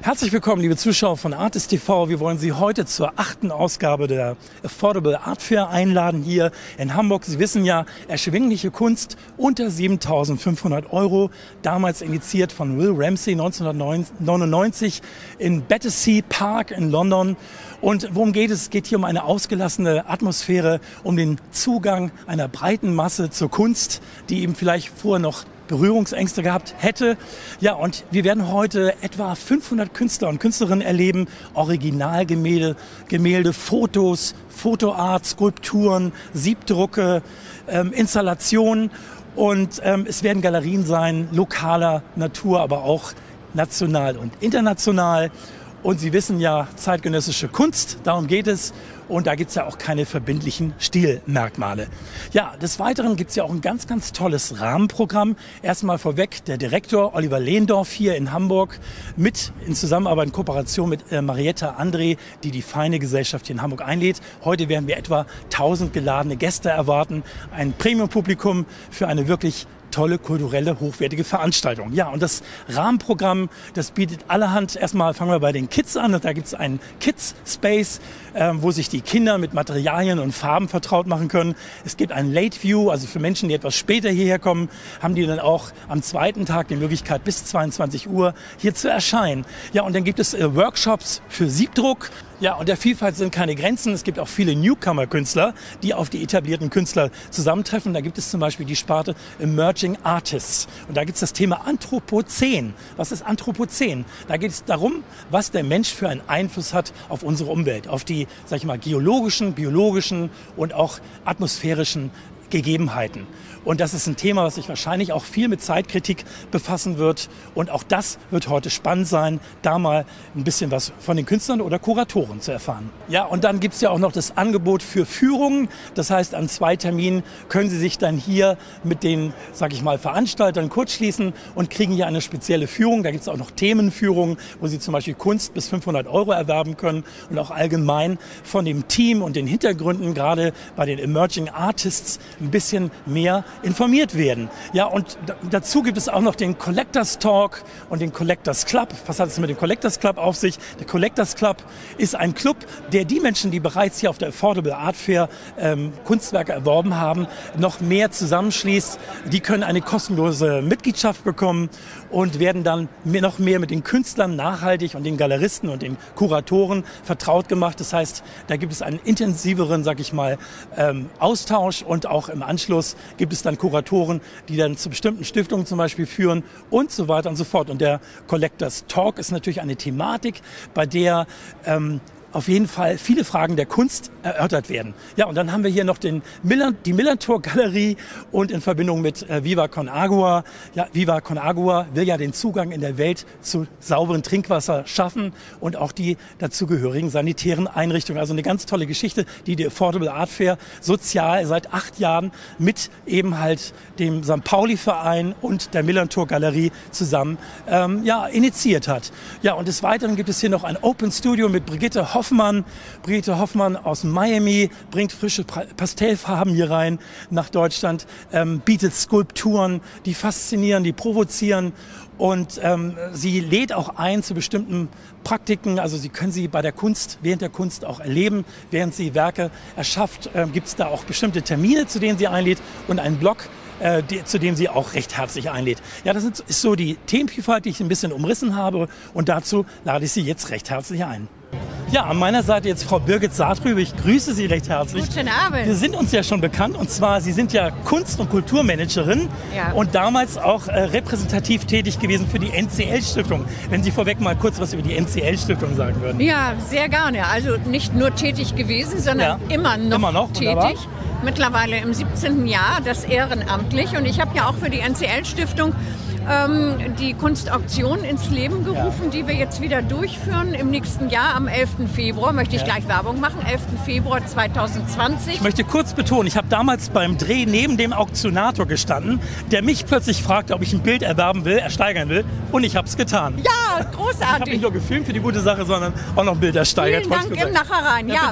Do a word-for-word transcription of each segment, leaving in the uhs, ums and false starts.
Herzlich willkommen, liebe Zuschauer von Artist T V. Wir wollen Sie heute zur achten Ausgabe der Affordable Art Fair einladen hier in Hamburg. Sie wissen ja, erschwingliche Kunst unter siebentausendfünfhundert Euro, damals initiiert von Will Ramsey neunzehnhundertneunundneunzig in Battersea Park in London. Und worum geht es? Es geht hier um eine ausgelassene Atmosphäre, um den Zugang einer breiten Masse zur Kunst, die eben vielleicht vorher noch Berührungsängste gehabt hätte. Ja, und wir werden heute etwa fünfhundert Künstler und Künstlerinnen erleben. Originalgemälde, Gemälde, Fotos, Fotoart, Skulpturen, Siebdrucke, ähm, Installationen. Und ähm, es werden Galerien sein, lokaler Natur, aber auch national und international. Und Sie wissen ja, zeitgenössische Kunst, darum geht es. Und da gibt es ja auch keine verbindlichen Stilmerkmale. Ja, des Weiteren gibt es ja auch ein ganz, ganz tolles Rahmenprogramm. Erstmal vorweg der Direktor Oliver Lehndorff hier in Hamburg mit in Zusammenarbeit in Kooperation mit äh, Marietta André, die die Feine Gesellschaft hier in Hamburg einlädt. Heute werden wir etwa tausend geladene Gäste erwarten. Ein Premium-Publikum für eine wirklich tolle, kulturelle, hochwertige Veranstaltung. Ja, und das Rahmenprogramm, das bietet allerhand. Erstmal fangen wir bei den Kids an. Da gibt es einen Kids Space, äh, wo sich die Kinder mit Materialien und Farben vertraut machen können. Es gibt einen Late View, also für Menschen, die etwas später hierher kommen, haben die dann auch am zweiten Tag die Möglichkeit, bis zweiundzwanzig Uhr hier zu erscheinen. Ja, und dann gibt es äh, Workshops für Siebdruck. Ja, und der Vielfalt sind keine Grenzen. Es gibt auch viele Newcomer-Künstler, die auf die etablierten Künstler zusammentreffen. Da gibt es zum Beispiel die Sparte Emerging Artists. Und da gibt es das Thema Anthropozän. Was ist Anthropozän? Da geht es darum, was der Mensch für einen Einfluss hat auf unsere Umwelt, auf die, sag ich mal, geologischen, biologischen und auch atmosphärischen Gegebenheiten. Und das ist ein Thema, was sich wahrscheinlich auch viel mit Zeitkritik befassen wird. Und auch das wird heute spannend sein, da mal ein bisschen was von den Künstlern oder Kuratoren zu erfahren. Ja, und dann gibt es ja auch noch das Angebot für Führungen. Das heißt, an zwei Terminen können Sie sich dann hier mit den, sag ich mal, Veranstaltern kurzschließen und kriegen hier eine spezielle Führung. Da gibt es auch noch Themenführungen, wo Sie zum Beispiel Kunst bis fünfhundert Euro erwerben können und auch allgemein von dem Team und den Hintergründen, gerade bei den Emerging Artists, ein bisschen mehr informiert werden. Ja, und dazu gibt es auch noch den Collectors Talk und den Collectors Club. Was hat es mit dem Collectors Club auf sich? Der Collectors Club ist ein Club, der die Menschen, die bereits hier auf der Affordable Art Fair ähm, Kunstwerke erworben haben, noch mehr zusammenschließt. Die können eine kostenlose Mitgliedschaft bekommen und werden dann mehr, noch mehr mit den Künstlern nachhaltig und den Galeristen und den Kuratoren vertraut gemacht. Das heißt, da gibt es einen intensiveren, sag ich mal, ähm, Austausch und auch im Anschluss gibt es dann Kuratoren, die dann zu bestimmten Stiftungen zum Beispiel führen und so weiter und so fort. Und der Collectors Talk ist natürlich eine Thematik, bei der ähm, auf jeden Fall viele Fragen der Kunst erörtert werden. Ja, und dann haben wir hier noch den Miller, die Millantor Galerie und in Verbindung mit äh, Viva Con Agua. Ja, Viva Con Agua will ja den Zugang in der Welt zu sauberem Trinkwasser schaffen und auch die dazugehörigen sanitären Einrichtungen. Also eine ganz tolle Geschichte, die die Affordable Art Fair sozial seit acht Jahren mit eben halt dem Sankt Pauli-Verein und der Millantor Galerie zusammen ähm, ja, initiiert hat. Ja, und des Weiteren gibt es hier noch ein Open Studio mit Brigitte Hoffmann. Brigitte Hoffmann aus Miami bringt frische Pastellfarben hier rein nach Deutschland, ähm, bietet Skulpturen, die faszinieren, die provozieren und ähm, sie lädt auch ein zu bestimmten Praktiken. Also Sie können sie bei der Kunst, während der Kunst auch erleben. Während sie Werke erschafft, ähm, gibt es da auch bestimmte Termine, zu denen sie einlädt und einen Blog, äh, die, zu dem sie auch recht herzlich einlädt. Ja, das ist so die Themenvielfalt, die ich ein bisschen umrissen habe und dazu lade ich Sie jetzt recht herzlich ein. Ja, an meiner Seite jetzt Frau Birgit Saartrübe. Ich grüße Sie recht herzlich. Guten Abend. Wir sind uns ja schon bekannt und zwar, Sie sind ja Kunst- und Kulturmanagerin ja. und damals auch äh, repräsentativ tätig gewesen für die N C L-Stiftung. Wenn Sie vorweg mal kurz was über die N C L-Stiftung sagen würden. Ja, sehr gerne. Also nicht nur tätig gewesen, sondern ja. immer noch, immer noch tätig. Wunderbar. Mittlerweile im siebzehnten Jahr, das ehrenamtlich. Und ich habe ja auch für die N C L-Stiftung ähm, die Kunstauktion ins Leben gerufen, ja. die wir jetzt wieder durchführen im nächsten Jahr am elften Februar. Möchte ich ja. gleich Werbung machen, elften Februar zweitausendzwanzig. Ich möchte kurz betonen, ich habe damals beim Dreh neben dem Auktionator gestanden, der mich plötzlich fragte, ob ich ein Bild erwerben will, ersteigern will, und ich habe es getan. Ja, großartig. Ich habe nicht nur gefilmt für die gute Sache, sondern auch noch ein Bild ersteigert. Vielen Dank, im Nachher rein. Ja, ja. Bitteschön.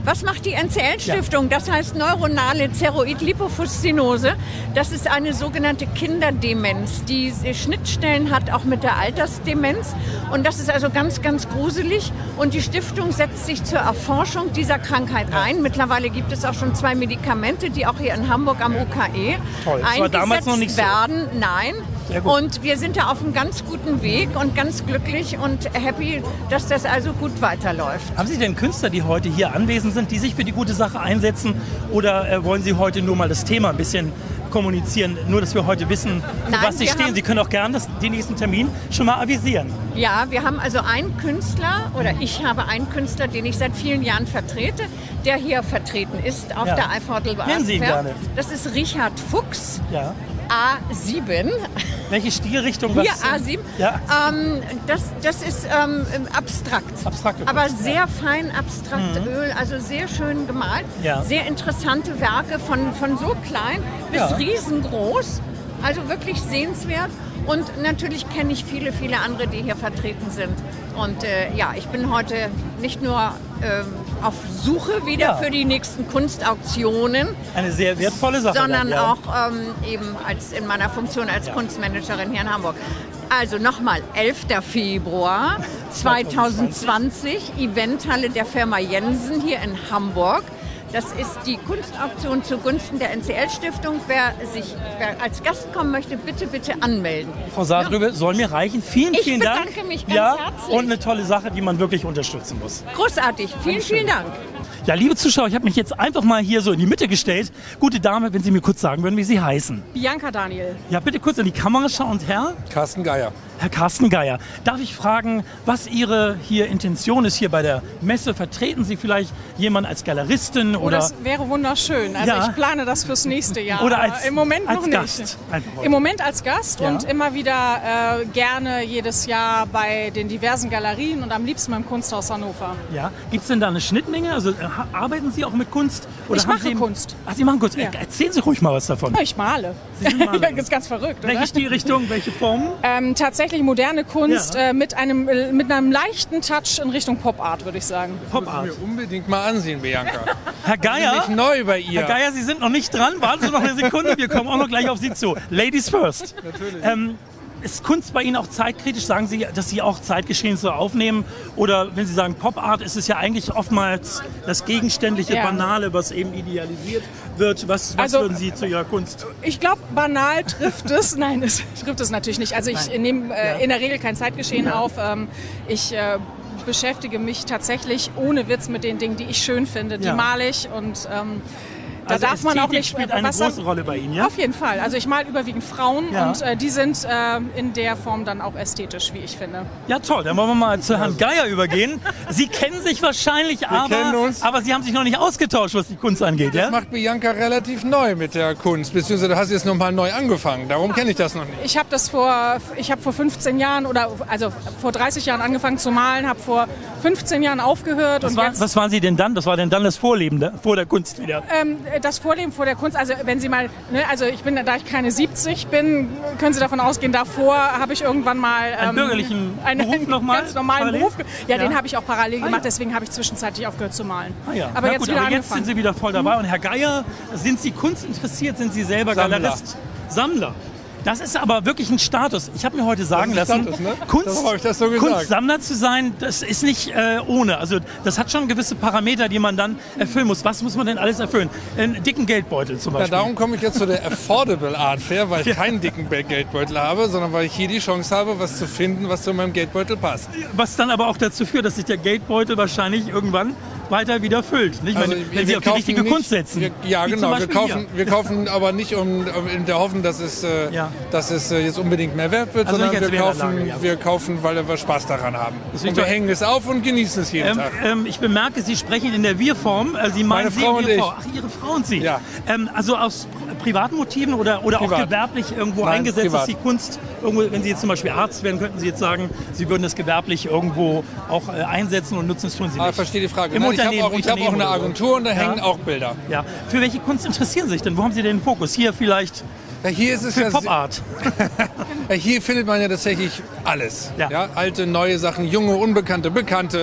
Was macht die N C L-Stiftung? Ja. Das heißt neuronale Zeroid-Lipofuszinose. Das ist eine sogenannte Kinderdemenz, die Schnittstellen hat auch mit der Altersdemenz. Und das ist also ganz, ganz gruselig. Und die Stiftung setzt sich zur Erforschung dieser Krankheit ein. Mittlerweile gibt es auch schon zwei Medikamente, die auch hier in Hamburg am U K E Toll. Das war damals noch nicht so. werden. Nein. Und wir sind da auf einem ganz guten Weg und ganz glücklich und happy, dass das also gut weiterläuft. Haben Sie denn Künstler, die heute hier anwesend sind, die sich für die gute Sache einsetzen? Oder äh, wollen Sie heute nur mal das Thema ein bisschen kommunizieren, nur dass wir heute wissen, für Nein, was Sie stehen? Sie können auch gerne das, den nächsten Termin schon mal avisieren. Ja, wir haben also einen Künstler, oder ich habe einen Künstler, den ich seit vielen Jahren vertrete, der hier vertreten ist auf ja. der Affordable Art Fair. Nennen Sie ihn gerne. Das ist Richard Fuchs. Ja. A sieben. Welche Stilrichtung? Was Hier A sieben. Ja. Ähm, das, das ist ähm, abstrakt. Abstrakt. Aber sehr fein abstrakt mhm. Öl, also sehr schön gemalt. Ja. Sehr interessante Werke von, von so klein bis ja. riesengroß. Also wirklich sehenswert. Und natürlich kenne ich viele, viele andere, die hier vertreten sind. Und äh, ja, ich bin heute nicht nur ähm, auf Suche wieder ja. für die nächsten Kunstauktionen. Eine sehr wertvolle Sache. Sondern dann, ja. auch ähm, eben als in meiner Funktion als ja. Kunstmanagerin hier in Hamburg. Also nochmal, elfter Februar zweitausendzwanzig, Eventhalle der Firma Jensen hier in Hamburg. Das ist die Kunstauktion zugunsten der N C L-Stiftung. Wer sich wer als Gast kommen möchte, bitte, bitte anmelden. Frau Saartröbe, ja. soll mir reichen. Vielen, ich vielen Dank. Ich bedanke mich ganz ja, herzlich. Und eine tolle Sache, die man wirklich unterstützen muss. Großartig. Vielen, Dankeschön. vielen Dank. Ja, liebe Zuschauer, ich habe mich jetzt einfach mal hier so in die Mitte gestellt. Gute Dame, wenn Sie mir kurz sagen würden, wie Sie heißen. Bianca Daniel. Ja, bitte kurz in die Kamera schauen. Und Herr? Carsten Geier. Herr Carsten Geier, darf ich fragen, was Ihre hier Intention ist hier bei der Messe? Vertreten Sie vielleicht jemanden als Galeristin? Oh, oder? Das wäre wunderschön. Also ja. ich plane das fürs nächste Jahr. Oder als, Im Moment als noch Gast. nicht. Einfach Im Moment als Gast ja. und immer wieder äh, gerne jedes Jahr bei den diversen Galerien und am liebsten beim Kunsthaus Hannover. Ja. Gibt es denn da eine Schnittmenge? Also äh, arbeiten Sie auch mit Kunst? Oder ich haben mache Sie Kunst. Ach, Sie machen Kunst. Ja. Erzählen Sie ruhig mal was davon. Ja, ich male. Sie sind Malerin. Das ist ganz verrückt, Welche oder? Stilrichtung, welche Formen? Ähm, tatsächlich moderne Kunst Ja. äh, mit, einem, äh, mit einem leichten Touch in Richtung Pop-Art, würde ich sagen. Pop-Art. Das müssen wir unbedingt mal ansehen, Bianca. Herr Geier, Nicht neu bei ihr. Herr Geier, Sie sind noch nicht dran. Warten Sie noch eine Sekunde, wir kommen auch noch gleich auf Sie zu. Ladies first. Natürlich. Ähm, ist Kunst bei Ihnen auch zeitkritisch? Sagen Sie, dass Sie auch Zeitgeschehnisse aufnehmen? Oder wenn Sie sagen Pop-Art, ist es ja eigentlich oftmals das Gegenständliche, Ja. Banale, was eben idealisiert wird. Was, was Also, würden Sie zu Ihrer Kunst? Ich glaube, banal trifft es. Nein, es trifft es natürlich nicht. Also ich nehme äh, Ja. in der Regel kein Zeitgeschehen auf. Ähm, ich äh, beschäftige mich tatsächlich ohne Witz mit den Dingen, die ich schön finde. Die Ja. male ich und ähm, da Also darf man auch Ästhetik nicht spielt eine was große sagen. Rolle bei Ihnen, ja? Auf jeden Fall. Also ich male überwiegend Frauen Ja. und äh, die sind äh, in der Form dann auch ästhetisch, wie ich finde. Ja, toll. Dann wollen wir mal zu Herrn Geier übergehen. Sie kennen sich wahrscheinlich, aber, kennen uns. aber Sie haben sich noch nicht ausgetauscht, was die Kunst angeht, ja? Das macht Bianca relativ neu mit der Kunst, beziehungsweise du hast jetzt nochmal neu angefangen. Darum kenne ich das noch nicht. Ich habe das vor, ich habe vor fünfzehn Jahren oder also vor dreißig Jahren angefangen zu malen, habe vor fünfzehn Jahren aufgehört. Was, und war, jetzt, was waren Sie denn dann? Was war denn dann das Vorleben der, vor der Kunst wieder? Ähm, das Vorleben vor der Kunst, also wenn Sie mal, ne, also ich bin, da ich keine siebzig bin, können Sie davon ausgehen, davor habe ich irgendwann mal ähm, Einen bürgerlichen einen, Beruf noch mal? ganz normalen Parallel? Beruf. Ja, Ja. den habe ich auch parallel Ah, gemacht, ja. deswegen habe ich zwischenzeitlich aufgehört zu malen. Ah ja. Aber Na jetzt gut, wieder aber jetzt angefangen. sind Sie wieder voll dabei. Und Herr Geier, sind Sie kunstinteressiert? Sind Sie selber Sammler. Galerist? Sammler. Das ist aber wirklich ein Status. Ich habe mir heute sagen Das ist ein lassen, Status, ne? Kunst, Darum habe ich das so gesagt. Kunstsammler zu sein, das ist nicht äh, ohne. Also das hat schon gewisse Parameter, die man dann erfüllen muss. Was muss man denn alles erfüllen? Einen dicken Geldbeutel zum Ja, Beispiel. darum komme ich jetzt zu der Affordable Art Fair, weil ich keinen dicken Geldbeutel habe, sondern weil ich hier die Chance habe, was zu finden, was zu meinem Geldbeutel passt. Was dann aber auch dazu führt, dass sich der Geldbeutel wahrscheinlich irgendwann weiter wieder füllt. Nicht? Also, wenn, wenn wir Sie auf die kaufen richtige nicht- Kunst setzen. Wir, ja, Wie zum genau. Wir Beispiel kaufen, hier. wir kaufen aber nicht um, um in der Hoffnung, dass es, äh, Ja. dass es äh, jetzt unbedingt mehr wert wird, Also sondern nicht als wir kaufen, Wehranlage, ja. wir kaufen, weil wir Spaß daran haben. Das Und ist wir doch- hängen es auf und genießen es jeden Ähm, Tag. ähm, ich bemerke, Sie sprechen in der Wir-Form. Äh, Sie meinen Meine Sie Frau und Ihre ich. Frau. Ach, Ihre Frau und Sie. Ja. Ähm, also aus pri- privaten Motiven oder, oder auch Privat. gewerblich irgendwo Nein, eingesetzt privat. ist die Kunst. Irgendwo, wenn Sie jetzt zum Beispiel Arzt wären, könnten Sie jetzt sagen, Sie würden das gewerblich irgendwo auch äh, einsetzen und nutzen, das tun Sie Ah, nicht. ich verstehe die Frage. Im Nein, ich habe Unternehmen, auch, ich hab auch Unternehmen eine oder so. Agentur und da Ja. hängen auch Bilder. Ja. Für welche Kunst interessieren Sie sich denn? Wo haben Sie den Fokus? Hier vielleicht Ja, hier ist es für ja, Pop-Art. ja, hier findet man ja tatsächlich alles. Ja. Ja, alte, neue Sachen, junge, unbekannte, bekannte. Ja.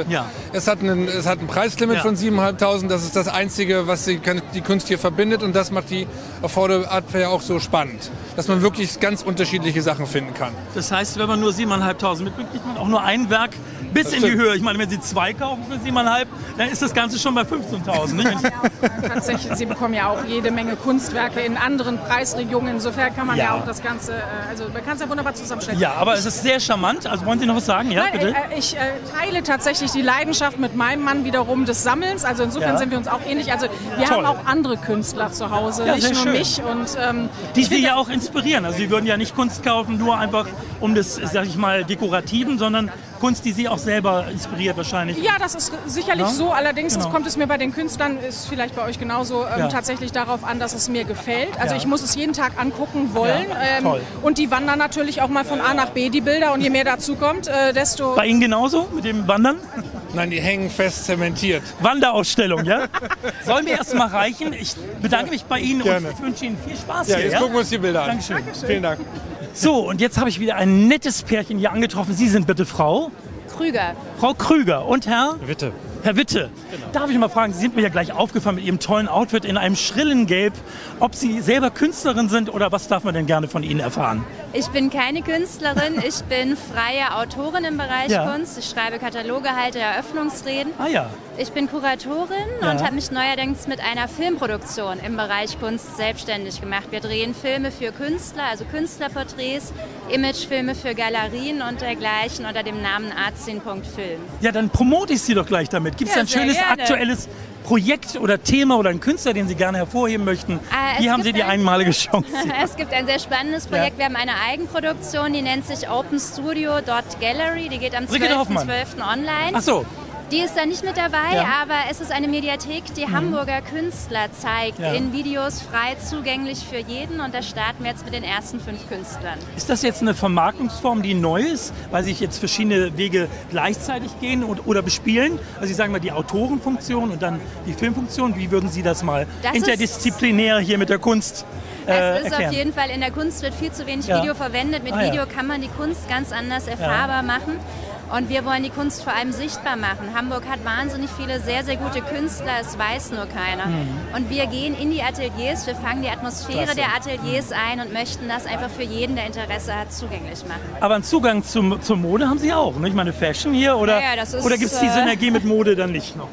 Es hat, einen, es hat ein Preislimit Ja. von siebentausendfünfhundert. Das ist das Einzige, was die, die Kunst hier verbindet. Und das macht die Affordable Art Fair auch so spannend. Dass man wirklich ganz unterschiedliche Sachen finden kann. Das heißt, wenn man nur siebentausendfünfhundert mitbringt, kriegt man auch nur ein Werk bis Das in die stimmt. Höhe. Ich meine, wenn Sie zwei kaufen für siebentausendfünfhundert, dann ist das Ganze schon bei fünfzehntausend. Nicht? Tatsächlich, Sie bekommen ja auch jede Menge Kunstwerke in anderen Preisregionen. Insofern kann man ja, Ja. auch das Ganze, äh, also man kann es ja wunderbar zusammenstellen. Ja, aber es ist sehr charmant. Also wollen Sie noch was sagen? Ja, Nein, bitte. äh, ich äh, teile tatsächlich die Leidenschaft mit meinem Mann wiederum des Sammelns. Also insofern Ja. sind wir uns auch ähnlich. Also wir Toll. haben auch andere Künstler zu Hause, Ja, nicht sehr nur schön. mich. Und, ähm, Die ich Sie finde- ja auch inspirieren. Also Sie würden ja nicht Kunst kaufen, nur einfach um des, sag ich mal, Dekorativen, sondern Kunst, die Sie auch selber inspiriert wahrscheinlich. Ja, das ist sicherlich Ja? so. Allerdings Genau. kommt es mir bei den Künstlern, ist vielleicht bei euch genauso, ähm, Ja. tatsächlich darauf an, dass es mir gefällt. Also Ja. ich muss es jeden Tag angucken wollen. Ja, ähm, toll. und die wandern natürlich auch mal von A nach B, die Bilder. Und je mehr dazu kommt, äh, desto... Bei Ihnen genauso mit dem Wandern? Nein, die hängen fest zementiert. Wanderausstellung, ja? Sollen wir erst mal reichen? Ich bedanke mich bei Ihnen Gerne. und ich wünsche Ihnen viel Spaß Ja, hier. jetzt Ja? gucken wir uns die Bilder an. Dankeschön. Vielen Dank. So, und jetzt habe ich wieder ein nettes Pärchen hier angetroffen. Sie sind bitte Frau? Krüger. Frau Krüger und Herr? Bitte. Herr Witte, darf ich mal fragen, Sie sind mir ja gleich aufgefallen mit Ihrem tollen Outfit in einem schrillen Gelb, ob Sie selber Künstlerin sind oder was darf man denn gerne von Ihnen erfahren? Ich bin keine Künstlerin, ich bin freie Autorin im Bereich Ja. Kunst. Ich schreibe Kataloge, halte Eröffnungsreden. Ah ja, Ich bin Kuratorin Ja. und habe mich neuerdings mit einer Filmproduktion im Bereich Kunst selbstständig gemacht. Wir drehen Filme für Künstler, also Künstlerporträts, Imagefilme für Galerien und dergleichen unter dem Namen artscene Punkt film. ja, dann promote ich Sie doch gleich damit. Gibt es Ja, ein sehr schönes gerne. aktuelles Projekt oder Thema oder einen Künstler, den Sie gerne hervorheben möchten? Ah, es Hier haben gibt Sie die ein- einmalige Chance. Es gibt ein sehr spannendes Projekt. Ja. Wir haben eine Eigenproduktion, die nennt sich Open Studio Dot Gallery. Die geht am Brigitte zwölften Hoffmann. zwölften online. Ach so, Die ist da nicht mit dabei, Ja. Mhm. aber es ist eine Mediathek, die Hamburger Künstler zeigt, Ja. in Videos frei zugänglich für jeden. Und da starten wir jetzt mit den ersten fünf Künstlern. ist das jetzt eine Vermarktungsform, die neu ist, weil sich jetzt verschiedene Wege gleichzeitig gehen und, oder bespielen? Also ich sage mal die Autorenfunktion und dann die Filmfunktion. Wie würden Sie das mal Das ist- interdisziplinär hier mit der Kunst äh, Es ist erklären? auf jeden Fall, in der Kunst wird viel zu wenig Ja. Video verwendet. Mit Ah, ja. Video kann man die Kunst ganz anders erfahrbar machen. Und wir wollen die Kunst vor allem sichtbar machen. Hamburg hat wahnsinnig viele sehr, sehr gute Künstler, es weiß nur keiner. Und wir gehen in die Ateliers, wir fangen die Atmosphäre Klasse. der Ateliers ein und möchten das einfach für jeden, der Interesse hat, zugänglich machen. Aber einen Zugang zum, zur Mode haben Sie auch, ne? Ich meine Fashion hier oder, Ja, ja, das ist, oder gibt es die äh, Synergie mit Mode dann nicht noch?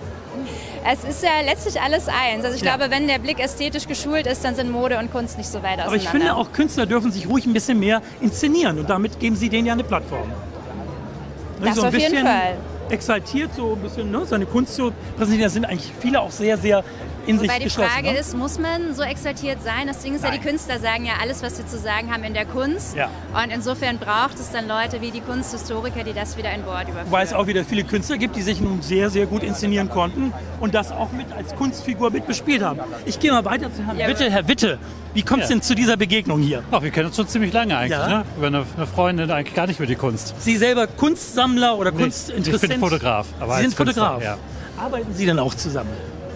Es ist ja letztlich alles eins. Also ich Ja. glaube, wenn der Blick ästhetisch geschult ist, dann sind Mode und Kunst nicht so weit auseinander. Aber ich finde auch Künstler dürfen sich ruhig ein bisschen mehr inszenieren und damit geben Sie denen ja eine Plattform. Ne, Das so ein auf jeden bisschen Fall. exaltiert, so ein bisschen ne, seine Kunst zu präsentieren, da sind eigentlich viele auch sehr, sehr in sich Wobei die geschlossen. Frage ne? ist, muss man so exaltiert sein? Das Ding ist ja, die Künstler sagen ja alles, was sie zu sagen haben in der Kunst. Ja. Und insofern braucht es dann Leute wie die Kunsthistoriker, die das wieder in Wort überführen. Wobei es auch wieder viele Künstler gibt, die sich nun sehr, sehr gut inszenieren konnten und das auch mit als Kunstfigur mit bespielt haben. Ich gehe mal weiter zu Herrn Ja, Witte. Herr Witte, wie kommt es Ja. denn zu dieser Begegnung hier? Ach, wir kennen uns schon ziemlich lange eigentlich. Ja. Ne? Über eine, eine Freundin eigentlich gar nicht über die Kunst. Sie selber Kunstsammler oder Nee, Kunstinteressent? ich bin Fotograf. Aber Sie als sind Fotograf. Künstler, Arbeiten Sie denn auch zusammen?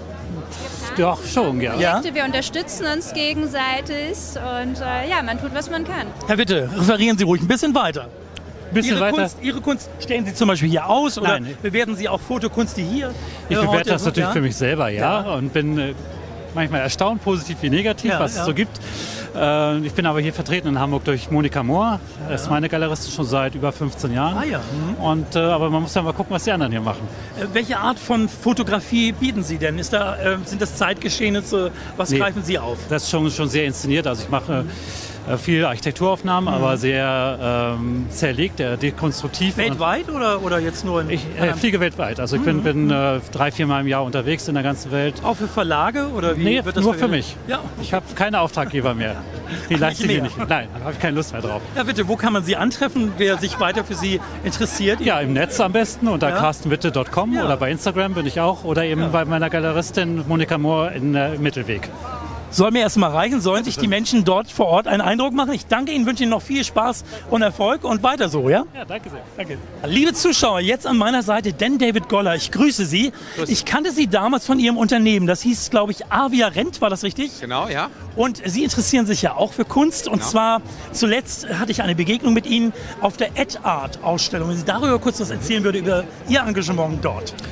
Ja. Doch, schon, ja. Ja. Wir unterstützen uns gegenseitig und äh, ja, man tut, was man kann. Herr Witte, referieren Sie ruhig ein bisschen weiter. Ein bisschen Ihre, weiter. Kunst, Ihre Kunst stellen Sie zum Beispiel hier aus oder Nein. bewerten Sie auch Fotokunst, die hier Ich äh, bewerte heute- das natürlich ja? für mich selber, ja. Ja. Und bin äh, manchmal erstaunt, positiv wie negativ, Ja, was ja. es so gibt. Äh, ich bin aber hier vertreten in Hamburg durch Monika Mohr. Das ist meine Galeristin schon seit über fünfzehn Jahren. Ah ja. Mhm. Und, äh, aber man muss ja mal gucken, was die anderen hier machen. Äh, Welche Art von Fotografie bieten Sie denn? Ist da, äh, sind das Zeitgeschehnisse? Was Nee. greifen Sie auf? Das ist schon, schon sehr inszeniert. Also ich mache äh, viel Architekturaufnahmen, aber sehr ähm, zerlegt, äh, dekonstruktiv. Weltweit oder, oder jetzt nur in Ich äh, fliege weltweit. Also ich bin, bin äh, drei, vier Mal im Jahr unterwegs in der ganzen Welt. auch für Verlage? Oder wie Nee, wird das nur für verwendet? mich. Ja. Ich habe keine Auftraggeber mehr. Die leisten mehr? mir nicht. Nein, da habe ich keine Lust mehr drauf. Ja, bitte, wo kann man Sie antreffen, wer sich weiter für Sie interessiert? Ja, im Netz am besten unter Ja. carstenwitte Punkt com Ja. oder bei Instagram bin ich auch oder eben bei meiner Galeristin Monika Mohr in äh, Mittelweg. Soll mir erst mal reichen, sollen sich die Menschen dort vor Ort einen Eindruck machen? Ich danke Ihnen, wünsche Ihnen noch viel Spaß und Erfolg und weiter so, ja? Ja, danke sehr. Danke. Liebe Zuschauer, jetzt an meiner Seite Dan David Goller. Ich grüße Sie. Ich kannte Sie damals von Ihrem Unternehmen. Das hieß, glaube ich, Avia Rent, war das richtig? Genau, ja. Und Sie interessieren sich ja auch für Kunst. Und Genau. zwar zuletzt hatte ich eine Begegnung mit Ihnen auf der Ad Art Ausstellung. Wenn Sie darüber kurz was erzählen würde, über Ihr Engagement dort.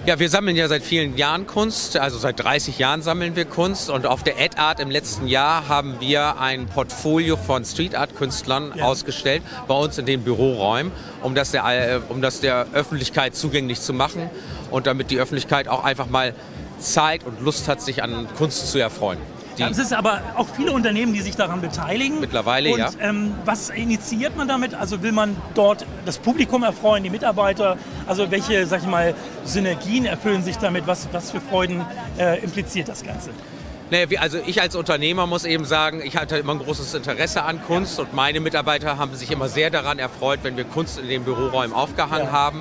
Ja, wir sammeln ja seit vielen Jahren Kunst, also seit dreißig Jahren sammeln wir Kunst und auf der Ad Art im letzten Jahr haben wir ein Portfolio von Street Art Künstlern ja. ausgestellt bei uns in den Büroräumen, um das, der, um das der Öffentlichkeit zugänglich zu machen und damit die Öffentlichkeit auch einfach mal Zeit und Lust hat, sich an Kunst zu erfreuen. Ja, es ist aber auch viele Unternehmen, die sich daran beteiligen. Mittlerweile, und, ja. Ähm, was initiiert man damit? Also will man dort das Publikum erfreuen, die Mitarbeiter? Also welche, sag ich mal, Synergien erfüllen sich damit? Was, was für Freuden äh, impliziert das Ganze? Naja, wie, also ich als Unternehmer muss eben sagen, ich hatte immer ein großes Interesse an Kunst und meine Mitarbeiter haben sich immer sehr daran erfreut, wenn wir Kunst in den Büroräumen aufgehangen ja. haben.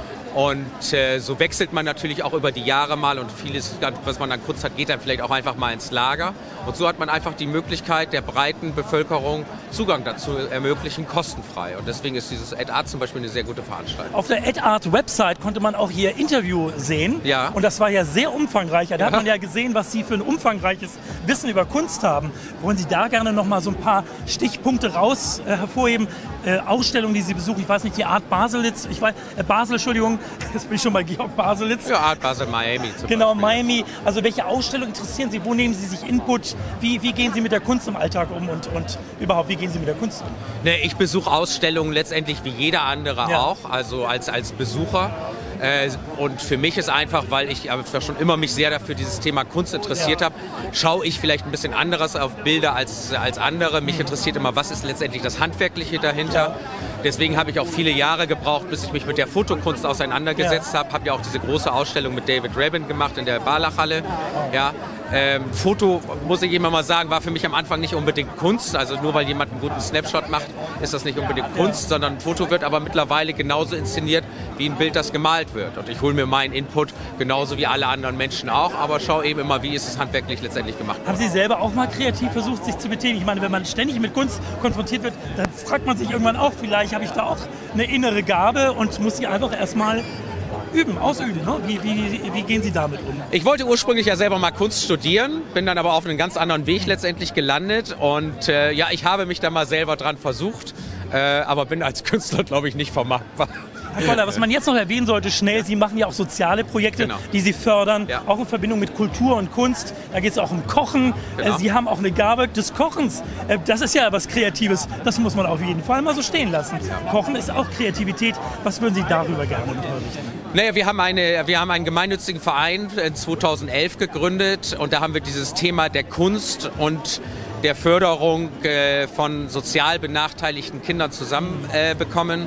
Und äh, so wechselt man natürlich auch über die Jahre mal und vieles, was man an Kunst hat, geht dann vielleicht auch einfach mal ins Lager. Und so hat man einfach die Möglichkeit, der breiten Bevölkerung Zugang dazu ermöglichen, kostenfrei. Und deswegen ist dieses Ad Art zum Beispiel eine sehr gute Veranstaltung. Auf der Ad Art Website konnte man auch hier Interview sehen. Ja. Und das war ja sehr umfangreich. Da ja. hat man ja gesehen, was Sie für ein umfangreiches Wissen über Kunst haben. Wollen Sie da gerne noch mal so ein paar Stichpunkte raus äh, hervorheben? Äh, Ausstellungen, die Sie besuchen, ich weiß nicht, die Art Baselitz, ich weiß, äh, Basel, Entschuldigung, jetzt bin ich schon bei Georg Baselitz. Ja, Art Basel, Miami zum Genau, Beispiel. Miami. Also welche Ausstellungen interessieren Sie? Wo nehmen Sie sich Input? Wie, wie gehen Sie mit der Kunst im Alltag um und, und überhaupt, wie gehen Sie mit der Kunst um? Ne, ich besuche Ausstellungen letztendlich wie jeder andere ja. auch, also als, als Besucher. Äh, und für mich ist einfach, weil ich aber schon immer mich sehr dafür dieses Thema Kunst interessiert ja. habe, schaue ich vielleicht ein bisschen anderes auf Bilder als, als andere. Mich interessiert immer, was ist letztendlich das Handwerkliche dahinter. Ja. Deswegen habe ich auch viele Jahre gebraucht, bis ich mich mit der Fotokunst auseinandergesetzt ja. habe. Habe ja auch diese große Ausstellung mit David Rabin gemacht in der Barlachhalle. Ja. Ähm, Foto, muss ich immer mal sagen, war für mich am Anfang nicht unbedingt Kunst. Also nur weil jemand einen guten Snapshot macht, ist das nicht unbedingt Kunst, sondern Foto wird aber mittlerweile genauso inszeniert, wie ein Bild, das gemalt wird. Und ich hole mir meinen Input genauso wie alle anderen Menschen auch, aber schaue eben immer, wie ist es handwerklich letztendlich gemacht worden. Haben Sie selber auch mal kreativ versucht, sich zu betätigen? Ich meine, wenn man ständig mit Kunst konfrontiert wird, dann fragt man sich irgendwann auch, vielleicht habe ich da auch eine innere Gabe und muss sie einfach erstmal üben, ausüben. Ne? Wie, wie, wie gehen Sie damit um? Ich wollte ursprünglich ja selber mal Kunst studieren, bin dann aber auf einen ganz anderen Weg letztendlich gelandet und äh, ja, ich habe mich da mal selber dran versucht, äh, aber bin als Künstler, glaube ich, nicht vermarktbar. Herr Koller, was man jetzt noch erwähnen sollte, schnell, Sie machen ja auch soziale Projekte, genau. die Sie fördern, ja. auch in Verbindung mit Kultur und Kunst. Da geht es auch um Kochen. Genau. Sie haben auch eine Gabe des Kochens. Das ist ja was Kreatives. Das muss man auf jeden Fall mal so stehen lassen. Ja. Kochen ist auch Kreativität. Was würden Sie darüber gerne berichten? Naja, wir haben, eine, wir haben einen gemeinnützigen Verein in zweitausendelf gegründet und da haben wir dieses Thema der Kunst und der Förderung äh, von sozial benachteiligten Kindern zusammen äh, bekommen.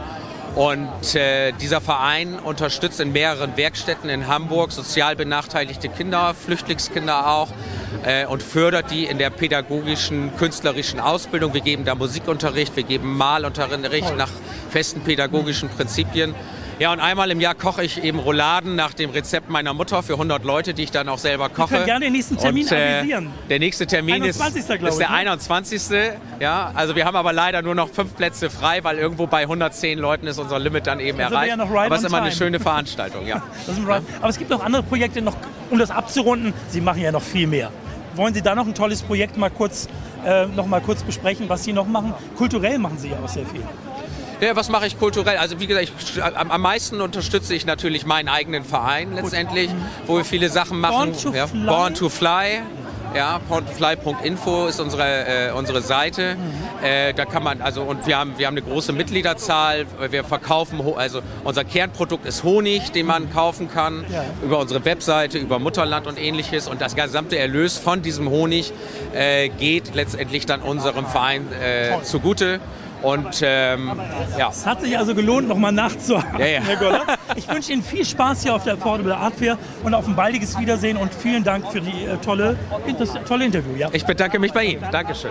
Und äh, dieser Verein unterstützt in mehreren Werkstätten in Hamburg sozial benachteiligte Kinder, Flüchtlingskinder auch, äh, und fördert die in der pädagogischen, künstlerischen Ausbildung. Wir geben da Musikunterricht, wir geben Malunterricht nach festen pädagogischen Prinzipien. Ja, und einmal im Jahr koche ich eben Rouladen nach dem Rezept meiner Mutter für hundert Leute, die ich dann auch selber koche. Ich kann gerne den nächsten Termin und, äh, avisieren. Der nächste Termin ist, ist der ich, einundzwanzigste Ja, also wir haben aber leider nur noch fünf Plätze frei, weil irgendwo bei hundertzehn Leuten ist unser Limit dann eben also erreicht. Ja noch right aber es ist immer time. eine schöne Veranstaltung, ja. Das ist right. Aber es gibt noch andere Projekte, noch, um das abzurunden. Sie machen ja noch viel mehr. Wollen Sie da noch ein tolles Projekt mal kurz, äh, noch mal kurz besprechen, was Sie noch machen? Kulturell machen Sie ja auch sehr viel. Ja, was mache ich kulturell? Also wie gesagt, ich, am, am meisten unterstütze ich natürlich meinen eigenen Verein letztendlich, wo wir viele Sachen machen. Born to ja, Fly. Born to Fly. Ja, born to fly punkt info ist unsere, äh, unsere Seite. Mhm. Äh, da kann man, also, und wir haben, wir haben eine große Mitgliederzahl. Wir verkaufen, also unser Kernprodukt ist Honig, den man kaufen kann, ja. über unsere Webseite, über Mutterland und ähnliches. Und das gesamte Erlös von diesem Honig äh, geht letztendlich dann unserem Verein äh, zugute. Und ähm, ja. Es hat sich also gelohnt, nochmal nachzuhaken, ja, ja. Herr Goller. Ich wünsche Ihnen viel Spaß hier auf der Affordable Art Fair und auf ein baldiges Wiedersehen und vielen Dank für die äh, tolle, das tolle Interview. Ja. Ich bedanke mich bei Ihnen. Dankeschön.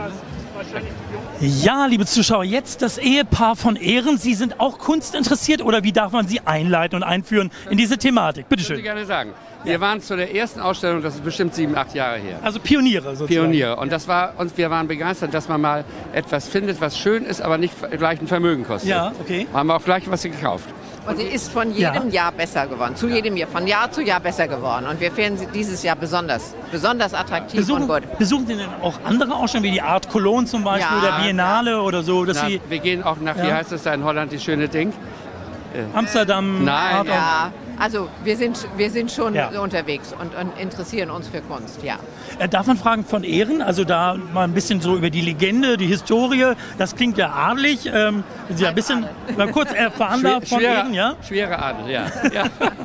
Ja, liebe Zuschauer, jetzt das Ehepaar von Ehren. Sie sind auch kunstinteressiert oder wie darf man Sie einleiten und einführen in diese Thematik? Bitte schön. Ich würde gerne sagen. Wir waren zu der ersten Ausstellung, das ist bestimmt sieben, acht Jahre her. Also Pioniere sozusagen. Pioniere. Und das war, und wir waren begeistert, dass man mal etwas findet, was schön ist, aber nicht gleich ein Vermögen kostet. Ja, okay. Haben wir auch gleich was gekauft. Und sie ist von jedem ja. Jahr besser geworden, zu jedem Jahr, von Jahr zu Jahr besser geworden. Und wir finden sie dieses Jahr besonders, besonders attraktiv besuchen, und gut. Besuchen Sie denn auch andere Ausstellungen, wie die Art Cologne zum Beispiel ja, oder Biennale ja. oder so? Dass Na, Sie, wir gehen auch nach, ja. wie heißt es da in Holland, die schöne Ding? Amsterdam. Nein, ja. Also wir sind, wir sind schon Ja. unterwegs und, und interessieren uns für Kunst, ja. Äh, darf man fragen von Ehren? Also da mal ein bisschen so über die Legende, die Historie. Das klingt ja adelig. Ähm, wenn Sie ein bisschen mal kurz erfahren darf von schwere, Ehren, ja? Schwere Adel, ja. ja.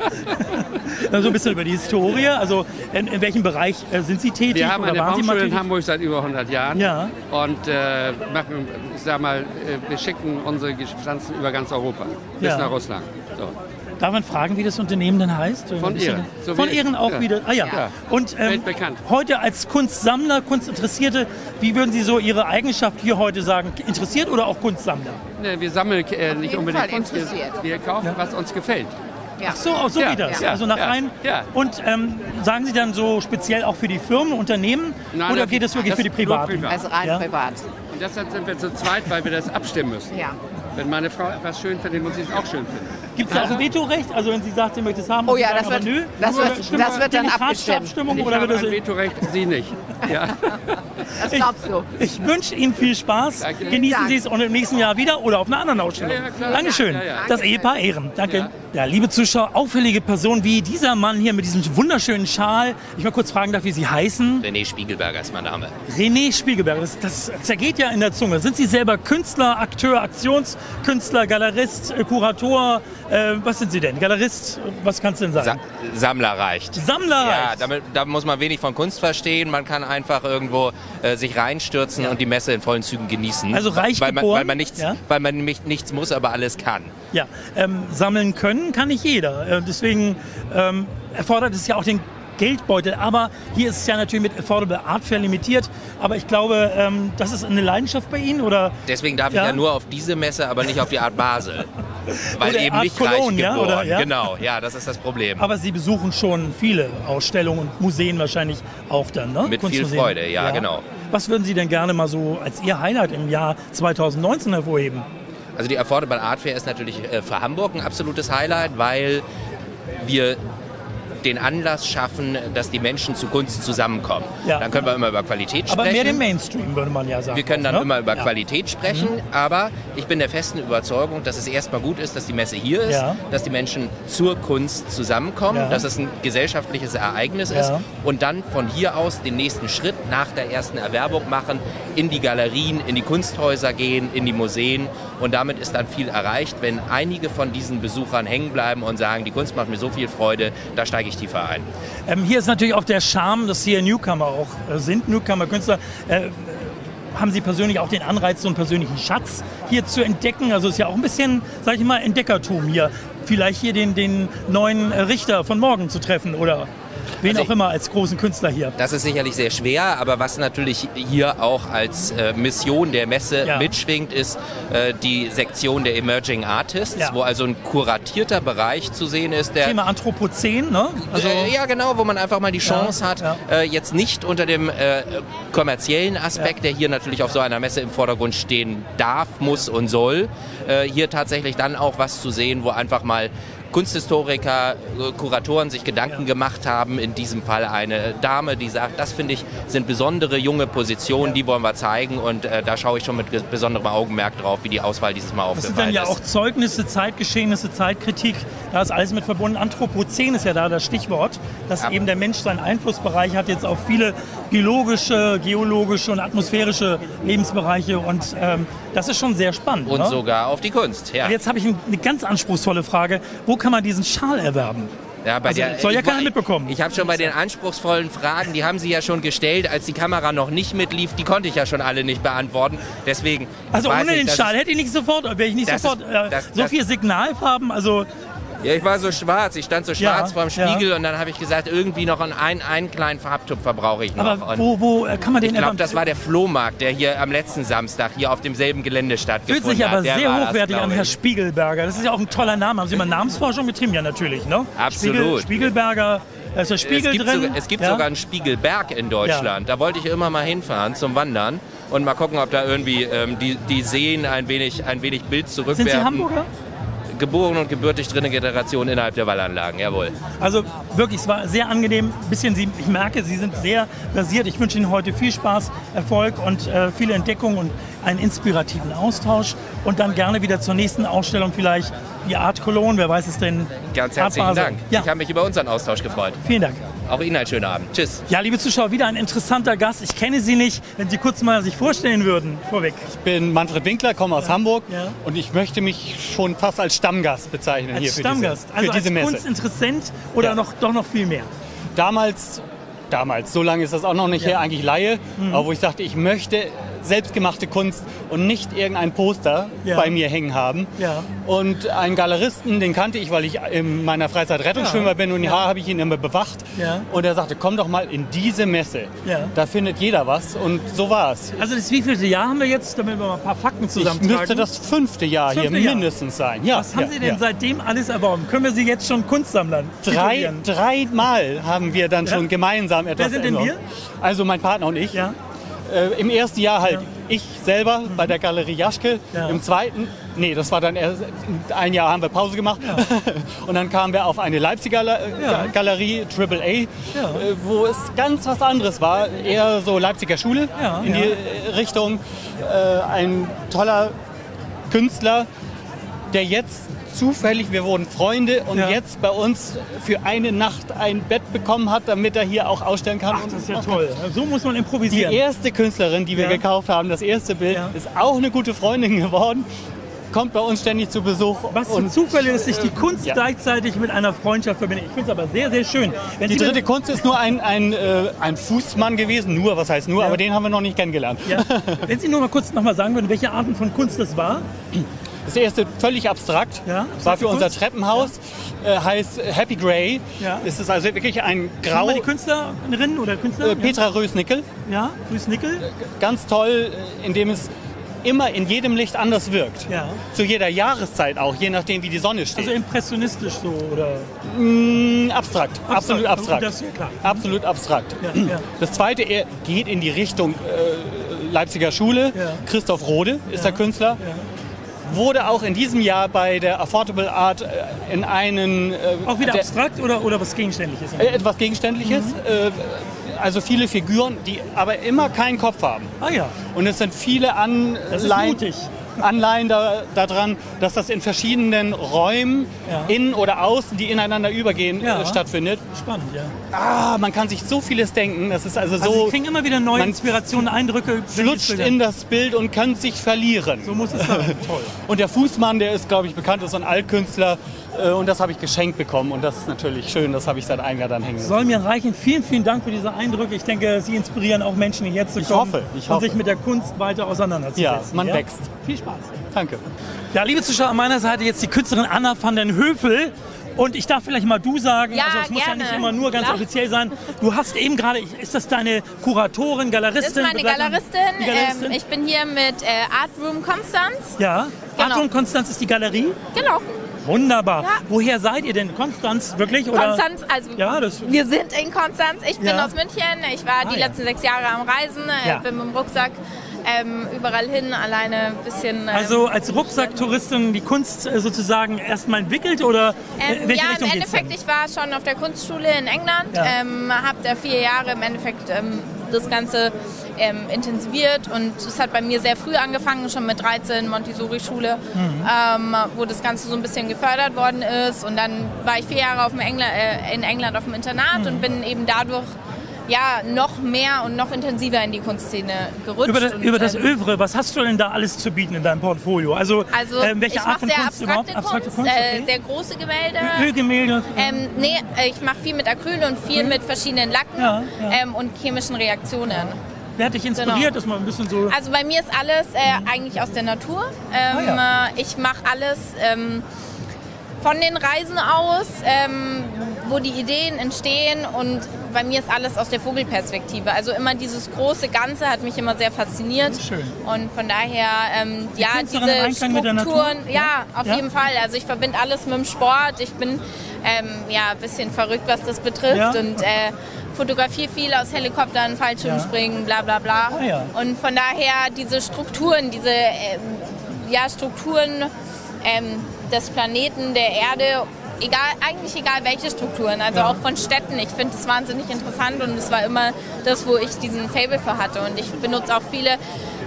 So ein bisschen über die Historie. Also in, in welchem Bereich äh, sind Sie tätig? Wir haben oder eine waren Sie mal Baumschule in tätig? Hamburg seit über hundert Jahren Ja. und äh, machen, ich sag mal, äh, wir schicken unsere Pflanzen über ganz Europa bis Ja. nach Russland. So. Darf man fragen, wie das Unternehmen denn heißt? Von Ein bisschen- Ehren. So Von wie- Ehren auch ja. wieder. Ah ja. Ja. Und ähm, Weltbekannt. heute als Kunstsammler, Kunstinteressierte, wie würden Sie so Ihre Eigenschaft hier heute sagen? Interessiert oder auch Kunstsammler? Ne, wir sammeln äh, nicht jeden unbedingt Fall Kunst, wir, interessiert. wir kaufen, was uns gefällt. Ja. Ach so, auch so Ja, wie das. ja, also nach ja, rein. ja. Und ähm, sagen Sie dann so speziell auch für die Firmen, Unternehmen? Nein, oder das- geht es wirklich das für die nur Privaten? privat. Also rein Ja. privat. Und deshalb sind wir zu zweit, weil wir das abstimmen müssen. Ja. Wenn meine Frau etwas schön findet, muss ich es auch schön finden. Gibt es da auch ein Vetorecht? Also wenn sie sagt, sie möchte es haben, Oh und Sie ja, sagen, das wird- aber nö, das nur wird- stimmt das wird dann demokratische abgestimmt. Abstimmung Ich oder habe wird ein das? Vetorecht, Sie nicht. Ja. Das Ich, glaubst du. ich wünsche Ihnen viel Spaß. Danke. Genießen Dank. Sie es und im nächsten Jahr wieder oder auf einer anderen Ausstellung. Ja, ja, klar. Dankeschön. Ja, ja. Das Ehepaar Ehren. Danke. Ja. Ja, liebe Zuschauer, auffällige Person wie dieser Mann hier mit diesem wunderschönen Schal. Ich mal kurz fragen darf, wie Sie heißen? René Spiegelberger ist mein Name. René Spiegelberg. Das, das zergeht ja in der Zunge. Sind Sie selber Künstler, Akteur, Aktionskünstler, Galerist, äh, Kurator? Äh, was sind Sie denn? Galerist? Was kannst du denn Sa sagen? Sammler reicht. Sammler. Ja, damit, da muss man wenig von Kunst verstehen. Man kann einfach irgendwo äh, sich reinstürzen und die Messe in vollen Zügen genießen. Also reich weil man, geboren, weil man nichts, ja? weil man nämlich nichts muss, aber alles kann. Ja, ähm, sammeln können kann nicht jeder. Äh, deswegen ähm, erfordert es ja auch den Geldbeutel. Aber hier ist es ja natürlich mit Affordable Art Fair limitiert. Aber ich glaube, ähm, das ist eine Leidenschaft bei Ihnen, oder? Deswegen darf Ja? ich ja nur auf diese Messe, aber nicht auf die Art Basel. Weil Oder eben Art nicht Cologne, reich ja, geboren. oder, ja? Genau, ja, das ist das Problem. Aber Sie besuchen schon viele Ausstellungen und Museen wahrscheinlich auch dann, ne? Mit viel Kunstmuseen. Freude, ja, genau. Was würden Sie denn gerne mal so als Ihr Highlight im Jahr zweitausendneunzehn hervorheben? Also die Affordable Art Fair ist natürlich äh, für Hamburg ein absolutes Highlight, weil wir den Anlass schaffen, dass die Menschen zu Kunst zusammenkommen. Ja. Dann können wir immer über Qualität sprechen. Aber mehr den Mainstream, würde man ja sagen. Wir können dann ne? immer über Ja. Qualität sprechen, aber ich bin der festen Überzeugung, dass es erstmal gut ist, dass die Messe hier ist, Ja. dass die Menschen zur Kunst zusammenkommen, Ja. dass es ein gesellschaftliches Ereignis Ja. ist und dann von hier aus den nächsten Schritt nach der ersten Erwerbung machen, in die Galerien, in die Kunsthäuser gehen, in die Museen und damit ist dann viel erreicht, wenn einige von diesen Besuchern hängen bleiben und sagen, die Kunst macht mir so viel Freude, da steige ich tiefer ein. Ähm, hier ist natürlich auch der Charme, dass hier Newcomer auch äh, sind, Newcomer-Künstler. Äh, haben Sie persönlich auch den Anreiz, so einen persönlichen Schatz hier zu entdecken? Also ist ja auch ein bisschen, sag ich mal, Entdeckertum hier. Vielleicht hier den, den neuen äh, Richter von morgen zu treffen oder wen Also auch immer als großen Künstler hier. Das ist sicherlich sehr schwer, aber was natürlich hier auch als äh, Mission der Messe Ja. mitschwingt, ist äh, die Sektion der Emerging Artists, Ja. wo also ein kuratierter Bereich zu sehen ist, der Thema Anthropozän, ne? Also, äh, ja, genau, wo man einfach mal die Chance Ja, hat, ja. Äh, jetzt nicht unter dem äh, kommerziellen Aspekt, der hier natürlich auf so einer Messe im Vordergrund stehen darf, muss und soll, äh, hier tatsächlich dann auch was zu sehen, wo einfach mal Kunsthistoriker, äh, Kuratoren sich Gedanken Ja. gemacht haben, in diesem Fall eine Dame, die sagt, das finde ich, sind besondere junge Positionen, Ja. die wollen wir zeigen und äh, da schaue ich schon mit ge- besonderem Augenmerk drauf, wie die Auswahl dieses Mal das sind dann aufgefallen ja ist. auch Zeugnisse, Zeitgeschehnisse, Zeitkritik. Da ist alles mit verbunden. Anthropozän ist ja da das Stichwort, dass Ja. eben der Mensch seinen Einflussbereich hat jetzt auf viele biologische, geologische und atmosphärische Lebensbereiche und ähm, das ist schon sehr spannend. Und ne? sogar auf die Kunst, ja. Und jetzt habe ich eine ganz anspruchsvolle Frage. Wo kann man diesen Schal erwerben? Ja, bei Also, der, soll ja ich, keiner mitbekommen. Ich habe schon bei den anspruchsvollen Fragen, die haben Sie ja schon gestellt, als die Kamera noch nicht mitlief, die konnte ich ja schon alle nicht beantworten. Deswegen. Also weiß ohne ich, den dass Schal ich, hätte ich nicht sofort, wäre ich nicht Das sofort ist- äh, das- so das- viel Signalfarben, also Ja, ich war so schwarz, ich stand so schwarz Ja, vorm ja. Spiegel und dann habe ich gesagt, irgendwie noch einen, einen, einen kleinen Farbtupfer brauche ich noch. aber Und wo, wo äh, kann man den ich glaube, erwerben? das war der Flohmarkt, der hier am letzten Samstag hier auf demselben Gelände Fühlt stattgefunden sich aber hat. Der sehr war das, hochwertig glaube an, Herr ich. Spiegelberger. Das ist ja auch ein toller Name. Haben Sie mal Namensforschung betrieben? Ja, natürlich, ne? Absolut. Spiegel, Spiegelberger, da ist der Spiegel es gibt, drin. sogar, es gibt ja? sogar einen Spiegelberg in Deutschland. Da wollte ich immer mal hinfahren zum Wandern und mal gucken, ob da irgendwie ähm, die, die Seen ein wenig, ein wenig Bild zurückwerfen. Sind Sie Hamburger? Geboren und gebürtig dritte Generation innerhalb der Wallanlagen, jawohl. Also wirklich, es war sehr angenehm. Bisschen, Sie, ich merke, Sie sind sehr versiert. Ich wünsche Ihnen heute viel Spaß, Erfolg und äh, viele Entdeckungen und einen inspirativen Austausch und dann gerne wieder zur nächsten Ausstellung vielleicht die Art Cologne, wer weiß es denn? Ganz herzlichen Dank. Ja. Ich habe mich über unseren Austausch gefreut. Vielen Dank. Auch Ihnen einen schönen Abend. Tschüss. Ja, liebe Zuschauer, wieder ein interessanter Gast. Ich kenne Sie nicht, wenn Sie kurz mal sich vorstellen würden, vorweg. Ich bin Manfred Winkler, komme aus ja. Hamburg ja. und ich möchte mich schon fast als Stammgast bezeichnen als hier für Stammgast. diese, für also diese als Messe. Kunstinteressent oder ja. noch, doch noch viel mehr? Damals, damals, so lange ist das auch noch nicht ja. her, eigentlich Laie, mhm. aber wo ich sagte, ich möchte selbstgemachte Kunst und nicht irgendein Poster ja. bei mir hängen haben. Ja. Und einen Galeristen, den kannte ich, weil ich in meiner Freizeit Rettungsschwimmer ja. bin und ja, ja. habe ich ihn immer bewacht. Ja. Und er sagte, komm doch mal in diese Messe. Ja. Da findet jeder was und so war es. Also das wievielte Jahr haben wir jetzt, damit wir mal ein paar Fakten zusammentragen? Ich müsste das fünfte Jahr fünfte hier Jahr. mindestens sein. Ja, was haben ja, Sie denn ja. seitdem alles erworben? Können wir Sie jetzt schon Kunstsammlern Drei, dreimal haben wir dann ja? schon gemeinsam etwas Wer sind denn erworben. wir? Also mein Partner und ich. Ja. Äh, Im ersten Jahr halt ja. ich selber mhm. bei der Galerie Jaschke. Ja. Im zweiten, nee, das war dann erst ein Jahr haben wir Pause gemacht. Ja. Und dann kamen wir auf eine Leipziger ja. Galerie, Triple A, ja. wo es ganz was anderes war. Eher so Leipziger Schule ja. in ja. die Richtung. Äh, ein toller Künstler, der jetzt zufällig, wir wurden Freunde und ja. jetzt bei uns für eine Nacht ein Bett bekommen hat, damit er hier auch ausstellen kann. Ach, das ist ja toll. So muss man improvisieren. Die erste Künstlerin, die wir ja. gekauft haben, das erste Bild, ja. ist auch eine gute Freundin geworden. Kommt bei uns ständig zu Besuch. Was für Zufälle, dass sich die Kunst ja. gleichzeitig mit einer Freundschaft verbindet. Ich finde es aber sehr, sehr schön. Wenn die Sie dritte Kunst ist nur ein, ein, äh, ein Fußmann gewesen. Nur, was heißt nur? Ja. Aber den haben wir noch nicht kennengelernt. Ja. Wenn Sie nur mal kurz noch mal sagen würden, welche Arten von Kunst das war? Das erste völlig abstrakt, ja, war für unser Treppenhaus, ja. äh, heißt Happy Grey. Ja. Es ist also wirklich ein Grau... Mal die Künstlerin oder Künstler? Äh, Petra ja. Rösnickel. Ja, Rösnickel. Ganz toll, indem es immer in jedem Licht anders wirkt. Ja. Zu jeder Jahreszeit auch, je nachdem wie die Sonne steht. Also impressionistisch so, oder? Mm, abstrakt. abstrakt, absolut abstrakt. Das ist ja klar. Absolut abstrakt. Ja, ja. Das zweite, er geht in die Richtung äh, Leipziger Schule. Ja. Christoph Rode ist ja. der Künstler. Ja. Wurde auch in diesem Jahr bei der Affordable Art in einen... Äh, auch wieder der, abstrakt oder, oder was Gegenständliches? Äh, etwas Gegenständliches. Mhm. Äh, also viele Figuren, die aber immer keinen Kopf haben. Ah ja. Und es sind viele Anleihen, Anleihen da, daran, dass das in verschiedenen Räumen, ja. innen oder außen, die ineinander übergehen, ja. äh, stattfindet. Spannend, ja. Ah, man kann sich so vieles denken. Das ist also so... Also Sie kriegen immer wieder neue Inspirationen, Eindrücke. Flutscht in das Bild und kann sich verlieren. So muss es sein. Toll. Und der Fußmann, der ist, glaube ich, bekannt, ist so ein Altkünstler. Und das habe ich geschenkt bekommen. Und das ist natürlich schön. Das habe ich seit einem Jahr dann hängen. Soll mir reichen. Vielen, vielen Dank für diese Eindrücke. Ich denke, Sie inspirieren auch Menschen, hierher zu kommen. Ich hoffe, ich hoffe. Und sich mit der Kunst weiter auseinanderzusetzen. Ja, man ja? wächst. Viel Spaß. Danke. Ja, liebe Zuschauer, an meiner Seite jetzt die Künstlerin Anna van den Hövel. Und ich darf vielleicht mal du sagen, ja, also es muss gerne. ja nicht immer nur ganz Klar. offiziell sein. Du hast eben gerade, ist das deine Kuratorin, Galeristin? Das ist meine Galeristin. Galeristin? Ähm, ich bin hier mit äh, Art Room Konstanz. Ja, genau. Art Room Konstanz ist die Galerie? Genau. Wunderbar. Ja. Woher seid ihr denn? Konstanz, wirklich? Oder? Konstanz, also ja, das wir sind in Konstanz. Ich bin ja. aus München. Ich war ah, die ja. letzten sechs Jahre am Reisen. Ja. Bin mit dem Rucksack ähm, überall hin, alleine ein bisschen... Ähm, also als Rucksacktouristin die Kunst äh, sozusagen erstmal entwickelt oder ähm, welche ja, Richtung im Endeffekt, geht's ich war schon auf der Kunstschule in England, ja. ähm, habe da vier Jahre im Endeffekt ähm, das Ganze ähm, intensiviert und es hat bei mir sehr früh angefangen, schon mit dreizehn, Montessori-Schule, mhm. ähm, wo das Ganze so ein bisschen gefördert worden ist und dann war ich vier Jahre auf dem Engl äh, in England auf dem Internat mhm. und bin eben dadurch ja, noch mehr und noch intensiver in die Kunstszene gerutscht. Über das, und, über das ähm, Övre, was hast du denn da alles zu bieten in deinem Portfolio? Also, also ähm, welche ich Art von sehr Kunst überhaupt? abstrakte Abstrakte Kunst, Kunst? Okay. äh, sehr große Gemälde. Ölgemälde? Ähm, nee, ich mache viel mit Acryl und viel okay. mit verschiedenen Lacken ja, ja. Ähm, und chemischen Reaktionen. Wer hat dich inspiriert? Genau. Das mal ein bisschen so. Also bei mir ist alles äh, eigentlich aus der Natur. Ähm, ah, ja. Ich mache alles ähm, von den Reisen aus, ähm, wo die Ideen entstehen und bei mir ist alles aus der Vogelperspektive. Also immer dieses große Ganze hat mich immer sehr fasziniert. Schön. Und von daher, ähm, die ja, diese Strukturen, ja, ja, auf ja? jeden Fall. Also ich verbinde alles mit dem Sport. Ich bin ähm, ja, ein bisschen verrückt, was das betrifft ja? und äh, fotografiere viel aus Helikoptern, Fallschirmspringen, bla bla bla. Ah, ja. Und von daher diese Strukturen, diese ähm, ja, Strukturen ähm, des Planeten, der Erde, egal, eigentlich egal welche Strukturen, also ja. auch von Städten. Ich finde es wahnsinnig interessant und es war immer das, wo ich diesen Faible für hatte. Und ich benutze auch viele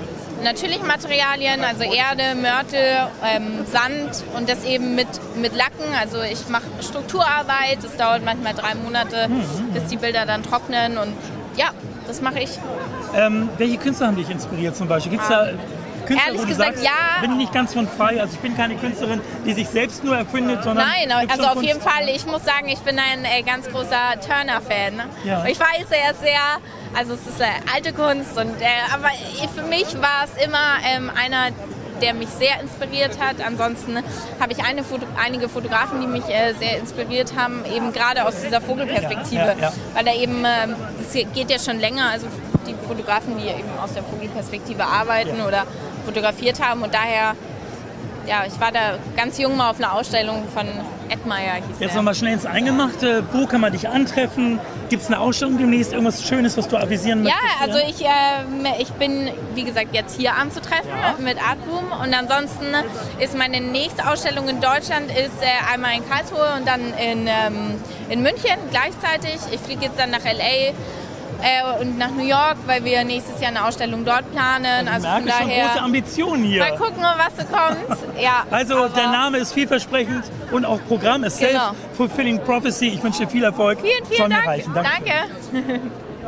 natürlichen Materialien, also Erde, Mörtel, ähm, Sand und das eben mit, mit Lacken. Also ich mache Strukturarbeit, das dauert manchmal drei Monate, mhm. bis die Bilder dann trocknen und ja, das mache ich. Ähm, welche Künstler haben dich inspiriert zum Beispiel? Gibt's da Künstler, Ehrlich wo du gesagt, sagst, ja. bin ich nicht ganz von frei, also ich bin keine Künstlerin, die sich selbst nur erfindet, sondern... Nein, also auf jeden Fall, ich muss sagen, ich bin ein äh, ganz großer Turner-Fan. Ja. Ich weiß, er ist sehr, also es ist äh, alte Kunst, und, äh, aber für mich war es immer ähm, einer, der mich sehr inspiriert hat. Ansonsten habe ich eine Foto, einige Fotografen, die mich äh, sehr inspiriert haben, eben gerade aus dieser Vogelperspektive, ja, ja, ja. weil da eben, es äh, geht ja schon länger, also die Fotografen, die eben aus der Vogelperspektive arbeiten ja. oder fotografiert haben, und daher, ja, ich war da ganz jung mal auf einer Ausstellung von Edmeier. Hieß Jetzt nochmal schnell ins Eingemachte. Wo kann man dich antreffen? Gibt es eine Ausstellung demnächst? Irgendwas Schönes, was du avisieren möchtest? Ja, also ich, äh, ich bin, wie gesagt, jetzt hier anzutreffen ja. mit Artroom, und ansonsten ist meine nächste Ausstellung in Deutschland ist äh, einmal in Karlsruhe und dann in, ähm, in München gleichzeitig. Ich fliege jetzt dann nach L A Äh, und nach New York, weil wir nächstes Jahr eine Ausstellung dort planen. Also, also von daher schon große Ambitionen hier. Mal gucken, was so kommt. Ja, also der Name ist vielversprechend und auch Programm ist genau. Self-Fulfilling Prophecy. Ich wünsche dir viel Erfolg. Vielen, vielen Dank. Reichen. Danke. Danke.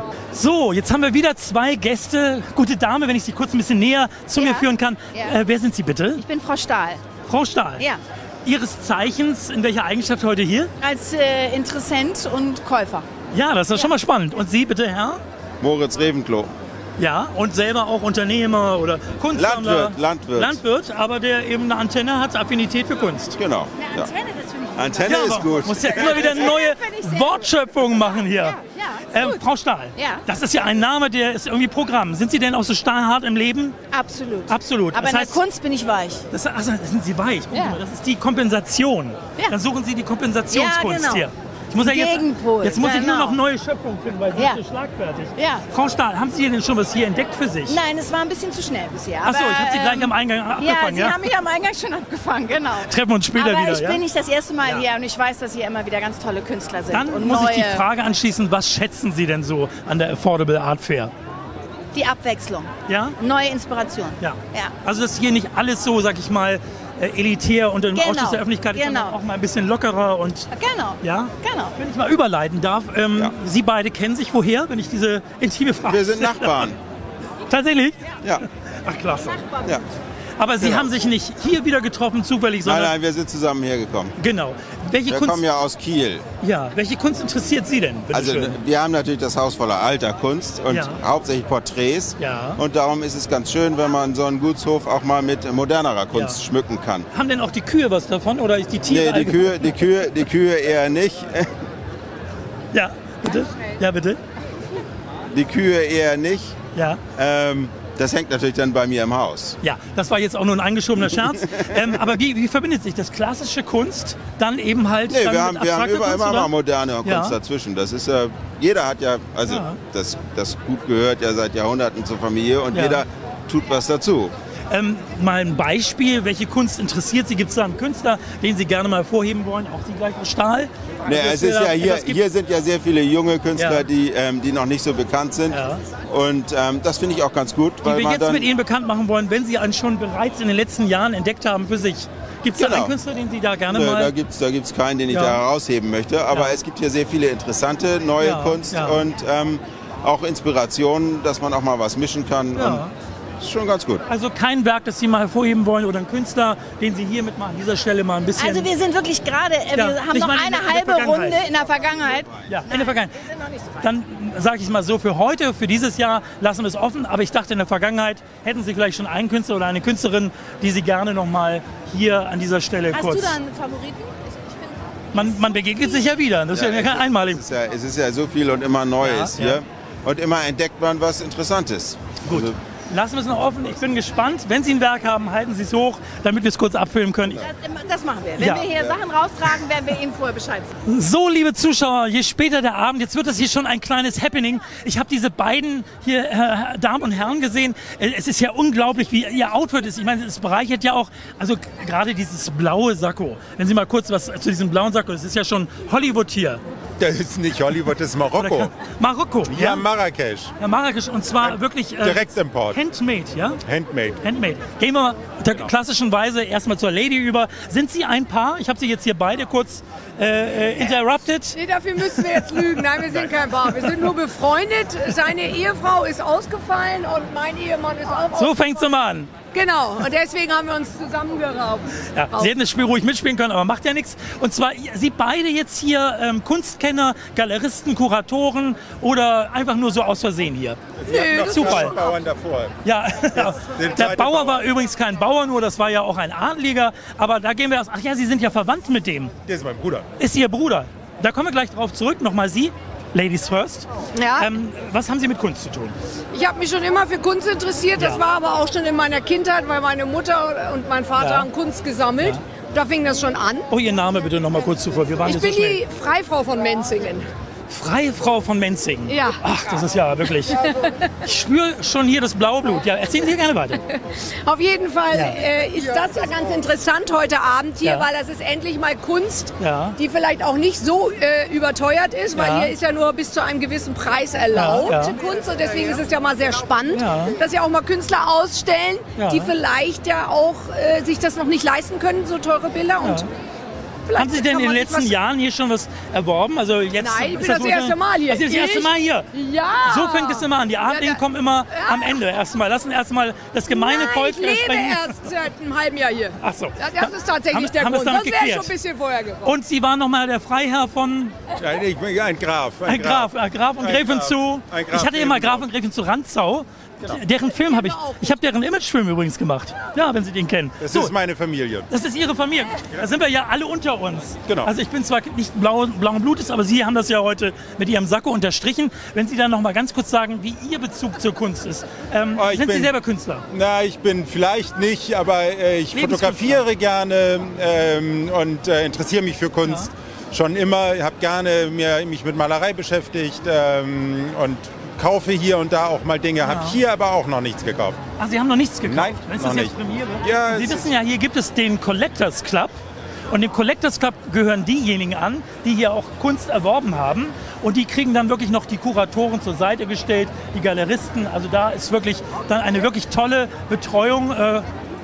So, jetzt haben wir wieder zwei Gäste. Gute Dame, wenn ich Sie kurz ein bisschen näher zu ja. mir führen kann. Ja. Äh, wer sind Sie bitte? Ich bin Frau Stahl. Frau Stahl. Ja. Ihres Zeichens, in welcher Eigenschaft heute hier? Als äh, Interessent und Käufer. Ja, das ist ja. schon mal spannend. Und Sie bitte, Herr? Moritz Revenklo. Ja, und selber auch Unternehmer oder Kunstsammler. Landwirt, Landwirt. Landwirt, aber der eben eine Antenne hat, Affinität für Kunst. Genau. Eine Antenne, ja. das finde ich Antenne ja, ist gut. Muss ja immer wieder neue Wortschöpfungen machen hier. Ja, ja, ähm, Frau Stahl, ja. das ist ja ein Name, der ist irgendwie Programm. Sind Sie denn auch so stahlhart im Leben? Absolut. Absolut. Aber das in heißt, der Kunst bin ich weich. Das, also, sind Sie weich? Ja. Das ist die Kompensation. Ja. Dann suchen Sie die Kompensationskunst ja, genau. hier. Ich muss ja jetzt, Gegenpol. jetzt muss genau. ich nur noch neue Schöpfungen finden, weil Sie ja. sind so schlagfertig. Ja. Frau Stahl, haben Sie denn schon was hier entdeckt für sich? Nein, es war ein bisschen zu schnell bisher. Achso, ich habe Sie gleich am Eingang abgefangen. Ja, Sie ja? haben mich am Eingang schon abgefangen, genau. Treffen wir uns später aber wieder, ich ja? bin nicht das erste Mal ja. hier, und ich weiß, dass hier immer wieder ganz tolle Künstler sind. Dann und muss neue... ich die Frage anschließen, was schätzen Sie denn so an der Affordable Art Fair? Die Abwechslung. Ja? Neue Inspiration. Ja. ja. Also dass hier nicht alles so, sag ich mal, elitär und im genau. Ausschluss der Öffentlichkeit ist, genau. sondern auch mal ein bisschen lockerer und... Genau. Ja? Genau. Wenn ich mal überleiten darf, ähm, ja. Sie beide kennen sich woher, wenn ich diese intime Frage... Wir sind Nachbarn. Tatsächlich? Ja. Ach, klasse. Nachbarn. Ja. Aber Sie genau. haben sich nicht hier wieder getroffen, zufällig, sondern... Nein, nein, wir sind zusammen hergekommen. Genau. Welche wir Kunst... kommen ja aus Kiel. Ja, welche Kunst interessiert Sie denn? Bitte also schön. Wir haben natürlich das Haus voller alter Kunst und ja. hauptsächlich Porträts. Ja. Und darum ist es ganz schön, wenn man so einen Gutshof auch mal mit modernerer Kunst ja. schmücken kann. Haben denn auch die Kühe was davon oder ist die Tiere? Nee, die Kühe, die Kühe, die Kühe eher nicht. Ja, bitte? Ja, bitte? Die Kühe eher nicht. Ja. Ähm, Das hängt natürlich dann bei mir im Haus. Ja, das war jetzt auch nur ein eingeschobener Scherz. ähm, aber wie, wie verbindet sich das klassische Kunst dann eben halt Nee, dann wir haben, mit wir haben abstrakter überall Kunst, immer oder? mal moderne Kunst Ja. dazwischen. Das ist ja, jeder hat ja, also Ja. Das, das Gut gehört ja seit Jahrhunderten zur Familie und Ja. jeder tut was dazu. Ähm, mal ein Beispiel, welche Kunst interessiert Sie? Gibt es da einen Künstler, den Sie gerne mal hervorheben wollen? Auch Sie gleich aus Stahl? Nee, Dass es ist da ja hier, etwas gibt? hier sind ja sehr viele junge Künstler, Ja. die, ähm, die noch nicht so bekannt sind. Ja. Und ähm, das finde ich auch ganz gut. Die weil wir man jetzt dann, mit Ihnen bekannt machen wollen, wenn Sie einen schon bereits in den letzten Jahren entdeckt haben für sich. Gibt es da Genau. einen Künstler, den Sie da gerne Nö, mal... da gibt es da gibt's keinen, den ich Ja. da herausheben möchte. Aber Ja. es gibt hier sehr viele interessante neue Ja, Kunst ja. und ähm, auch Inspirationen, dass man auch mal was mischen kann. Ja. Und das ist schon ganz gut. Also kein Werk, das Sie mal hervorheben wollen oder ein Künstler, den Sie hier mit mal an dieser Stelle mal ein bisschen... Also wir sind wirklich gerade, äh, Ja, wir haben ich noch meine, eine in der halbe Vergangenheit. Runde in der Vergangenheit. Ja, in der Vergangenheit. Dann sage ich es mal so, für heute, für dieses Jahr lassen wir es offen. Aber ich dachte, in der Vergangenheit hätten Sie vielleicht schon einen Künstler oder eine Künstlerin, die Sie gerne noch mal hier an dieser Stelle Hast kurz... du da einen Favoriten? Man, man begegnet sich ja wieder. Das ist ja, Ja, kein einmalig. Es ist ja, es ist ja so viel und immer Neues Ja, hier. ja. Und immer entdeckt man was Interessantes. Gut. Also, Lassen wir es noch offen. Ich bin gespannt. Wenn Sie ein Werk haben, halten Sie es hoch, damit wir es kurz abfilmen können. Das, das machen wir. Wenn Ja. wir hier Sachen raustragen, werden wir Ihnen vorher Bescheid sagen. So, liebe Zuschauer, je später der Abend, jetzt wird es hier schon ein kleines Happening. Ich habe diese beiden hier, äh, Damen und Herren gesehen. Äh, Es ist ja unglaublich, wie ihr Outfit ist. Ich meine, es bereichert ja auch, also gerade dieses blaue Sakko. Wenn Sie mal kurz was zu diesem blauen Sakko, das ist ja schon Hollywood hier. Das ist nicht Hollywood, das ist Marokko. Marokko, ja? Ja, Marrakesch. Ja, Marrakesch und zwar ja, wirklich äh, Direktimport. Handmade, ja? Handmade. Handmade. Gehen wir der klassischen Weise erstmal zur Lady über. Sind Sie ein Paar? Ich habe Sie jetzt hier beide kurz äh, äh, interrupted. Nee, dafür müssen wir jetzt lügen. Nein, wir sind kein Paar. Wir sind nur befreundet. Seine Ehefrau ist ausgefallen und mein Ehemann ist auch ausgefallen. So fängt's mal an. Genau, und deswegen haben wir uns zusammengeraubt. Ja, Sie hätten das Spiel ruhig mitspielen können, aber macht ja nichts. Und zwar, Sie beide jetzt hier ähm, Kunstkenner, Galeristen, Kuratoren oder einfach nur so aus Versehen hier? Nee, das Zufall. Bauern davor. Ja, der Bauer war übrigens kein Bauer, nur das war ja auch ein Adliger. Aber da gehen wir aus. Ach ja, Sie sind ja verwandt mit dem. Der ist mein Bruder. Ist Ihr Bruder. Da kommen wir gleich drauf zurück. Nochmal Sie. Ladies first. Ja. Ähm, was haben Sie mit Kunst zu tun? Ich habe mich schon immer für Kunst interessiert. Das Ja. war aber auch schon in meiner Kindheit, weil meine Mutter und mein Vater Ja. haben Kunst gesammelt. Ja. Da fing das schon an. Oh, Ihr Name bitte nochmal kurz zuvor. Wir waren Ich jetzt so bin schnell. die Freifrau von Menzingen. Freie Frau von Menzingen. Ja. Ach, das ist ja wirklich. Ich spüre schon hier das blaue Blut. Ja, erzählen Sie gerne weiter. Auf jeden Fall Ja. äh, ist das ja ganz interessant heute Abend hier, Ja. weil das ist endlich mal Kunst, Ja. die vielleicht auch nicht so äh, überteuert ist, weil Ja. hier ist ja nur bis zu einem gewissen Preis erlaubt, Ja, ja. Kunst. Und deswegen ist es ja mal sehr spannend, Ja. dass ja auch mal Künstler ausstellen, Ja. die vielleicht ja auch äh, sich das noch nicht leisten können, so teure Bilder. Und vielleicht Haben Sie denn kann in den man letzten was- Jahren hier schon was erworben? Also jetzt Nein, ich ist bin das so- erste Mal hier. Also das erste Ich? Mal hier? Ja. So fängt es immer an. Die Adligen Ja, da- kommen immer am Ende erstmal. Lassen erstmal das gemeine Nein, Volk ich lebe sprechen. erst seit einem halben Jahr hier. Ach so. Ja, das ist tatsächlich Haben- der haben wir es Grund. damit Sonst wäre ich geklärt? schon ein bisschen vorher gekommen. Und Sie waren nochmal der Freiherr von... Nein, ich bin ein Graf. Ein Graf, ein Graf und Ein Gräfin Graf. zu... Ein Graf Ich hatte immer Gräfin Graf und Gräfin zu Rantzau. Deren Film habe ich... Ich habe deren Imagefilm übrigens gemacht. Ja, wenn Sie den kennen. Das So, ist meine Familie. das ist Ihre Familie. Da sind wir ja alle unter uns. Genau. Also ich bin zwar nicht blauen, blauen Blutes, aber Sie haben das ja heute mit Ihrem Sakko unterstrichen. Wenn Sie dann noch mal ganz kurz sagen, wie Ihr Bezug zur Kunst ist. Ähm, Oh, ich sind Sie bin- selber Künstler? Na, ich bin vielleicht nicht, aber äh, ich Lebenskünstler. fotografiere gerne ähm, und äh, interessiere mich für Kunst. Schon immer, habe gerne mir, mich mit Malerei beschäftigt ähm, und kaufe hier und da auch mal Dinge. Habe Ja. hier aber auch noch nichts gekauft. Ach, Sie haben noch nichts gekauft? Nein, ist noch das jetzt nicht. Premiere? Ja, Sie es wissen ja, hier gibt es den Collectors Club. Und dem Collectors Club gehören diejenigen an, die hier auch Kunst erworben haben. Und die kriegen dann wirklich noch die Kuratoren zur Seite gestellt, die Galeristen. Also da ist wirklich dann eine wirklich tolle Betreuung. Äh,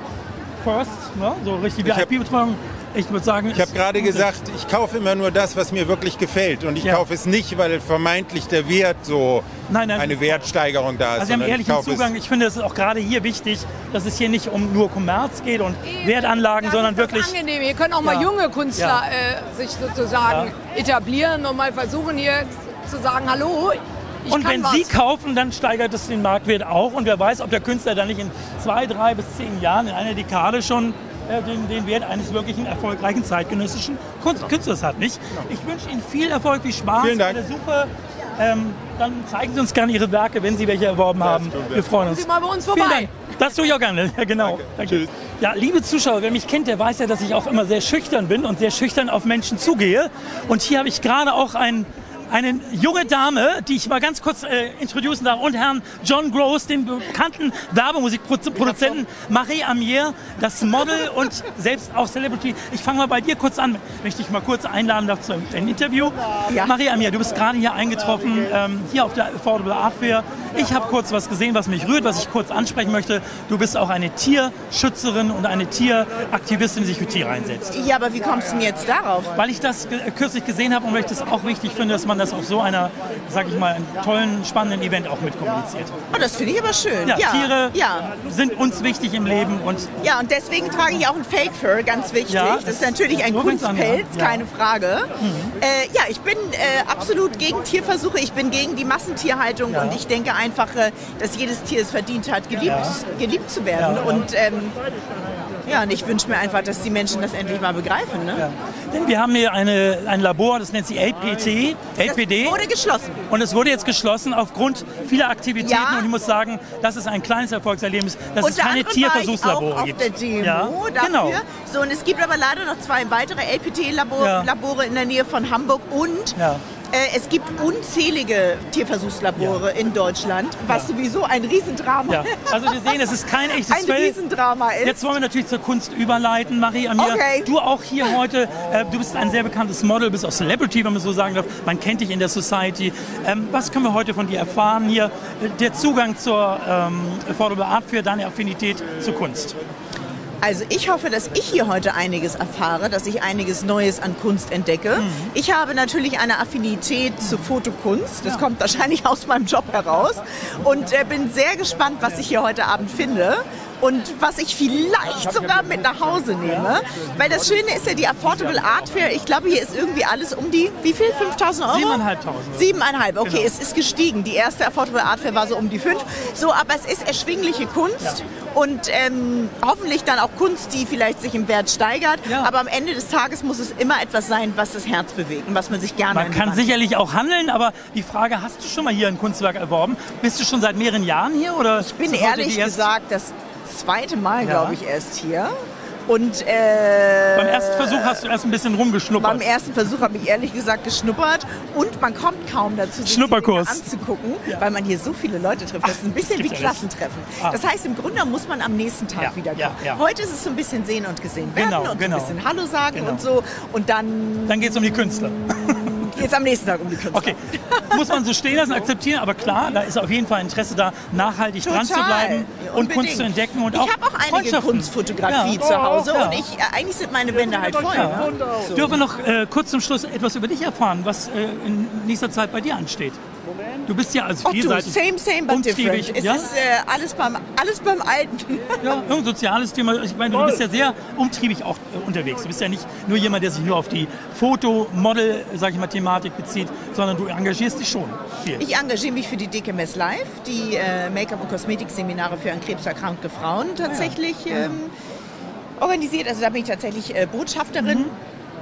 first, ne? So richtig Ich V I P-Betreuung. Ich würde sagen... Ich habe gerade gesagt, ich kaufe immer nur das, was mir wirklich gefällt. Und ich Ja. kaufe es nicht, weil vermeintlich der Wert so Nein, nein. eine Wertsteigerung da ist. Also Sie haben sondern ich ehrlichen kaufe es- Zugang. Ich finde, es ist auch gerade hier wichtig, dass es hier nicht um nur Kommerz geht und Wertanlagen, Das sondern ist das wirklich... angenehm. Hier können auch mal Ja. junge Künstler Ja. äh, sich sozusagen etablieren und mal versuchen hier zu sagen, hallo, ich Und kann wenn was. Sie kaufen, dann steigert es den Marktwert auch. Und wer weiß, ob der Künstler dann nicht in zwei, drei bis zehn Jahren, in einer Dekade schon äh, den, den Wert eines wirklichen erfolgreichen zeitgenössischen Kunst, Künstlers hat. Nicht? Ich wünsche Ihnen viel Erfolg, viel Spaß Vielen Dank. bei der Suche. Ähm, dann zeigen Sie uns gerne Ihre Werke, wenn Sie welche erworben haben. tun wir. Wir freuen Kommen uns. Sie mal bei uns Vielen vorbei. Dank. Das tue ich auch gerne. Ja, genau. Danke. Tschüss. Ja, liebe Zuschauer, wer mich kennt, der weiß ja, dass ich auch immer sehr schüchtern bin und sehr schüchtern auf Menschen zugehe. Und hier habe ich gerade auch ein eine junge Dame, die ich mal ganz kurz äh, introducen darf, und Herrn John Gross, den bekannten Werbemusikproduzenten, Marie Amier, das Model und selbst auch Celebrity. Ich fange mal bei dir kurz an, wenn ich dich mal kurz einladen darf zu einem Interview. Ja. Marie Amier, du bist gerade hier eingetroffen, ähm, hier auf der Affordable Art Fair. Ich habe kurz was gesehen, was mich rührt, was ich kurz ansprechen möchte. Du bist auch eine Tierschützerin und eine Tieraktivistin, die sich für Tiere einsetzt. Ja, aber wie kommst du denn jetzt darauf? Weil ich das ge- kürzlich gesehen habe und weil ich das auch wichtig finde, dass man das auf so einer, sag ich mal, einem tollen, spannenden Event auch mitkommuniziert. Oh, das finde ich aber schön. Ja, Ja, Tiere ja. sind uns wichtig im Leben und Ja, und deswegen trage ich auch ein Fake Fur, ganz wichtig. Ja, das ist natürlich ein so fängt's an, Kunstpelz, ja. Ja. keine Frage. Äh, ja, ich bin äh, absolut gegen Tierversuche, ich bin gegen die Massentierhaltung Ja. und ich denke einfach, äh, dass jedes Tier es verdient hat, geliebt, Ja. geliebt zu werden. Ja. Und ähm, ja, und ich wünsche mir einfach, dass die Menschen das endlich mal begreifen. Ne? Ja. Denn wir haben hier eine, ein Labor, das nennt sich L P T, L P D. Das wurde geschlossen. Und es wurde jetzt geschlossen aufgrund vieler Aktivitäten. Ja. Und ich muss sagen, das ist ein kleines Erfolgserlebnis, dass es Unter keine anderem Tierversuchslabore war ich auch gibt. auf der Demo ja, dafür. genau. So, und es gibt aber leider noch zwei weitere L P T-Labore Ja. Labore in der Nähe von Hamburg und Ja. Äh, es gibt unzählige Tierversuchslabore ja. in Deutschland, was ja. sowieso ein Riesendrama ist. Ja. Also wir sehen, es ist kein echtes ein Feld. Riesendrama ist. Jetzt wollen wir natürlich zur Kunst überleiten, Marie Amir. Okay. Du auch hier heute, äh, du bist ein sehr bekanntes Model, bist auch Celebrity, wenn man so sagen darf. Man kennt dich in der Society. Ähm, was können wir heute von dir erfahren hier? Der Zugang zur ähm, Affordable Art Fair, deine Affinität zur Kunst. Also ich hoffe, dass ich hier heute einiges erfahre, dass ich einiges Neues an Kunst entdecke. Mhm. Ich habe natürlich eine Affinität zur Fotokunst. Das ja. kommt wahrscheinlich aus meinem Job heraus. Und äh, bin sehr gespannt, was ich hier heute Abend finde. Und was ich vielleicht sogar mit nach Hause nehme. Weil das Schöne ist ja die Affordable Art Fair. Ich glaube, hier ist irgendwie alles um die, wie viel? fünftausend Euro? Siebeneinhalbtausend. Siebeneinhalb, okay, Genau. es ist gestiegen. Die erste Affordable Art Fair war so um die fünf. So, aber es ist erschwingliche Kunst. Ja. Und ähm, hoffentlich dann auch Kunst, die vielleicht sich im Wert steigert. Ja. Aber am Ende des Tages muss es immer etwas sein, was das Herz bewegt und was man sich gerne Man kann sicherlich auch handeln, aber die Frage, hast du schon mal hier ein Kunstwerk erworben? Bist du schon seit mehreren Jahren hier? Oder ich bin ehrlich gesagt das zweite Mal, ja. glaube ich, erst hier. Und, äh, beim ersten Versuch hast du erst ein bisschen rumgeschnuppert. Beim ersten Versuch habe ich ehrlich gesagt geschnuppert und man kommt kaum dazu, sich die Dinge anzugucken, ja. weil man hier so viele Leute trifft. Das ist ein bisschen wie Klassentreffen. Ah. Das heißt, im Grunde muss man am nächsten Tag ja. wieder kommen. Ja, ja. Heute ist es so ein bisschen sehen und gesehen werden genau, und genau. so ein bisschen Hallo sagen genau. und so. Und dann... Dann geht es um die Künstler. Geht es am nächsten Tag um die Künstler. Okay, muss man so stehen lassen, akzeptieren, aber klar, da ist auf jeden Fall Interesse da, nachhaltig Total. dran zu bleiben und Unbedingt. Kunst zu entdecken. Und ich auch habe auch einige Kunstfotografie ja. zu Hause ja. und ich, äh, eigentlich sind meine Wände halt voll. Ja. Ne? So. Dürfen wir noch äh, kurz zum Schluss etwas über dich erfahren, was äh, in nächster Zeit bei dir ansteht? Du bist ja als vielseitig. Same, same, but umtriebig. different. Es ja? ist äh, alles, beim, alles beim Alten. Ja, irgendein soziales Thema. Ich meine, du bist ja sehr umtriebig auch äh, unterwegs. Du bist ja nicht nur jemand, der sich nur auf die Foto-, Model, sag ich mal, Thematik bezieht, sondern du engagierst dich schon viel. Ich engagiere mich für die D K M S Live, die äh, Make-up- und Kosmetikseminare für an Krebs erkrankte Frauen tatsächlich ja. ähm, organisiert. Also da bin ich tatsächlich äh, Botschafterin. Mhm.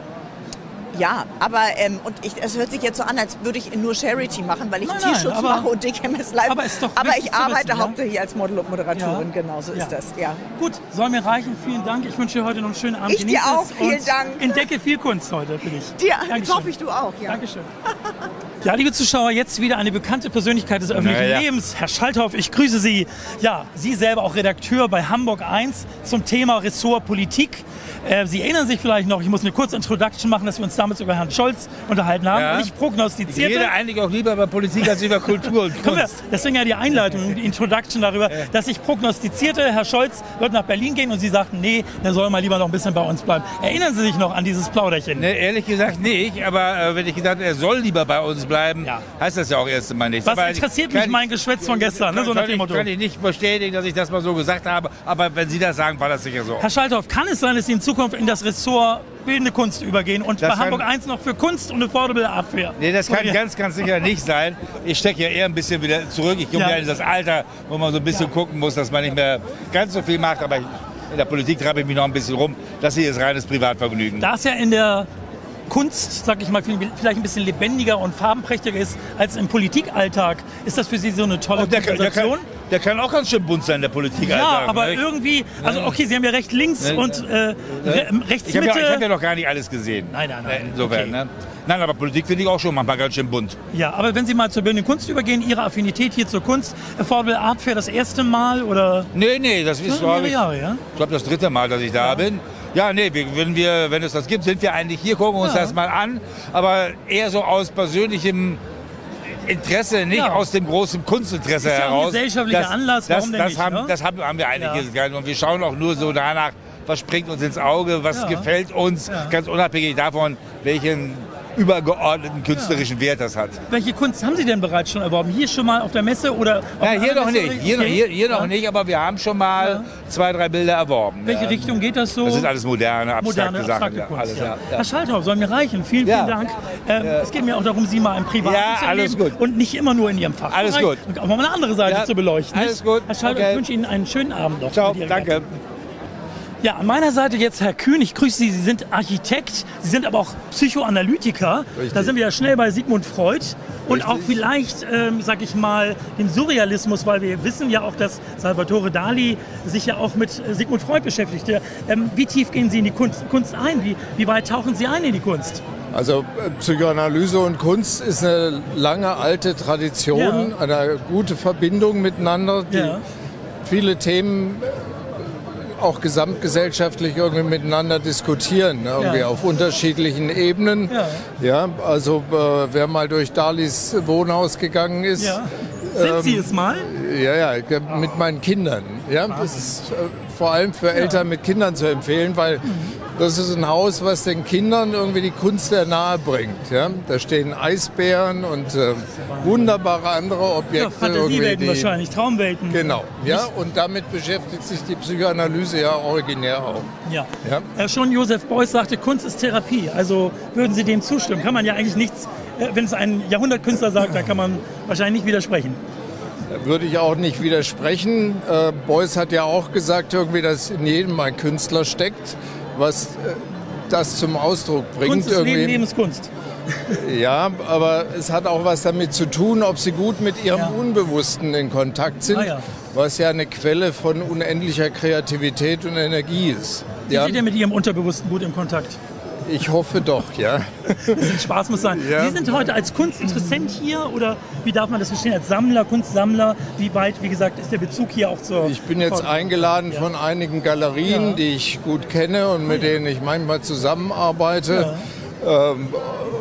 Ja, aber ähm, und ich, es hört sich jetzt so an, als würde ich nur Charity machen, weil ich nein, Tierschutz nein, aber, mache und D K M S Live. Aber, ist doch aber ich arbeite wissen, hauptsächlich ja? als Model und Moderatorin, ja. genau so ja. ist das. Ja. Gut, soll mir reichen. Vielen Dank. Ich wünsche dir heute noch einen schönen Abend. Ich dir auch, vielen Dank. Entdecke viel Kunst heute für dich. Dir, das hoffe ich, du auch. Ja. Dankeschön. Ja, liebe Zuschauer, jetzt wieder eine bekannte Persönlichkeit des öffentlichen ja. Lebens. Herr Schalthoff, ich grüße Sie. Ja, Sie selber auch Redakteur bei Hamburg eins zum Thema Ressort Politik. Äh, Sie erinnern sich vielleicht noch, ich muss eine kurze Introduction machen, dass wir uns damals über Herrn Scholz unterhalten haben. Ja. Und ich prognostizierte... Ich rede eigentlich auch lieber über Politik als über Kultur und Kunst. Wir, deswegen ja die Einleitung, die Introduction darüber, ja. dass ich prognostizierte, Herr Scholz wird nach Berlin gehen und Sie sagten, nee, der soll mal lieber noch ein bisschen bei uns bleiben. Erinnern Sie sich noch an dieses Plauderchen? Nee, ehrlich gesagt nicht, aber äh, wenn ich gedacht habe, er soll lieber bei uns bleiben, ja. heißt das ja auch erst einmal nichts. Was aber interessiert mich ich, mein Geschwätz von gestern? Kann, Ne, so nach dem Motto. Kann ich nicht bestätigen, dass ich das mal so gesagt habe, aber wenn Sie das sagen, war das sicher so. Herr Schalthoff, kann es sein, dass Sie in Zukunft in das Ressort bildende Kunst übergehen und das bei Hamburg eins noch für Kunst und Affordable Art Fair? Nee, das kann ganz, ganz sicher nicht sein. Ich stecke ja eher ein bisschen wieder zurück. Ich komme ja. ja in das Alter, wo man so ein bisschen ja. gucken muss, dass man nicht mehr ganz so viel macht, aber in der Politik treibe ich mich noch ein bisschen rum. Das hier ist reines Privatvergnügen. Da ist ja in der Kunst, sag ich mal, vielleicht ein bisschen lebendiger und farbenprächtiger ist als im Politikalltag. Ist das für Sie so eine tolle der, Konversation? Der kann, der kann auch ganz schön bunt sein, der Politikalltag. Ja, aber ne? irgendwie, also okay, Sie haben ja recht links ne? und äh, ne? rechts ich hab Mitte. Ja, ich habe ja noch gar nicht alles gesehen. Nein, nein, nein. Insofern, okay. ne? Nein, aber Politik finde ich auch schon manchmal ganz schön bunt. Ja, aber wenn Sie mal zur bildenden Kunst übergehen, Ihre Affinität hier zur Kunst, Affordable Art Fair das erste Mal oder? Nee, nee, das ist, glaube ich, Jahre, ja? ich glaube, das dritte Mal, dass ich da ja. bin. Ja, nee, wenn, wir, wenn es das gibt, sind wir eigentlich hier, gucken uns ja. das mal an. Aber eher so aus persönlichem Interesse, nicht ja. aus dem großen Kunstinteresse ist ja heraus. Ein gesellschaftlicher das, Anlass, warum das, denn das nicht? Haben, ne? Das haben, haben wir eigentlich ja. gar. Und wir schauen auch nur so danach, was springt uns ins Auge, was ja. gefällt uns, ja. ganz unabhängig davon, welchen übergeordneten künstlerischen ja. Wert das hat. Welche Kunst haben Sie denn bereits schon erworben? Hier schon mal auf der Messe oder? Ja, hier noch nicht, hier, okay. hier, hier ja. noch nicht, aber wir haben schon mal ja. zwei, drei Bilder erworben. Welche ja. Richtung geht das so? Das sind alles moderne, abstrakte moderne, Sachen. Abstrakte ja, Kunst, alles, ja. Ja. Herr Schalthoff, soll mir reichen. Vielen, vielen Dank. Ähm, ja. Es geht mir auch darum, Sie mal im Privaten ja, zu alles erleben gut. und nicht immer nur in Ihrem Fach. Alles gut. Und auch mal eine andere Seite ja. zu beleuchten. Alles gut. Herr Schalthoff, okay. ich wünsche Ihnen einen schönen Abend noch. Ciao, danke. Ja, an meiner Seite jetzt Herr Kühn. Ich grüße Sie. Sie sind Architekt, Sie sind aber auch Psychoanalytiker. Richtig. Da sind wir ja schnell bei Sigmund Freud. Und Richtig. auch vielleicht, ähm, sag ich mal, dem Surrealismus, weil wir wissen ja auch, dass Salvatore Dali sich ja auch mit äh, Sigmund Freud beschäftigte. Ähm, wie tief gehen Sie in die Kunst, Kunst ein? Wie, wie weit tauchen Sie ein in die Kunst? Also Psychoanalyse und Kunst ist eine lange alte Tradition, ja. eine gute Verbindung miteinander, die ja. viele Themen auch gesamtgesellschaftlich irgendwie miteinander diskutieren, irgendwie ja. auf unterschiedlichen Ebenen. Ja, ja also äh, wer mal durch Dalis Wohnhaus gegangen ist. Ja. Sind ähm, Sie es mal? Ja, ja, mit meinen Kindern. Ja, das ist äh, vor allem für Eltern ja. mit Kindern zu empfehlen, weil mhm. das ist ein Haus, was den Kindern irgendwie die Kunst sehr nahe bringt. Ja? Da stehen Eisbären und äh, wunderbare andere Objekte. Ja, Fantasiewelten die, wahrscheinlich, Traumwelten. Genau, ja, und damit beschäftigt sich die Psychoanalyse ja originär auch. Ja. Ja? Äh, schon Joseph Beuys sagte, Kunst ist Therapie. Also würden Sie dem zustimmen? Kann man ja eigentlich nichts, äh, wenn es ein Jahrhundertkünstler sagt, dann kann man wahrscheinlich nicht widersprechen. Würde ich auch nicht widersprechen. Äh, Beuys hat ja auch gesagt, irgendwie, dass in jedem ein Künstler steckt, was äh, das zum Ausdruck bringt. Kunst ist irgendwie. Leben, Leben ist Kunst. Ja, aber es hat auch was damit zu tun, ob sie gut mit ihrem ja. Unbewussten in Kontakt sind, ah, ja. was ja eine Quelle von unendlicher Kreativität und Energie ist. Wie ja? Sind ihr mit Ihrem Unterbewussten gut in Kontakt? Ich hoffe doch, ja. Spaß muss sein. Ja. Sie sind heute als Kunstinteressent hier oder wie darf man das verstehen? Als Sammler, Kunstsammler? Wie weit, wie gesagt, ist der Bezug hier auch zur... Ich bin jetzt eingeladen ja. von einigen Galerien, ja. die ich gut kenne und mit denen ich manchmal zusammenarbeite. Ja. Ähm,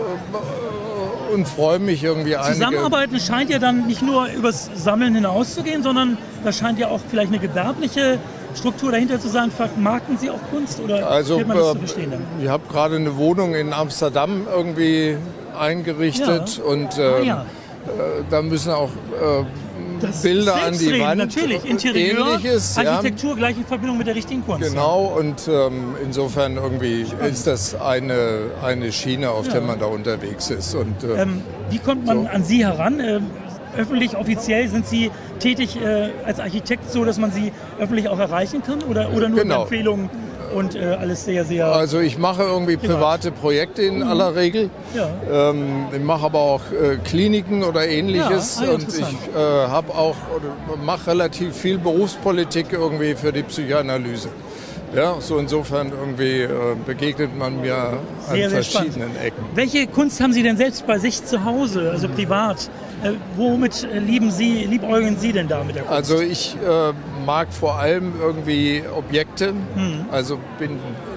und freue mich irgendwie einige... Zusammenarbeiten scheint ja dann nicht nur übers Sammeln hinauszugehen, sondern da scheint ja auch vielleicht eine gewerbliche Struktur dahinter zu sein. Vermarkten Sie auch Kunst oder also, wird man das so verstehen dann? Ich habe gerade eine Wohnung in Amsterdam irgendwie eingerichtet ja. und äh, ah, ja. äh, da müssen auch äh, das Bilder an die Wand. Natürlich, Interieur, Ähnliches, Architektur, ja. gleich in Verbindung mit der richtigen Kunst. Genau, und ähm, insofern irgendwie ist das eine, eine Schiene, auf ja. der man da unterwegs ist. Und, äh, ähm, wie kommt man so. an Sie heran? Ähm, öffentlich, offiziell sind Sie tätig äh, als Architekt, so dass man Sie öffentlich auch erreichen kann? Oder, oder nur genau. Empfehlungen und äh, alles sehr, sehr... Also ich mache irgendwie private Projekte in mhm. aller Regel. Ja. Ähm, ich mache aber auch äh, Kliniken oder Ähnliches. Ja, ah, und ich äh, habe auch, mache relativ viel Berufspolitik irgendwie für die Psychoanalyse. Ja, so insofern irgendwie äh, begegnet man mir an sehr, sehr verschiedenen spannend. Ecken. Welche Kunst haben Sie denn selbst bei sich zu Hause, also privat? Äh, womit lieben Sie, liebäugeln Sie denn da mit der Kunst? Also ich äh, mag vor allem irgendwie Objekte. Hm. Also bin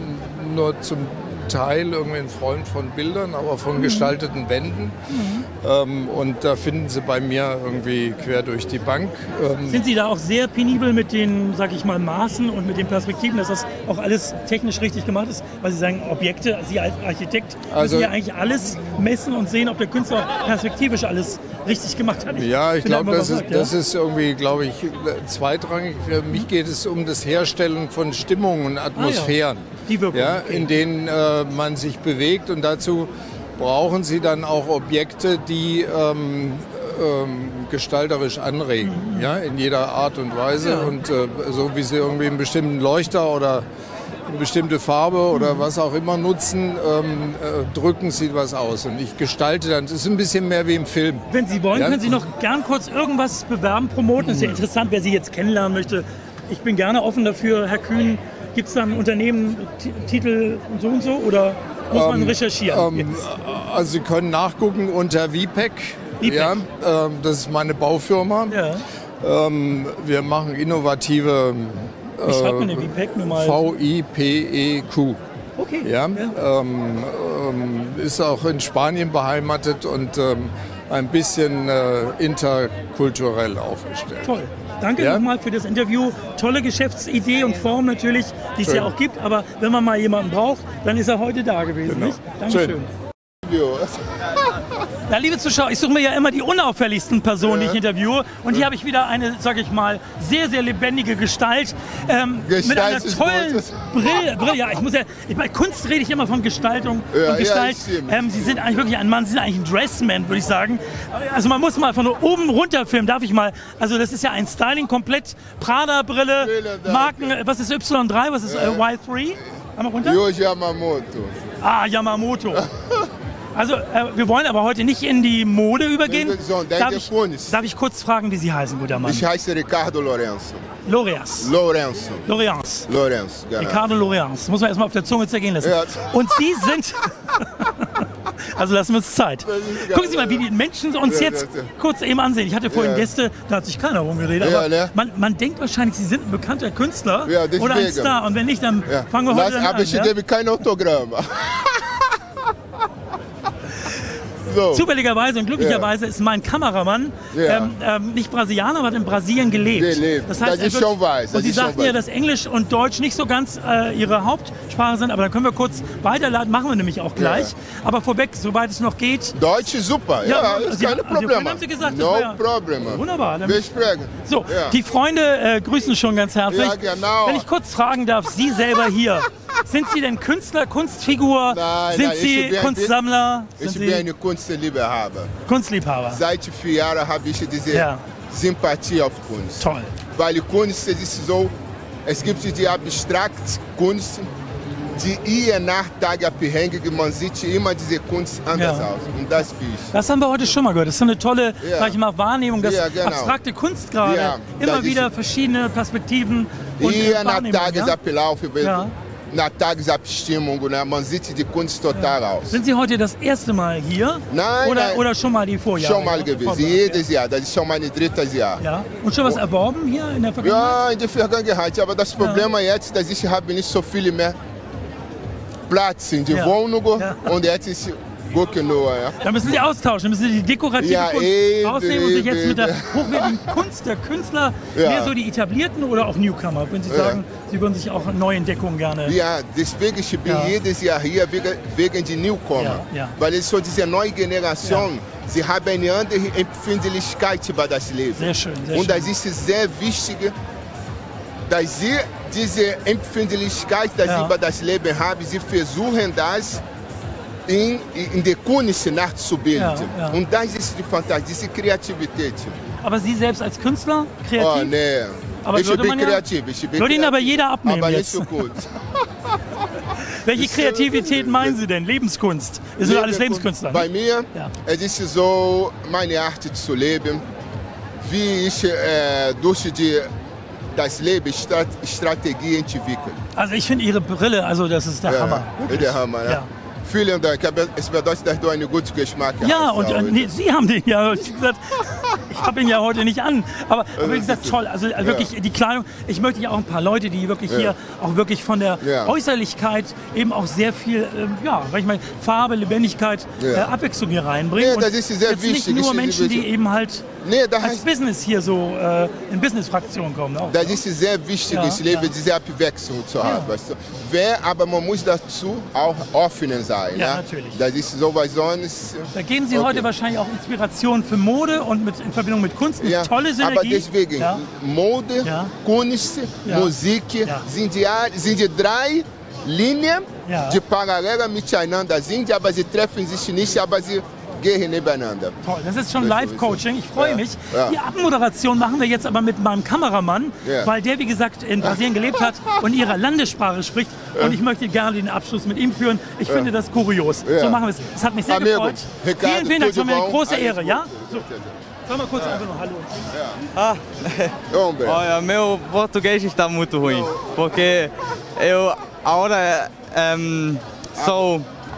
nur zum Teil irgendwie ein Freund von Bildern, aber von mhm. gestalteten Wänden. Mhm. Ähm, und da finden Sie bei mir irgendwie quer durch die Bank. Ähm Sind Sie da auch sehr penibel mit den, sag ich mal, Maßen und mit den Perspektiven, dass das auch alles technisch richtig gemacht ist? Weil Sie sagen, Objekte, Sie als Architekt also, müssen ja eigentlich alles messen und sehen, ob der Künstler perspektivisch alles richtig gemacht hat. Ich ja, ich glaube, das, sagt, ja? das ist irgendwie, glaube ich, zweitrangig. Für mich geht es um das Herstellen von Stimmungen und Atmosphären, ah, ja. Die Wirkung, ja, okay. in denen äh, man sich bewegt. Und dazu brauchen Sie dann auch Objekte, die ähm, ähm, gestalterisch anregen, mhm. ja, in jeder Art und Weise. Ja. Und äh, so wie Sie irgendwie einen bestimmten Leuchter oder eine bestimmte Farbe oder was auch immer nutzen, ähm, äh, drücken Sie was aus. Und ich gestalte dann, es ist ein bisschen mehr wie im Film. Wenn Sie wollen, ja? können Sie noch gern kurz irgendwas bewerben, promoten. Das ist ja interessant, wer Sie jetzt kennenlernen möchte. Ich bin gerne offen dafür, Herr Kühn. Gibt es da ein Unternehmen, T Titel und so und so? Oder muss man ähm, recherchieren? Ähm, also Sie können nachgucken unter V P E C. Ja, ähm, das ist meine Baufirma. Ja. Ähm, wir machen innovative... Wie schreibt man den V P E C nur mal? V I P E Q. Okay. Ja, ja. Ähm, ähm, ist auch in Spanien beheimatet und ähm, ein bisschen äh, interkulturell aufgestellt. Toll. Danke ja? nochmal für das Interview. Tolle Geschäftsidee und Form natürlich, die es ja auch gibt. Aber wenn man mal jemanden braucht, dann ist er heute da gewesen. Genau. Nicht? Dankeschön. Ja, liebe Zuschauer, ich suche mir ja immer die unauffälligsten Personen, ja. die ich interviewe. Und hier habe ich wieder eine, sage ich mal, sehr, sehr lebendige Gestalt. Ähm, Gestalt mit einer tollen Brille. Brille. Ja, ich muss ja, ich, bei Kunst rede ich immer von Gestaltung ja, und Gestalt. Ja, ähm, Sie sind eigentlich wirklich ein Mann, Sie sind eigentlich ein Dressman, würde ich sagen. Also man muss mal von oben runter filmen, darf ich mal. Also das ist ja ein Styling komplett. Prada-Brille, Marken, was ist Y drei, was ist äh, Y drei? Einmal runter? Yo Yamamoto. Ah, Yamamoto. Also, äh, wir wollen aber heute nicht in die Mode übergehen. Darf ich, darf ich kurz fragen, wie Sie heißen, guter Mann? Ich heiße Ricardo Lourenço. Loreas. Lorenzo. Lorenz. Lorenz, genau. Ricardo Lorenz. Muss man erstmal auf der Zunge zergehen lassen. Ja. Und Sie sind... Also lassen wir uns Zeit. Gucken Sie mal, wie die Menschen uns jetzt kurz eben ansehen. Ich hatte vorhin Ja. Gäste, da hat sich keiner rumgeredet. Ja, Aber ne? man, man denkt wahrscheinlich, Sie sind ein bekannter Künstler Ja, deswegen. oder ein Star. Und wenn nicht, dann fangen wir heute Mas, dann aber an. ich Ja? gebe kein Autogramm. So. Zufälligerweise und glücklicherweise ist mein Kameramann Ja. ähm, ähm, nicht Brasilianer, aber hat in Brasilien gelebt. Gelebt. Das heißt, Das er ist wird- schon weiß, das Und Sie ist schon sagten ja, weiß. dass Englisch und Deutsch nicht so ganz äh, Ihre Hauptsprache sind, aber dann können wir kurz weiterleiten, machen wir nämlich auch gleich. Ja. Aber vorweg, soweit es noch geht. Deutsch ist super, ja, ist Sie, keine also vorhin Probleme. haben Sie gesagt, das No war ja problem. Wunderbar. Dann Wir sprechen. So, Ja. die Freunde äh, grüßen schon ganz herzlich. Ja, genau. Wenn ich kurz fragen darf, Sie selber hier, sind Sie denn Künstler, Kunstfigur? Nein, sind nein, Sie ich bin- Kunstsammler? Ich Sind bin Sie ein Kunstliebhaber. Kunstliebhaber? Seit vier Jahren habe ich diese Ja. Sympathie auf Kunst. Toll. Weil Kunst ist so, es gibt die abstrakte Kunst, die je nach Tag abhängig, man sieht immer diese Kunst anders Ja. aus. Und das bin ich. Das haben wir heute schon mal gehört. Das ist so eine tolle, Ja. sag ich mal, Wahrnehmung, dass Ja, genau. abstrakte Kunst gerade Ja, immer das ist- wieder verschiedene Perspektiven und E äh, na Wahrnehmungen, ja? Tagesablauf, Ja. na Tagesabstimmung, ne? Man sieht die Kunst total aus. Sind Sie heute das erste Mal hier? Nein, oder, nein. oder schon mal die Vorjahre? Schon mal ja? gewesen, Vorbei. jedes Jahr. Das ist schon mein drittes Jahr. Ja. Und schon was erworben hier in der Vergangenheit? Ja, in der Vergangenheit. Aber das Problem jetzt, dass ich habe nicht so viel mehr Platz in der Ja. Wohnung Ja. und jetzt ist gut genug. Ja. Da müssen Sie austauschen, da müssen Sie die dekorative Ja, Kunst eben, rausnehmen und sich jetzt mit der eben. hochwertigen Kunst der Künstler, Ja. mehr so die etablierten oder auch Newcomer, wenn Sie Ja. sagen, Sie würden sich auch Neuentdeckungen gerne... Ja, deswegen ich bin Ja. jedes Jahr hier wegen, wegen die Newcomer. Ja, ja. Weil es so diese neue Generation, sie haben eine andere Empfindlichkeit über das Leben. Sehr schön, sehr und schön. das ist sehr wichtig, dass sie diese Empfindlichkeit, die Ja. sie über das Leben haben, sie versuchen das in, in der Kunst nachzubilden. Ja, ja. Und das ist die Fantasie, diese Kreativität. Aber Sie selbst als Künstler, kreativ? Oh, nee. Aber ich würde bin man ja- kreativ. Ich bin Würde Ihnen aber kreativ. jeder abnehmen Aber jetzt. nicht so gut. Welche Kreativität meinen Sie denn? Lebenskunst? Das sind alles Lebenskünstler. Bei ne? mir, Ja. es ist so, meine Art zu leben, wie ich äh, durch die, das Leben Strat Strategie entwickle. Also ich finde Ihre Brille, also das ist der Ja, Hammer. ist der Hammer, ja. Ja. Vielen Dank. Aber es bedeutet, dass du einen guten Geschmack Ja, hast. und äh, heute. nee, Sie haben den ja. Ich, gesagt, ich habe ihn ja heute nicht an. Aber, aber wie gesagt, toll. Also äh, wirklich die Kleidung. Ich möchte ja auch ein paar Leute, die wirklich Ja. hier auch wirklich von der Ja. Äußerlichkeit eben auch sehr viel, ähm, ja, sag ich mal, Farbe, Lebendigkeit, Ja. äh, Abwechslung hier reinbringen. Ja, das Und ist sehr jetzt wichtig. Nicht nur Ich- Menschen, die ich- eben halt Nee, das als heißt, Business hier so äh, in Business-Fraktionen kommen. Auch, das ist sehr wichtig, Ja, das Leben, ja. diese Abwechslung zu haben. Weißt du? Wer, aber man muss dazu auch offen sein. Ja, Ja, natürlich. Das ist so, weil sonst... Da geben Sie Okay. heute wahrscheinlich auch Inspiration für Mode und mit, in Verbindung mit Kunst. Eine Ja, tolle Synergie. aber deswegen, Ja. Mode, Ja. Kunst, Ja. Musik Ja. sind, die, sind die drei Linien, Ja. die parallel miteinander sind, aber sie treffen sich nicht, aber sie gehen nebeneinander. Toll, das ist schon Das ist Live-Coaching. Ich freue Ja. mich. Ja. Die Abmoderation machen wir jetzt aber mit meinem Kameramann, Ja. weil der, wie gesagt, in Brasilien gelebt hat und ihrer Landessprache spricht. Und ich möchte gerne den Abschluss mit ihm führen. Ich Ja. finde das kurios. Ja. So machen wir es. Es hat mich sehr Amigo, gefreut. Ricardo, Vielen, vielen Dank. Es war mir eine tudo bom? große Alles Ehre. gut. Ja? So. Sag mal kurz einfach noch Hallo. Ah, olha, meu português está muito ruim, porque eu agora um, sou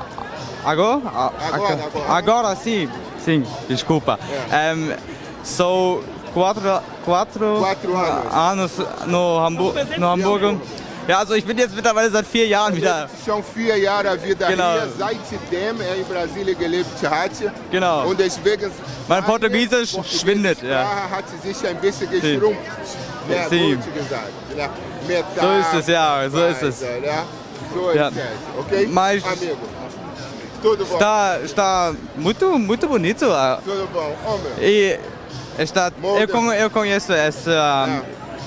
agora A- Agora, agora, agora sim, sim, desculpa. Um, sou quatro quatro Quatro anos. anos no Hamburg, no Hamburgo. Ja, also ich bin jetzt mittlerweile seit vier Jahren wieder. Schon vier Jahre wieder Genau. hier, seitdem er in Brasilien gelebt hat. Genau. Und deswegen... Mein Portugiesisch schwindet, ja. Sprache hat sich ein bisschen geschrumpft. Mehr Sim. gut gesagt. Ja, mehr So ist es, ja, so ist es. weiter, Ja. So Ja. ist es, ok? Mas- Amigo, tudo bom? Está, está muito, muito bonito. ah. Tudo bom, homem. E está, Molde. eu, con- eu conheço esse um,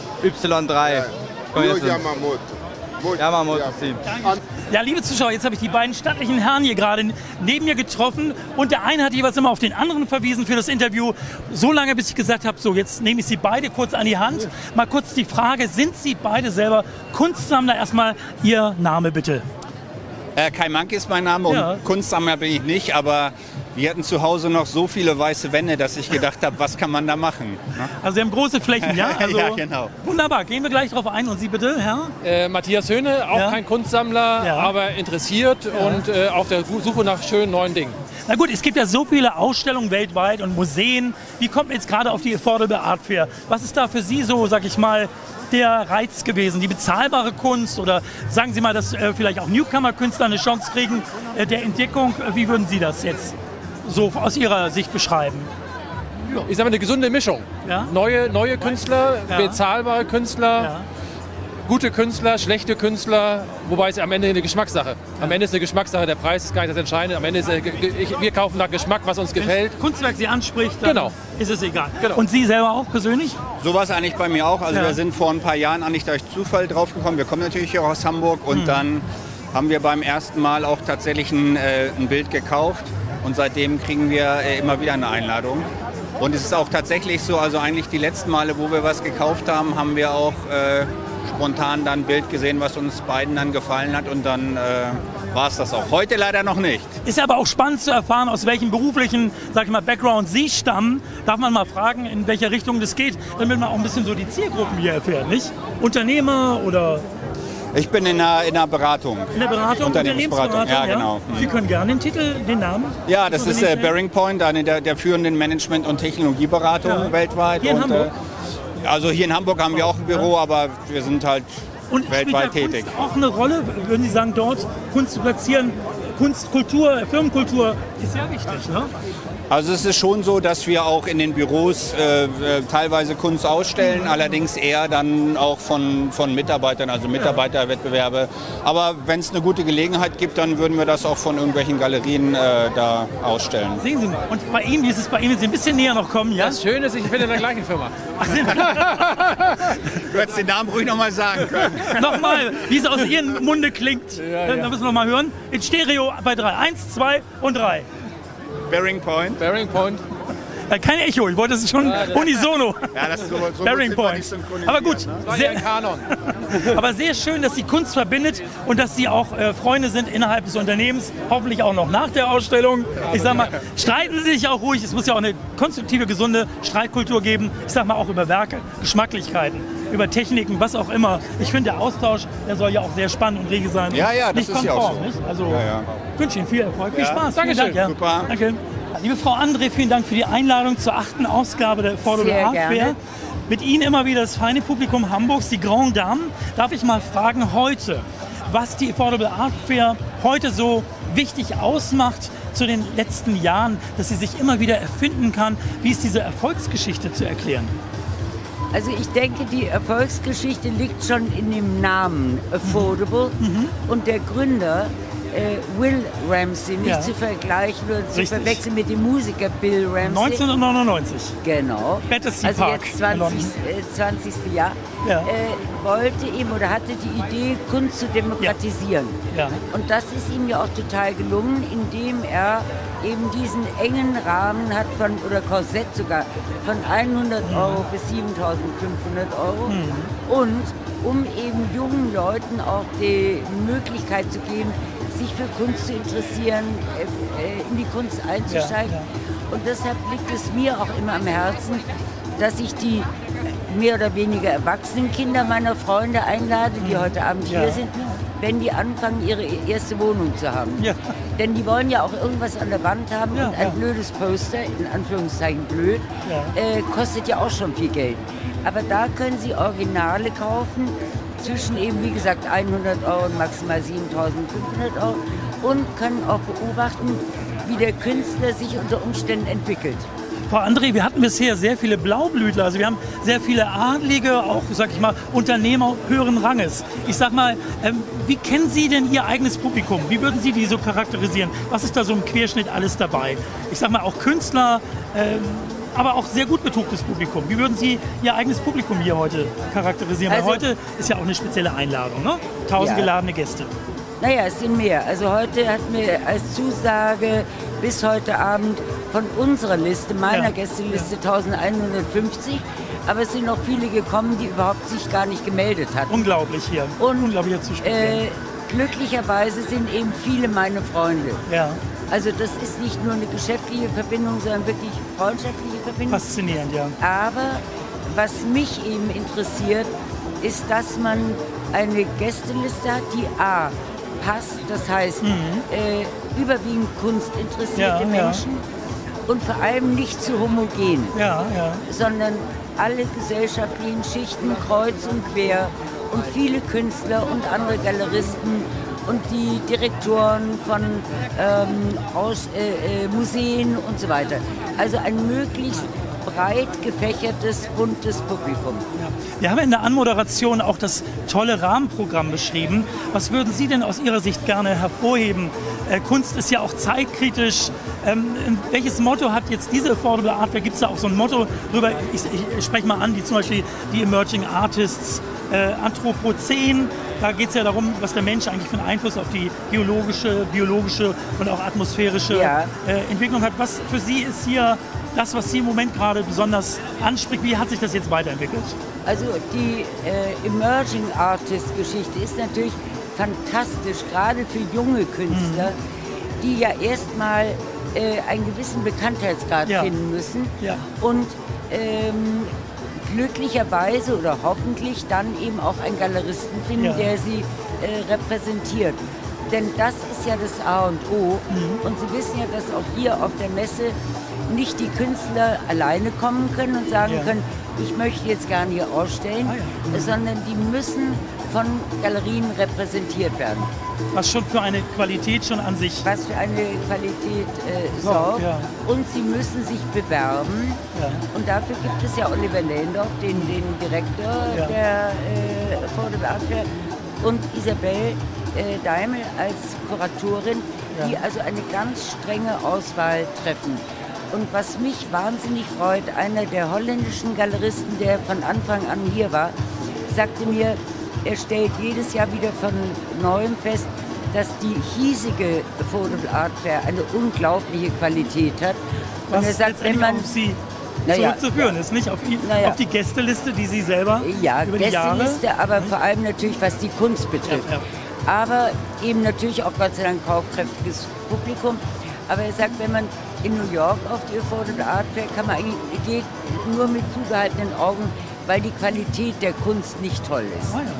Y drei. Conheço. Yo Yamamoto. Muito Yamamoto, obrigado. sim. Ja, liebe Zuschauer, jetzt habe ich die beiden stattlichen Herren hier gerade neben mir getroffen und der eine hat jeweils immer auf den anderen verwiesen für das Interview. So lange, bis ich gesagt habe, so jetzt nehme ich Sie beide kurz an die Hand. Mal kurz die Frage, sind Sie beide selber Kunstsammler? Erstmal Ihr Name bitte. Äh, Kai Mank ist mein Name Ja. und Kunstsammler bin ich nicht, aber Wir hatten zu Hause noch so viele weiße Wände, dass ich gedacht habe, was kann man da machen? Ne? Also Sie haben große Flächen, ja? Also, ja, genau. Wunderbar, gehen wir gleich drauf ein. Und Sie bitte, Herr? Äh, Matthias Höhne, auch Ja. kein Kunstsammler, Ja. aber interessiert Ja. und äh, auf der Suche nach schönen neuen Dingen. Na gut, es gibt ja so viele Ausstellungen weltweit und Museen. Wie kommt man jetzt gerade auf die Affordable Art Fair? Was ist da für Sie so, sag ich mal, der Reiz gewesen? Die bezahlbare Kunst oder sagen Sie mal, dass äh, vielleicht auch Newcomer-Künstler eine Chance kriegen äh, der Entdeckung? Wie würden Sie das jetzt so aus Ihrer Sicht beschreiben? Ich sage mal, eine gesunde Mischung. Ja? Neue, neue Künstler, Ja. bezahlbare Künstler, Ja. gute Künstler, schlechte Künstler, wobei es am Ende eine Geschmackssache. Am Ende ist eine Geschmackssache, der Preis ist gar nicht das Entscheidende. Am Ende ist äh, ich, wir kaufen nach Geschmack, was uns gefällt. Wenn Kunstwerk Sie anspricht, dann Genau. ist es egal. Genau. Und Sie selber auch persönlich? So war es eigentlich bei mir auch. Also Ja. wir sind vor ein paar Jahren eigentlich durch Zufall drauf gekommen. Wir kommen natürlich hier aus Hamburg und Mhm. dann haben wir beim ersten Mal auch tatsächlich ein, äh, ein Bild gekauft und seitdem kriegen wir äh, immer wieder eine Einladung. Und es ist auch tatsächlich so, also eigentlich die letzten Male, wo wir was gekauft haben, haben wir auch äh, spontan dann ein Bild gesehen, was uns beiden dann gefallen hat und dann äh, war es das auch. Heute leider noch nicht. Ist aber auch spannend zu erfahren, aus welchem beruflichen, sag ich mal, Background Sie stammen. Darf man mal fragen, in welche Richtung das geht, damit man auch ein bisschen so die Zielgruppen hier erfährt, nicht? Unternehmer oder Ich bin in der, in der Beratung. in der Beratung, Unternehmensberatung, ja, genau. Sie können gerne den Titel, den Namen. Ja, das ist äh, Unternehmen Bearing Point, eine der, der führenden Management- und Technologieberatungen Ja. weltweit. Hier in und, Hamburg? Äh, also hier in Hamburg haben wir auch ein Büro, aber wir sind halt Und weltweit spielt da tätig. Kunst auch eine Rolle, würden Sie sagen, dort Kunst zu platzieren? Kunst, Kultur, Firmenkultur ist ja wichtig, ne? Also es ist schon so, dass wir auch in den Büros äh, äh, teilweise Kunst ausstellen, allerdings eher dann auch von, von Mitarbeitern, also Mitarbeiterwettbewerbe. Aber wenn es eine gute Gelegenheit gibt, dann würden wir das auch von irgendwelchen Galerien äh, da ausstellen. Sehen Sie mal. Und bei Ihnen, wie ist es bei Ihnen, wenn Sie ein bisschen näher noch kommen, ja? Das Schöne ist, ich bin in der gleichen Firma. Du hättest den Namen ruhig nochmal sagen können. Nochmal, wie es aus Ihrem Munde klingt. Ja, Da ja. müssen wir mal hören. In Stereo bei drei. Eins, zwei und drei. Bearing Point. Bearing Point. Äh, kein Echo, ich wollte es schon Ja, das- unisono. Ja, das ist so, so Bearing gut sind wir Point. nicht synchronisiert, Aber gut, ne? Das war ja sehr, ein Kanon. aber sehr schön, dass Sie Kunst verbindet und dass Sie auch äh, Freunde sind innerhalb des Unternehmens, hoffentlich auch noch nach der Ausstellung. Ich sag mal, streiten Sie sich auch ruhig, es muss ja auch eine konstruktive, gesunde Streitkultur geben. Ich sag mal auch über Werke, Geschmacklichkeiten, über Techniken, was auch immer. Ich finde, der Austausch, der soll ja auch sehr spannend und rege sein. Ja, ja, das nicht ist ja auch konform, so. nicht? Also, Ja, ja. ich wünsche Ihnen viel Erfolg, viel Ja. Spaß. Dankeschön. Vielen Dank, ja. Super. Danke. Liebe Frau André, vielen Dank für die Einladung zur achten Ausgabe der Affordable Sehr Art Fair. gerne. Mit Ihnen immer wieder das feine Publikum Hamburgs, die Grand Dame. Darf ich mal fragen heute, was die Affordable Art Fair heute so wichtig ausmacht zu den letzten Jahren, dass sie sich immer wieder erfinden kann? Wie ist diese Erfolgsgeschichte zu erklären? Also ich denke, die Erfolgsgeschichte liegt schon in dem Namen Affordable. Mhm. Und der Gründer, äh, Will Ramsey, nicht Ja. zu vergleichen oder zu Richtig. verwechseln mit dem Musiker Bill Ramsey. neunzehnhundertneunundneunzig. Genau. Battersea also Park jetzt in zwanzig, London. äh, zwanzigste Jahr. Ja. Äh, wollte ihm oder hatte die Idee, Kunst zu demokratisieren. Ja. Und das ist ihm ja auch total gelungen, indem er eben diesen engen Rahmen hat von, oder Korsett sogar, von hundert Euro bis siebentausendfünfhundert Euro. Mhm. Und um eben jungen Leuten auch die Möglichkeit zu geben, sich für Kunst zu interessieren, äh, äh, in die Kunst einzusteigen. Ja, ja. Und deshalb liegt es mir auch immer am Herzen, dass ich die mehr oder weniger erwachsenen Kinder meiner Freunde einlade, die heute Abend Ja. hier sind, wenn die anfangen, ihre erste Wohnung zu haben. Ja. Denn die wollen ja auch irgendwas an der Wand haben Ja, und ein ja. blödes Poster, in Anführungszeichen blöd, Ja. äh, kostet ja auch schon viel Geld. Aber da können sie Originale kaufen, zwischen eben, wie gesagt, hundert Euro und maximal siebentausendfünfhundert Euro und können auch beobachten, wie der Künstler sich unter Umständen entwickelt. Frau André, wir hatten bisher sehr viele Blaublütler, also wir haben sehr viele Adlige, auch, sag ich mal, Unternehmer höheren Ranges. Ich sag mal, ähm, wie kennen Sie denn Ihr eigenes Publikum? Wie würden Sie die so charakterisieren? Was ist da so im Querschnitt alles dabei? Ich sag mal, auch Künstler, ähm, aber auch sehr gut betuchtes Publikum. Wie würden Sie Ihr eigenes Publikum hier heute charakterisieren? Also- Weil heute ist ja auch eine spezielle Einladung, ne? Tausend Ja. geladene Gäste. Naja, es sind mehr. Also heute hat mir als Zusage bis heute Abend von unserer Liste, meiner Ja. Gästeliste, elfhundertfünfzig. Aber es sind noch viele gekommen, die überhaupt sich gar nicht gemeldet hatten. Unglaublich hier. Und Unglaublicher Zuspruch. äh, glücklicherweise sind eben viele meine Freunde. Ja. Also das ist nicht nur eine geschäftliche Verbindung, sondern wirklich freundschaftliche Verbindung. Faszinierend, ja. Aber was mich eben interessiert, ist, dass man eine Gästeliste hat, die A, passt, das heißt mhm. äh, überwiegend kunstinteressierte ja, Menschen ja. und vor allem nicht zu homogen, ja, ja. sondern alle gesellschaftlichen Schichten kreuz und quer und viele Künstler und andere Galeristen und die Direktoren von ähm, aus, äh, äh, Museen und so weiter. Also ein möglichst breit gefächertes, buntes Publikum. Ja. Wir haben in der Anmoderation auch das tolle Rahmenprogramm beschrieben. Was würden Sie denn aus Ihrer Sicht gerne hervorheben? Äh, Kunst ist ja auch zeitkritisch. Ähm, welches Motto hat jetzt diese Affordable Art Fair? Gibt es da auch so ein Motto drüber? Ich, ich spreche mal an, die zum Beispiel die Emerging Artists, äh, Anthropozän. Da geht es ja darum, was der Mensch eigentlich für einen Einfluss auf die geologische, biologische und auch atmosphärische ja. äh, Entwicklung hat. Was für Sie ist hier das, was Sie im Moment gerade besonders anspricht? Wie hat sich das jetzt weiterentwickelt? Also die äh, Emerging Artist Geschichte ist natürlich fantastisch, gerade für junge Künstler, mhm. die ja erstmal äh, einen gewissen Bekanntheitsgrad ja. finden müssen ja. und ähm, glücklicherweise oder hoffentlich dann eben auch einen Galeristen finden, ja. der sie äh, repräsentiert. Denn das ist ja das A und O. Mhm. Und Sie wissen ja, dass auch hier auf der Messe nicht die Künstler alleine kommen können und sagen ja. können, ich möchte jetzt gerne hier ausstellen, ah, ja. mhm. sondern die müssen von Galerien repräsentiert werden. Was schon für eine Qualität schon an sich. Was für eine Qualität äh, sorgt. Ja. Und sie müssen sich bewerben. Ja. Und dafür gibt es ja Oliver Lehndorff, den, den Direktor ja. der äh, Affordable Art Fair, und Isabel äh, Daimel als Kuratorin, ja. die also eine ganz strenge Auswahl treffen. Und was mich wahnsinnig freut, einer der holländischen Galeristen, der von Anfang an hier war, sagte mir, er stellt jedes Jahr wieder von Neuem fest, dass die hiesige Affordable Art Fair eine unglaubliche Qualität hat. Und was er sagt, wenn man auf Sie naja, zurückzuführen ist, nicht auf, naja. auf die Gästeliste, die Sie selber ja, über die Jahre... Ja, Gästeliste, aber vor allem natürlich, was die Kunst betrifft. Ja, ja. Aber eben natürlich auch Gott sei Dank kaufkräftiges Publikum. Aber er sagt, wenn man in New York auf die Affordable Art Fair kann man eigentlich geht nur mit zugehaltenen Augen, weil die Qualität der Kunst nicht toll ist. Ah, ja.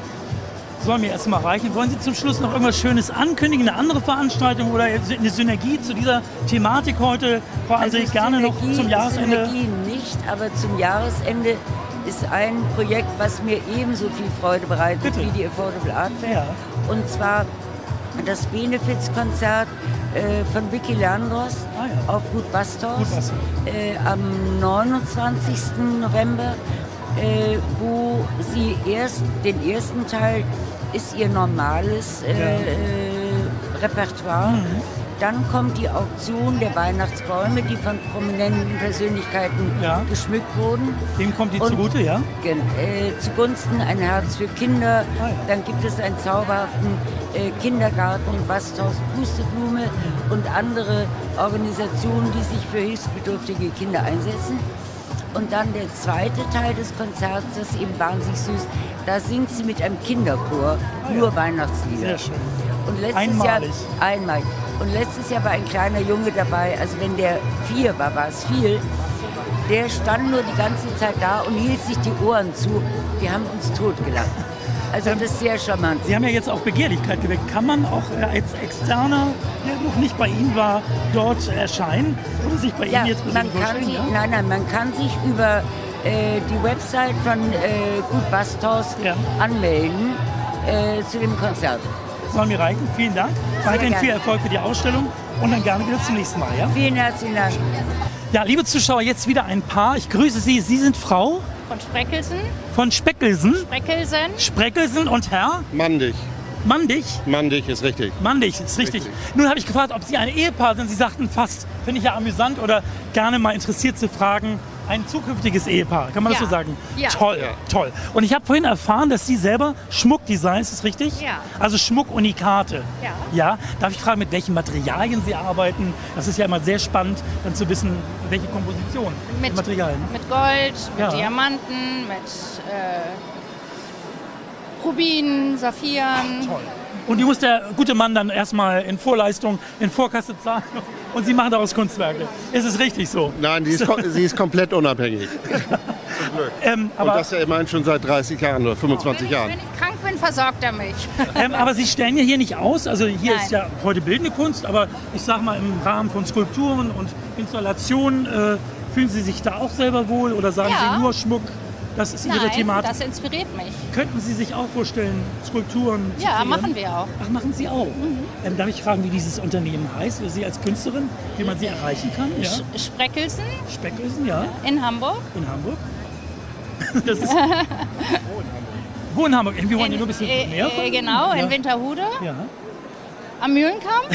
Soll mir erst mal reichen. Wollen Sie zum Schluss noch irgendwas Schönes ankündigen, eine andere Veranstaltung oder eine Synergie zu dieser Thematik heute? Frau also Ansich, gerne Synergie, noch zum Jahresende. Synergie nicht, aber zum Jahresende ist ein Projekt, was mir ebenso viel Freude bereitet Bitte. wie die Affordable Art Fair. Ja. Und zwar das Benefizkonzert äh, von Vicky Leandros ah, ja. auf Gut Bastos äh, am neunundzwanzigsten November, äh, wo sie erst den ersten Teil ist ihr normales äh, ja. äh, Repertoire. Mhm. Dann kommt die Auktion der Weihnachtsbäume, die von prominenten Persönlichkeiten ja. geschmückt wurden. Dem kommt die und, zugute, ja? Äh, zugunsten ein Herz für Kinder. Ah, ja. Dann gibt es einen zauberhaften äh, Kindergarten, Basthaus Pusteblume und andere Organisationen, die sich für hilfsbedürftige Kinder einsetzen. Und dann der zweite Teil des Konzerts, das ist eben wahnsinnig süß. Da singt sie mit einem Kinderchor ah, nur ja. Weihnachtslieder. Sehr schön. Und letztes einmalig. Jahr einmalig. Und letztes Jahr war ein kleiner Junge dabei, also wenn der vier war, war es viel. Der stand nur die ganze Zeit da und hielt sich die Ohren zu. Wir haben uns totgelacht. Also das ist sehr charmant. Sie haben ja jetzt auch Begehrlichkeit geweckt. Kann man auch als Externer, der noch nicht bei Ihnen war, dort erscheinen? Oder sich bei ja, Ihnen jetzt man kann sich, ja? Nein, nein, man kann sich über äh, die Website von äh, Gut Bastos ja. anmelden äh, zu dem Konzert. Soll mir reichen. Vielen Dank. Weiterhin viel Erfolg für die Ausstellung und dann gerne wieder zum nächsten Mal. Ja? Vielen herzlichen Dank. Ja, liebe Zuschauer, jetzt wieder ein Paar. Ich grüße Sie. Sie sind Frau? Von Spreckelsen. Von Speckelsen? Spreckelsen. Spreckelsen und Herr? Mandig. Mandig? Mandig ist richtig. Mandig ist richtig. richtig. Nun habe ich gefragt, ob Sie ein Ehepaar sind. Sie sagten fast, finde ich ja amüsant oder gerne mal interessiert zu fragen, ein zukünftiges Ehepaar, kann man ja. das so sagen? Ja. Toll, ja. toll. Und ich habe vorhin erfahren, dass Sie selber Schmuck designen, ist das richtig? Ja. Also Schmuck-Unikate. Ja. Ja. Darf ich fragen, mit welchen Materialien Sie arbeiten? Das ist ja immer sehr spannend, dann zu wissen, welche Komposition, mit Materialien. Mit Gold, mit ja. Diamanten, mit äh, Rubinen, Saphiren. Ach, toll. Und die muss der gute Mann dann erstmal in Vorleistung, in Vorkasse zahlen und Sie machen daraus Kunstwerke. Ist es richtig so? Nein, die ist, sie ist komplett unabhängig. Zum Glück. Ähm, aber und das ja immerhin schon seit dreißig Jahren oder fünfundzwanzig Jahren. Wenn ich krank bin, versorgt er mich. Ähm, aber Sie stellen ja hier nicht aus, also hier Nein. ist ja heute bildende Kunst, aber ich sag mal im Rahmen von Skulpturen und Installationen, äh, fühlen Sie sich da auch selber wohl oder sagen Ja. Sie nur Schmuck? Das ist Ihre Nein, Thematik. das inspiriert mich. Könnten Sie sich auch vorstellen, Skulpturen zu Ja, kreieren? machen wir auch. Ach, machen Sie auch? Mhm. Ähm, darf ich fragen, wie dieses Unternehmen heißt, wie Sie als Künstlerin, wie man Sie erreichen kann? Ja? Sch- Spreckelsen Speckelsen, ja. in Hamburg. In Hamburg. Das ist wo in Hamburg? Wir wollen ja nur ein bisschen Äh, mehr von äh, genau, ja. in Winterhude. Ja. Am Mühlenkamp.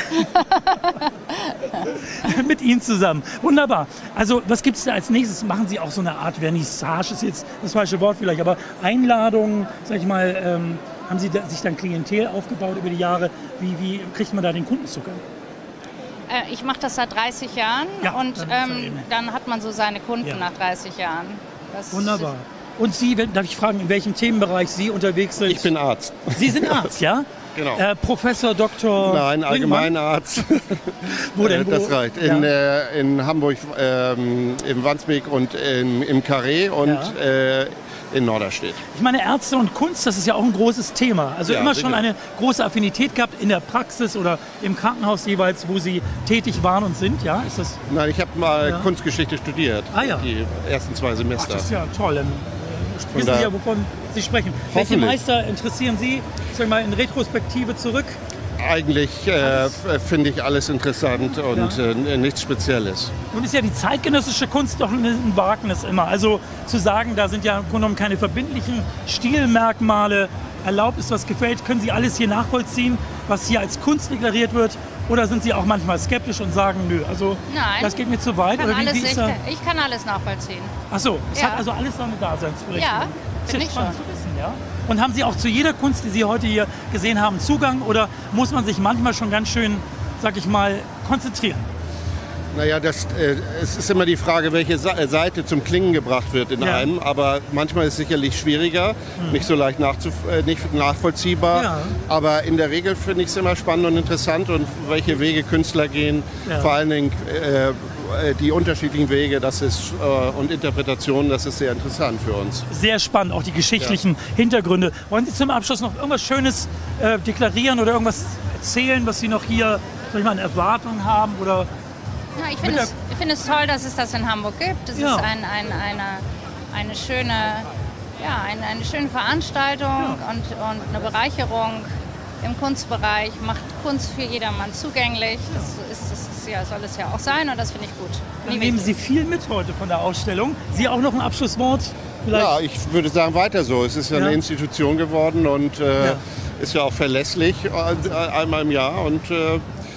Mit Ihnen zusammen. Wunderbar. Also was gibt es da als nächstes? Machen Sie auch so eine Art Vernissage, ist jetzt das falsche Wort vielleicht, aber Einladungen, sag ich mal, ähm, haben Sie da, sich dann Klientel aufgebaut über die Jahre? Wie, wie kriegt man da den Kundenzucker? Äh, ich mache das seit dreißig Jahren Ja, und dann ist er ähm, eben. dann hat man so seine Kunden Ja. nach dreißig Jahren. Das Wunderbar. Und Sie, wenn- darf ich fragen, in welchem Themenbereich Sie unterwegs sind? Ich bin Arzt. Sie sind Arzt, ja? Genau. Äh, Professor Doktor Nein, Ringmann? Allgemeinarzt. Wo denn? Äh, Das Wo? reicht. In, Ja. äh, in Hamburg, ähm, im Wandsbek und im, im Carré und Ja. äh, in Norderstedt. Ich meine, Ärzte und Kunst, das ist ja auch ein großes Thema. Also Ja, immer sicher. schon eine große Affinität gehabt in der Praxis oder im Krankenhaus jeweils, wo Sie tätig waren und sind, ja? Ist das? Nein, ich habe mal Ja. Kunstgeschichte studiert. Ah, ja. Die ersten zwei Ach, Semester. das ist ja toll. Dann äh, wissen da- Sie ja, wovon Sie sprechen. Welche Hoffentlich. Meister interessieren Sie, sag ich mal, in Retrospektive zurück? Eigentlich äh, f- finde ich alles interessant und Ja. äh, nichts Spezielles. Nun ist ja die zeitgenössische Kunst doch ein ein Wagnis immer. Also zu sagen, da sind ja im Grunde genommen keine verbindlichen Stilmerkmale. Erlaubt ist, was gefällt. Können Sie alles hier nachvollziehen, was hier als Kunst deklariert wird? Oder sind Sie auch manchmal skeptisch und sagen, nö, also Nein. das geht mir zu weit? Kann Oder wie, alles, wie ist ich, da? ich kann alles nachvollziehen. Ach so, es Ja. hat also alles seine Daseinsberechtigung. Ja, Ist finde ja ich spannend schon. zu wissen, ja? Und haben Sie auch zu jeder Kunst, die Sie heute hier gesehen haben, Zugang? Oder muss man sich manchmal schon ganz schön, sag ich mal, konzentrieren? Naja, das, äh, es ist immer die Frage, welche Sa- äh, Seite zum Klingen gebracht wird in Ja. einem. Aber manchmal ist es sicherlich schwieriger, Mhm. nicht so leicht nachzuf äh, nicht nachvollziehbar. Ja. Aber in der Regel finde ich es immer spannend und interessant und welche Wege Künstler gehen. Ja. Vor allen Dingen äh, äh, die unterschiedlichen Wege, das ist, äh, und Interpretationen, das ist sehr interessant für uns. Sehr spannend, auch die geschichtlichen Hintergründe. Wollen Sie zum Abschluss noch irgendwas Schönes äh, deklarieren oder irgendwas erzählen, was Sie noch hier, sag ich mal, in Erwartung haben? Oder Ja, ich Mit finde der- es, ich finde es toll, dass es das in Hamburg gibt. Es Ja. ist ein, ein, eine, eine, schöne, ja, eine, eine schöne Veranstaltung und, und eine Bereicherung im Kunstbereich. Macht Kunst für jedermann zugänglich. Das, ist, das ist, ja, soll es ja auch sein und das finde ich gut. dann Nie nehmen weg. Sie viel mit heute von der Ausstellung. Sie auch noch ein Abschlusswort? Vielleicht? Ja, ich würde sagen, weiter so. Es ist ja, Ja. eine Institution geworden und äh, Ja. ist ja auch verlässlich äh, einmal im Jahr und äh,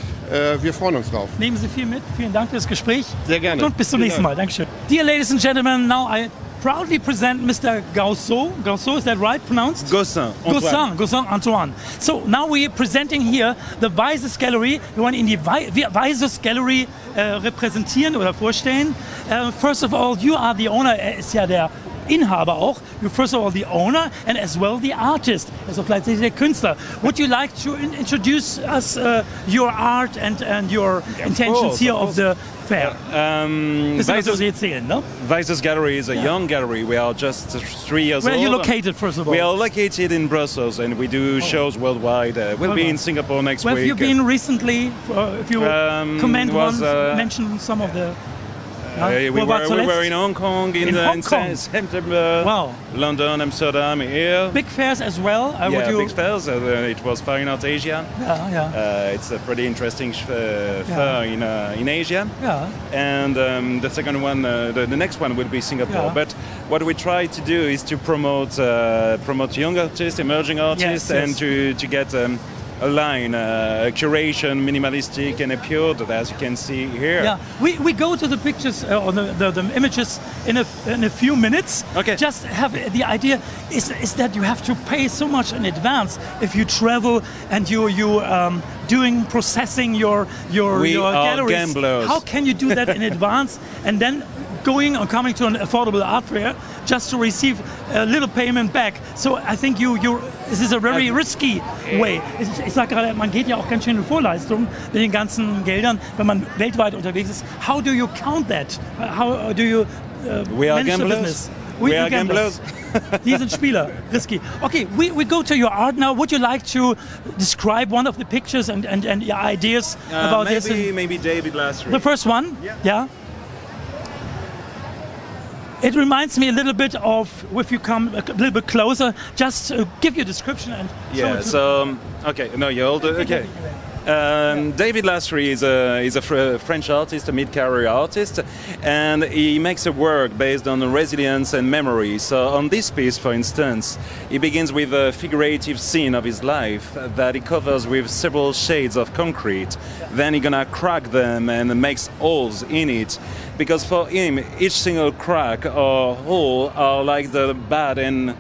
äh, wir freuen uns drauf. Nehmen Sie viel mit. Vielen Dank für das Gespräch. Sehr gerne. Und bis zum Vielen nächsten Dank. Mal. Dankeschön. Dear ladies and gentlemen, now I proudly present Mister Gausseau. Gausseau, is that right pronounced? Gaussin, Antoine. Gaussin, Gaussin Antoine. So now we are presenting here the Weises Gallery. Wir wollen Ihnen die Wei- Wir- Weises Gallery äh, repräsentieren oder vorstellen. Uh, first of all, you are the owner. Er ist ja der Inhaber auch. You're first of all the owner and as well the artist. Also gleichzeitig der Künstler. Would you like to in introduce us uh, your art and, and your intentions course, here of of the fair? Um, Bisschen was Weises, Sie erzählen, ne? Weises Gallery is a Yeah. young gallery. We are just three years Where are old. you located, first of all? We are located in Brussels and we do shows worldwide. Uh, we'll be Worldwide. in Singapore next Where week. have you been recently? Uh, if you Um, comment was, one, uh, mention some of the. Uh, we, What were, about we were Celeste? in Hong Kong, in, In uh, Hong in Kong. Se- September, Wow. London, Amsterdam, here. Big fairs as well. Uh, yeah, would you... big fairs. Uh, it was Fine Art Asia. Yeah, yeah. Uh, it's a pretty interesting sh- uh, fair in uh, in Asia. Yeah. And um, the second one, uh, the, the next one will be Singapore. Yeah. But what we try to do is to promote uh, promote young artists, emerging artists, Yes, and yes. to to get um, a line, uh, a curation, minimalistic and appeared, as you can see here. Yeah, we, we go to the pictures uh, or the, the, the images in a, in a few minutes. Okay. Just have the idea is, is that you have to pay so much in advance if you travel and you you um, doing processing your your We your are galleries. gamblers. How can you do that in advance and then going or coming to an affordable art fair just to receive a little payment back? So I think you you this is a very risky way. Ich, ich sage gerade, man geht ja auch ganz schön in Vorleistung mit den ganzen Geldern, wenn man weltweit unterwegs ist. How do you count that? How do you uh, We are manage the gamblers. business? We are gamblers. Die sind Spieler, risky. Okay, we, we go to your art now. Would you like to describe one of the pictures and, and, and your ideas Uh, about maybe, this? Maybe David Lasry. The first one? Yeah. Yeah. It reminds me a little bit of, if you come a little bit closer, just uh, give your description and show Yeah, it to- so, um, okay, no, you hold it, okay. Um, David Lasry is a, is a fr- French artist, a mid-career artist, and he makes a work based on resilience and memory. So on this piece, for instance, he begins with a figurative scene of his life that he covers with several shades of concrete. Then he's gonna crack them and makes holes in it, because for him, each single crack or hole are like the bad and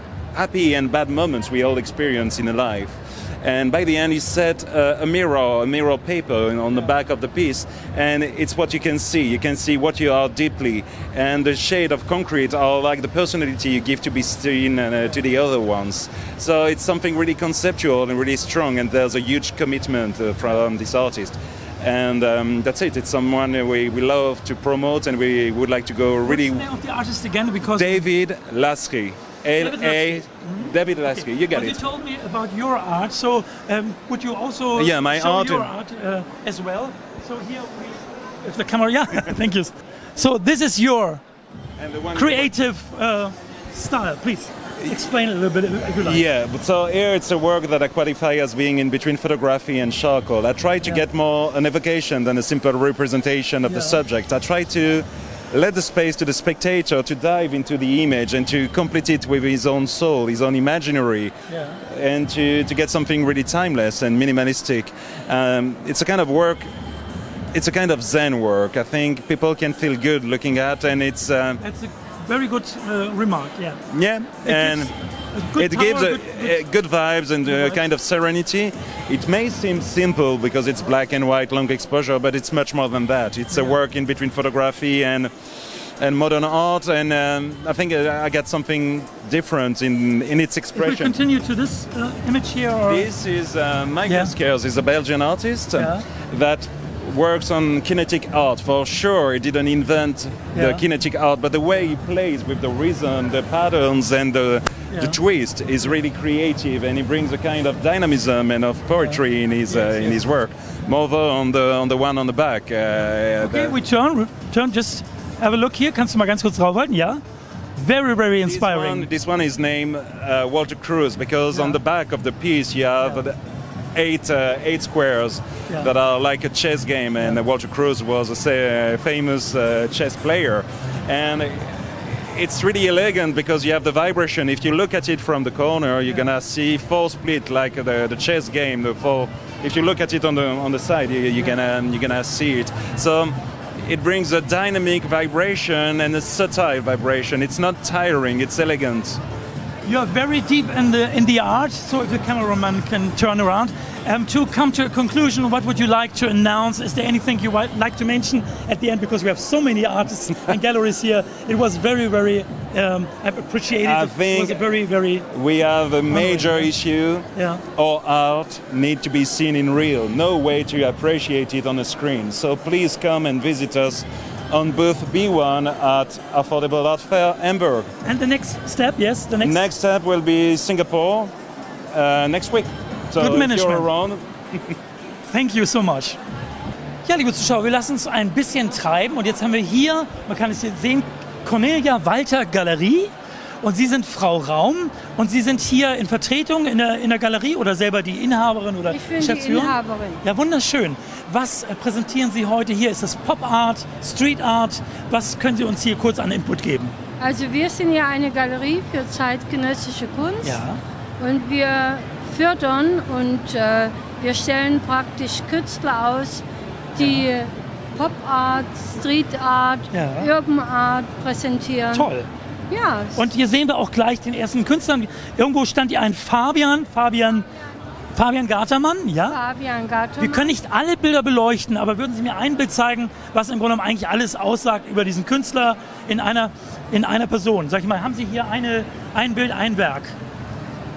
happy and bad moments we all experience in a life. And by the end, he set uh, a mirror, a mirror paper on the back of the piece, and it's what you can see. You can see what you are deeply, and the shade of concrete are like the personality you give to be seen uh, to the other ones. So it's something really conceptual and really strong, and there's a huge commitment uh, from this artist. And um, that's it. It's someone we, we love to promote, and we would like to go really. What's the name of the artist again? Because David Lasry. L A. David Lasky, you get Well, it. You told me about your art, so um, would you also Yeah, my show art your and- art uh, as well? So here we, if the camera, yeah, thank you. So this is your And the one creative uh, style. Please explain a little bit if you like. Yeah, but so here it's a work that I qualify as being in between photography and charcoal. I try to Yeah. get more an evocation than a simple representation of the Yeah. subject. I try to let the space to the spectator to dive into the image and to complete it with his own soul, his own imaginary, Yeah. and to, to get something really timeless and minimalistic. Um, it's a kind of work, it's a kind of Zen work. I think people can feel good looking at, and it's... Um, That's a very good uh, remark, yeah. Yeah, It and gives a good it power, gives a, good- a good vibes and a kind of serenity. It may seem simple because it's black and white, long exposure, but it's much more than that. It's a Yeah. work in between photography and and modern art, and um, I think I I got something different in in its If we expression. continue to this uh, image here, or This is uh, Michael Yeah. Skers, is a Belgian artist uh, Yeah. that works on kinetic art. For sure, he didn't invent Yeah. the kinetic art, but the way he plays with the rhythm, the patterns, and the, Yeah. the twist is really creative, and he brings a kind of dynamism and of poetry in his uh, in his work. More on the on the one on the back. Uh, Okay, the- we turn, turn, just have a look here. Kannst du mal ganz kurz draufhalten? Ja. Very, very This inspiring. one, this one is named uh, Walter Cruz because on the back of the piece you have the eight uh, eight squares Yeah. that are like a chess game, and uh, Walter Cruz was a sa- famous uh, chess player, and it's really elegant because you have the vibration. If you look at it from the corner, you're gonna see four split like the, the chess game. The four. If you look at it on the on the side, you, you're gonna you're gonna see it. So. It brings a dynamic vibration and a subtle vibration. It's not tiring, it's elegant. You are very deep in the in the art, so if the cameraman can turn around. Um, to come to a conclusion, what would you like to announce? Is there anything you would like to mention at the end? Because we have so many artists and galleries here. It was very, very um, appreciated. I It think was a very, very... We have a major issue. Yeah. Our art need to be seen in real. No way to appreciate it on a screen. So please come and visit us on booth B one at Affordable Art Fair, Hamburg. And the next step, yes, the next... Next step will be Singapore uh, next week. So Good if management. you're around, Thank you so much. Ja, liebe Zuschauer, wir lassen uns ein bisschen treiben. Und jetzt haben wir hier, man kann es hier sehen, Cornelia Walter Galerie. Und Sie sind Frau Raum. Und Sie sind hier in Vertretung in der, in der Galerie oder selber die Inhaberin oder Ich bin die Geschäftsführerin? Inhaberin. Ja, wunderschön. Was äh, präsentieren Sie heute hier? Ist das Pop Art, Street Art? Was können Sie uns hier kurz an Input geben? Also wir sind ja eine Galerie für zeitgenössische Kunst. Ja. Und wir fördern und äh, wir stellen praktisch Künstler aus, die Pop Art, Street Art, Ja. Urban Art präsentieren. Toll. Ja. Und hier sehen wir auch gleich den ersten Künstlern. Irgendwo stand hier ein Fabian, Fabian, Fabian Gartermann, ja? Fabian Gartmann. Wir können nicht alle Bilder beleuchten, aber würden Sie mir ein Bild zeigen, was im Grunde genommen eigentlich alles aussagt über diesen Künstler in einer, in einer Person? Sag ich mal, haben Sie hier eine, ein Bild, ein Werk?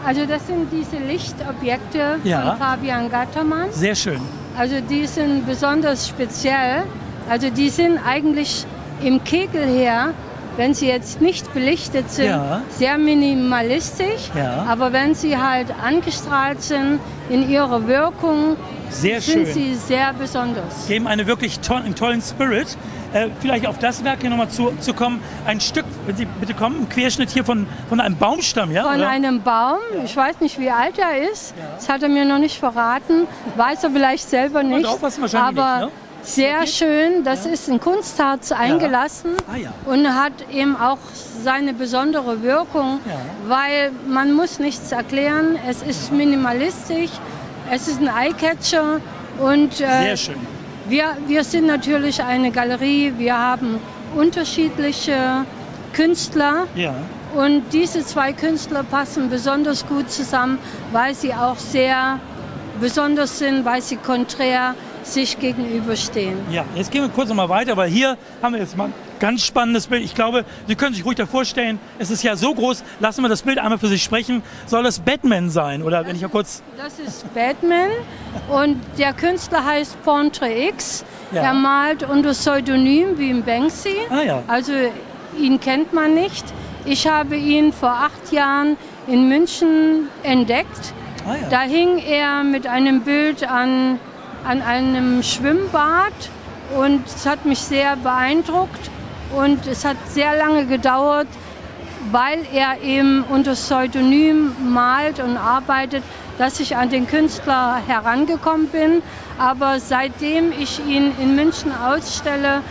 Also das sind diese Lichtobjekte Ja. von Fabian Gattermann. Sehr schön. Also die sind besonders speziell. Also die sind eigentlich im Kegel her, wenn sie jetzt nicht belichtet sind, Ja. sehr minimalistisch. Ja. Aber wenn sie halt angestrahlt sind in ihrer Wirkung, Sehr sind schön. sie sehr besonders. Geben eine wirklich to einen tollen Spirit. Äh, vielleicht auf das Werk hier nochmal zu, zu kommen. Ein Stück, wenn Sie bitte kommen, ein Querschnitt hier von, von einem Baumstamm, ja? Von oder? einem Baum. Ich weiß nicht, wie alt er ist. Das hat er mir noch nicht verraten. Weiß er vielleicht selber nicht. aufpassen wahrscheinlich Aber nicht, ne? sehr schön. Das ist ein Kunstharz eingelassen Ah, ja. und hat eben auch seine besondere Wirkung, weil man muss nichts erklären. Es ist minimalistisch. Es ist ein Eyecatcher und äh, Sehr schön. Wir, wir sind natürlich eine Galerie. Wir haben unterschiedliche Künstler. Ja. Und diese zwei Künstler passen besonders gut zusammen, weil sie auch sehr besonders sind, weil sie konträr sich gegenüberstehen. Ja, jetzt gehen wir kurz noch mal weiter, weil hier haben wir jetzt mal ein ganz spannendes Bild. Ich glaube, Sie können sich ruhig da vorstellen, es ist ja so groß, lassen wir das Bild einmal für sich sprechen. Soll das Batman sein? Oder wenn ich mal kurz... Das ist Batman und der Künstler heißt Portrait X. Ja. Er malt unter Pseudonym wie im Banksy. Ah, ja. Also ihn kennt man nicht. Ich habe ihn vor acht Jahren in München entdeckt. Ah, ja. Da hing er mit einem Bild an, an einem Schwimmbad und es hat mich sehr beeindruckt. Und es hat sehr lange gedauert, weil er eben unter Pseudonym malt und arbeitet, dass ich an den Künstler herangekommen bin. Aber seitdem ich ihn in München ausstelle,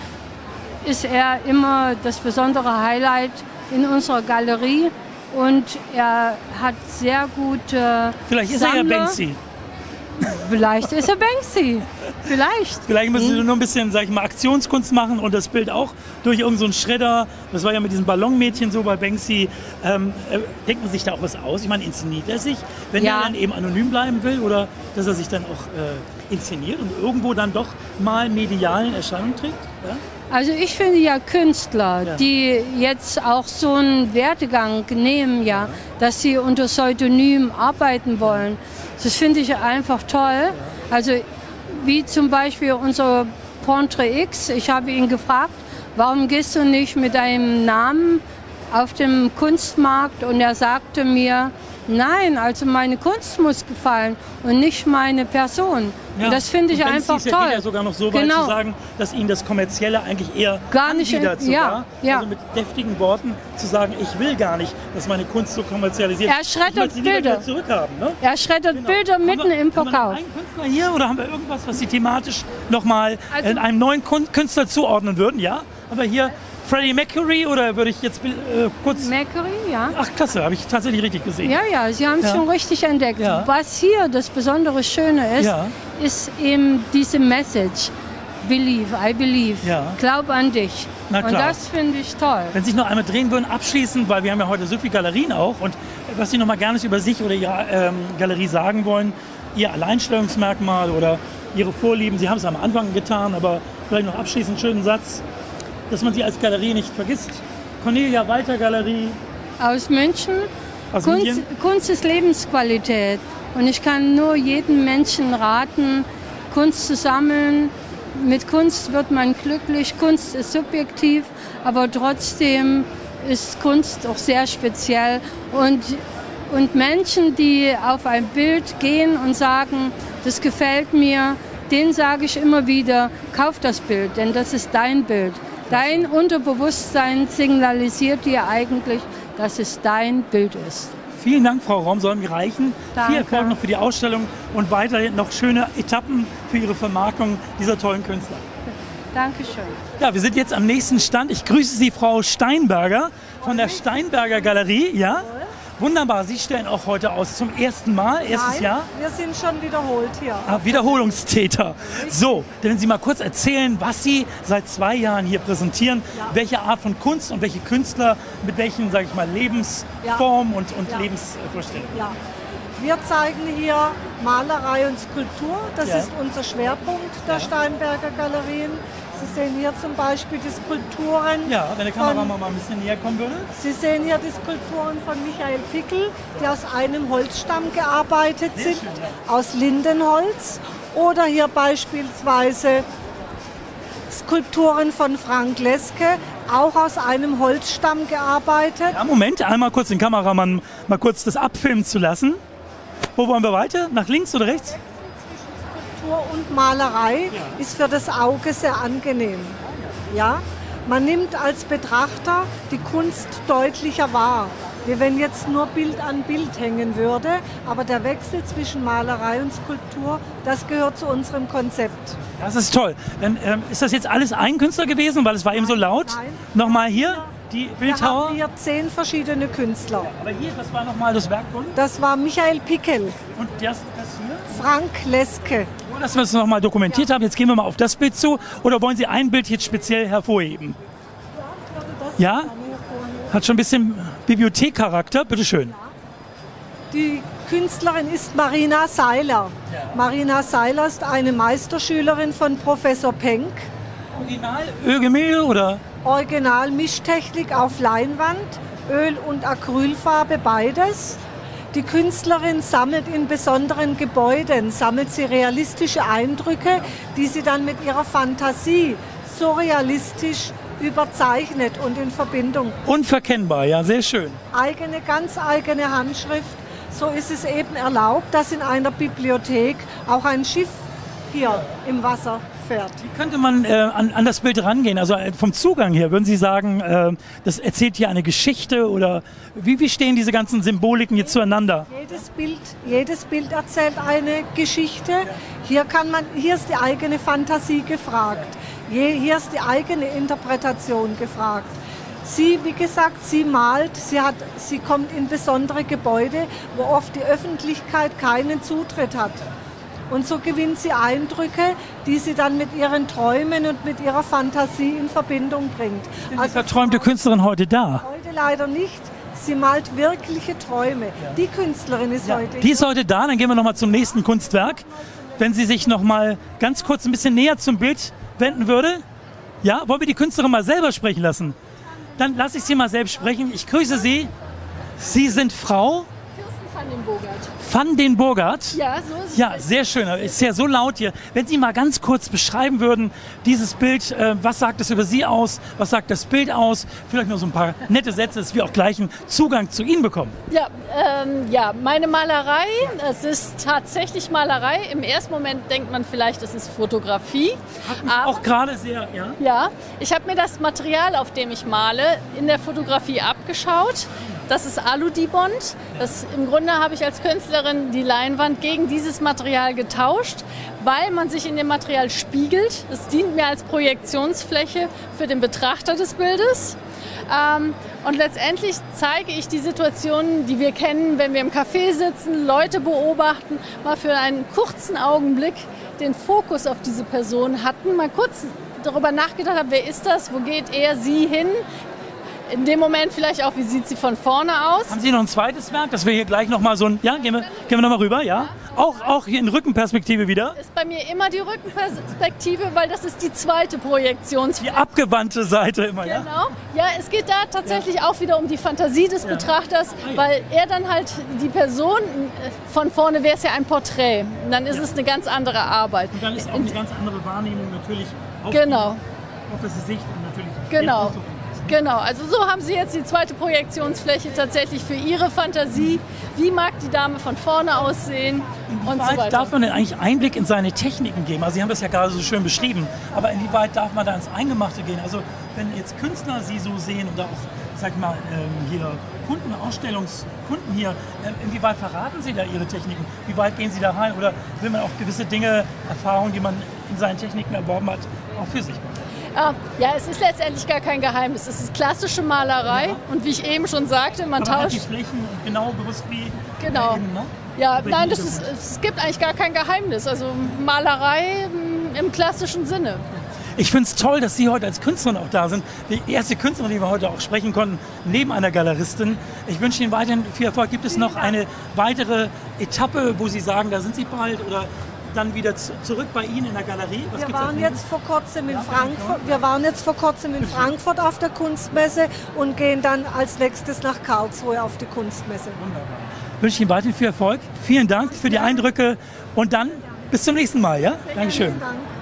ist er immer das besondere Highlight in unserer Galerie. Und er hat sehr gute Vielleicht ist er ja Banksy. Vielleicht ist er Banksy. Vielleicht. Vielleicht müssen Sie nur ein bisschen, sag ich mal, Aktionskunst machen und das Bild auch durch irgendeinen so Schredder. Das war ja mit diesem Ballonmädchen so bei Banksy. Ähm, äh, denkt man sich da auch was aus? Ich meine, inszeniert er sich, wenn Ja. er dann eben anonym bleiben will, oder dass er sich dann auch äh, inszeniert und irgendwo dann doch mal medialen Erscheinung trägt? Ja? Also ich finde ja Künstler, die jetzt auch so einen Werdegang nehmen, ja, dass sie unter Pseudonym arbeiten wollen, das finde ich einfach toll. Also wie zum Beispiel unser Portrait X. Ich habe ihn gefragt, warum gehst du nicht mit deinem Namen auf dem Kunstmarkt? Und er sagte mir, nein, also meine Kunst muss gefallen und nicht meine Person. Ja. Und das finde ich Und einfach Banksy toll. geht ja sogar noch so weit Genau. zu sagen, dass ihn das Kommerzielle eigentlich eher Gar nicht, anbietet ja, sogar. ja. Also mit deftigen Worten zu sagen, ich will gar nicht, dass meine Kunst so kommerzialisiert Er schreddert ich möchte sie lieber Bilder. wieder zurückhaben. Ne? Er schreddert Bilder mitten Haben wir- im haben wir noch Verkauf. einen Künstler hier oder haben wir irgendwas, was Sie thematisch nochmal Also- in einem neuen Kun- Künstler zuordnen würden? Ja, aber hier Freddie Mercury oder würde ich jetzt äh, kurz... Mercury, ja. Ach klasse, habe ich tatsächlich richtig gesehen. Ja, ja, Sie haben es Ja. schon richtig entdeckt. Ja. Was hier das besondere Schöne ist, Ja. ist eben diese Message. Believe, I believe. Ja. Glaub an dich. Na Und klar. das finde ich toll. Wenn Sie sich noch einmal drehen würden, abschließend, weil wir haben ja heute so viele Galerien auch und was Sie noch mal gerne über sich oder Ihre ähm, Galerie sagen wollen, Ihr Alleinstellungsmerkmal oder Ihre Vorlieben. Sie haben es am Anfang getan, aber vielleicht noch abschließend einen schönen Satz, dass man Sie als Galerie nicht vergisst. Cornelia Walter Galerie. Aus München. Aus Kunst, München? Kunst ist Lebensqualität. Und ich kann nur jedem Menschen raten, Kunst zu sammeln. Mit Kunst wird man glücklich. Kunst ist subjektiv, aber trotzdem ist Kunst auch sehr speziell. Und, und Menschen, die auf ein Bild gehen und sagen, das gefällt mir, denen sage ich immer wieder, kauf das Bild, denn das ist dein Bild. Dein Unterbewusstsein signalisiert dir eigentlich, dass es dein Bild ist. Vielen Dank, Frau Raum, soll mir reichen. Danke. Viel Erfolg noch für die Ausstellung und weiterhin noch schöne Etappen für Ihre Vermarktung dieser tollen Künstler. Dankeschön. Ja, wir sind jetzt am nächsten Stand. Ich grüße Sie, Frau Steinberger von der Steinberger Galerie. Ja? Wunderbar, Sie stellen auch heute aus zum ersten Mal, erstes Nein, Jahr. wir sind schon wiederholt hier. Ah, Wiederholungstäter. So, wenn Sie mal kurz erzählen, was Sie seit zwei Jahren hier präsentieren, welche Art von Kunst und welche Künstler mit welchen, sage ich mal, Lebensformen und, und Ja. Lebensvorstellungen. Ja. Wir zeigen hier Malerei und Skulptur. Das Ja. ist unser Schwerpunkt der Ja. Steinberger Galerien. Sie sehen hier zum Beispiel die Skulpturen. Ja, wenn der Kameramann von, mal ein bisschen näher kommen würde. Sie sehen hier die Skulpturen von Michael Pickel, die aus einem Holzstamm gearbeitet sind, aus Lindenholz. Oder hier beispielsweise Skulpturen von Frank Leske, auch aus einem Holzstamm gearbeitet. Ja, Moment, einmal kurz den Kameramann mal kurz das abfilmen zu lassen. Wo wollen wir weiter? Nach links oder rechts? Skulptur und Malerei ist für das Auge sehr angenehm. Ja? Man nimmt als Betrachter die Kunst deutlicher wahr, wie wenn jetzt nur Bild an Bild hängen würde. Aber der Wechsel zwischen Malerei und Skulptur, das gehört zu unserem Konzept. Das ist toll. Dann, ähm, ist das jetzt alles ein Künstler gewesen, weil es war eben so laut? Nein. Nochmal hier, die Wir Bildhauer. haben hier zehn verschiedene Künstler. Aber hier, das war nochmal das Werk von? Das war Michael Pickel. Und das, das hier? Frank Leske. Nur, dass wir es nochmal dokumentiert haben. Jetzt gehen wir mal auf das Bild zu. Oder wollen Sie ein Bild jetzt speziell hervorheben? Ja? Hat schon ein bisschen Bibliothekcharakter. Bitte schön. Die Künstlerin ist Marina Seiler. Marina Seiler ist eine Meisterschülerin von Professor Penck. Original Ölgemälde oder? Original Mischtechnik auf Leinwand, Öl- und Acrylfarbe, beides. Die Künstlerin sammelt in besonderen Gebäuden, sammelt sie realistische Eindrücke, die sie dann mit ihrer Fantasie surrealistisch überzeichnet und in Verbindung. Unverkennbar, ja, sehr schön. Eigene, ganz eigene Handschrift. So ist es eben erlaubt, dass in einer Bibliothek auch ein Schiff hier im Wasser fährt. Wie könnte man äh, an, an das Bild rangehen? Also äh, vom Zugang her, würden Sie sagen, äh, das erzählt hier eine Geschichte oder wie, wie stehen diese ganzen Symboliken hier zueinander? Jedes Bild, jedes Bild erzählt eine Geschichte. Hier, kann man, hier ist die eigene Fantasie gefragt. Je, hier ist die eigene Interpretation gefragt. Sie, wie gesagt, sie malt, sie, hat, sie kommt in besondere Gebäude, wo oft die Öffentlichkeit keinen Zutritt hat. Und so gewinnt sie Eindrücke, die sie dann mit ihren Träumen und mit ihrer Fantasie in Verbindung bringt. Ist die verträumte Künstlerin heute da? Heute leider nicht. Sie malt wirkliche Träume. Die Künstlerin ist Ja, heute die ist heute da. Dann gehen wir noch mal zum nächsten Kunstwerk. Wenn sie sich noch mal ganz kurz ein bisschen näher zum Bild wenden würde. Ja, wollen wir die Künstlerin mal selber sprechen lassen? Dann lasse ich sie mal selbst sprechen. Ich grüße Sie. Sie sind Frau Van den Bogart. Van den Bogart. Ja, so ist es. Ja, sehr schön. Ist ja so laut hier. Wenn Sie mal ganz kurz beschreiben würden, dieses Bild, äh, was sagt es über Sie aus? Was sagt das Bild aus? Vielleicht noch so ein paar nette Sätze, dass wir auch gleich einen Zugang zu Ihnen bekommen. Ja, ähm, ja, meine Malerei, es ist tatsächlich Malerei. Im ersten Moment denkt man vielleicht, es ist Fotografie. Hat mich aber, auch gerade sehr, ja. Ja, ich habe mir das Material, auf dem ich male, in der Fotografie abgeschaut. Das ist Alu-Dibond. Das, im Grunde habe ich als Künstlerin die Leinwand gegen dieses Material getauscht, weil man sich in dem Material spiegelt. Es dient mir als Projektionsfläche für den Betrachter des Bildes. Ähm, und letztendlich zeige ich die Situationen, die wir kennen, wenn wir im Café sitzen, Leute beobachten, mal für einen kurzen Augenblick den Fokus auf diese Person hatten, mal kurz darüber nachgedacht haben, wer ist das, wo geht er, sie hin. In dem Moment vielleicht auch, wie sieht sie von vorne aus? Haben Sie noch ein zweites Werk, dass wir hier gleich noch mal so ein... Ja, gehen wir, gehen wir noch mal rüber, ja? Auch, auch hier in Rückenperspektive wieder? Ist bei mir immer die Rückenperspektive, weil das ist die zweite Projektionsfläche. Die abgewandte Seite immer, ja? Genau. Ja, es geht da tatsächlich ja. auch wieder um die Fantasie des ja. Betrachters, weil er dann halt die Person, von vorne wäre es ja ein Porträt. Und dann ist ja. es eine ganz andere Arbeit. Und dann ist auch eine ganz andere Wahrnehmung natürlich auf, genau. die, auf das Gesicht und natürlich... Genau. Genau, also so haben Sie jetzt die zweite Projektionsfläche tatsächlich für Ihre Fantasie. Wie mag die Dame von vorne aussehen und so weiter. Darf man denn eigentlich Einblick in seine Techniken geben? Also Sie haben das ja gerade so schön beschrieben, aber inwieweit darf man da ins Eingemachte gehen? Also wenn jetzt Künstler Sie so sehen oder auch, sag ich mal, hier Kunden, Ausstellungskunden hier, inwieweit verraten Sie da Ihre Techniken? Wie weit gehen Sie da rein? Oder will man auch gewisse Dinge, Erfahrungen, die man in seinen Techniken erworben hat, auch für sich machen? Ja, es ist letztendlich gar kein Geheimnis. Es ist klassische Malerei ja. und wie ich eben schon sagte, man aber tauscht... Halt die Flächen genau bewusst wie... Genau. Eben, ne? Ja, nein, das ist, es gibt eigentlich gar kein Geheimnis. Also Malerei im klassischen Sinne. Ich finde es toll, dass Sie heute als Künstlerin auch da sind. Die erste Künstlerin, die wir heute auch sprechen konnten, neben einer Galeristin. Ich wünsche Ihnen weiterhin viel Erfolg. Gibt es noch eine weitere Etappe, wo Sie sagen, da sind Sie bald? Oder dann wieder zu, zurück bei Ihnen in der Galerie? Was wir, waren jetzt vor kurzem in Frankfurt, wir waren jetzt vor kurzem in Frankfurt auf der Kunstmesse und gehen dann als nächstes nach Karlsruhe auf die Kunstmesse. Wunderbar. Ich wünsche Ihnen weiterhin viel Erfolg. Vielen Dank für die Eindrücke und dann bis zum nächsten Mal. Ja? Dankeschön.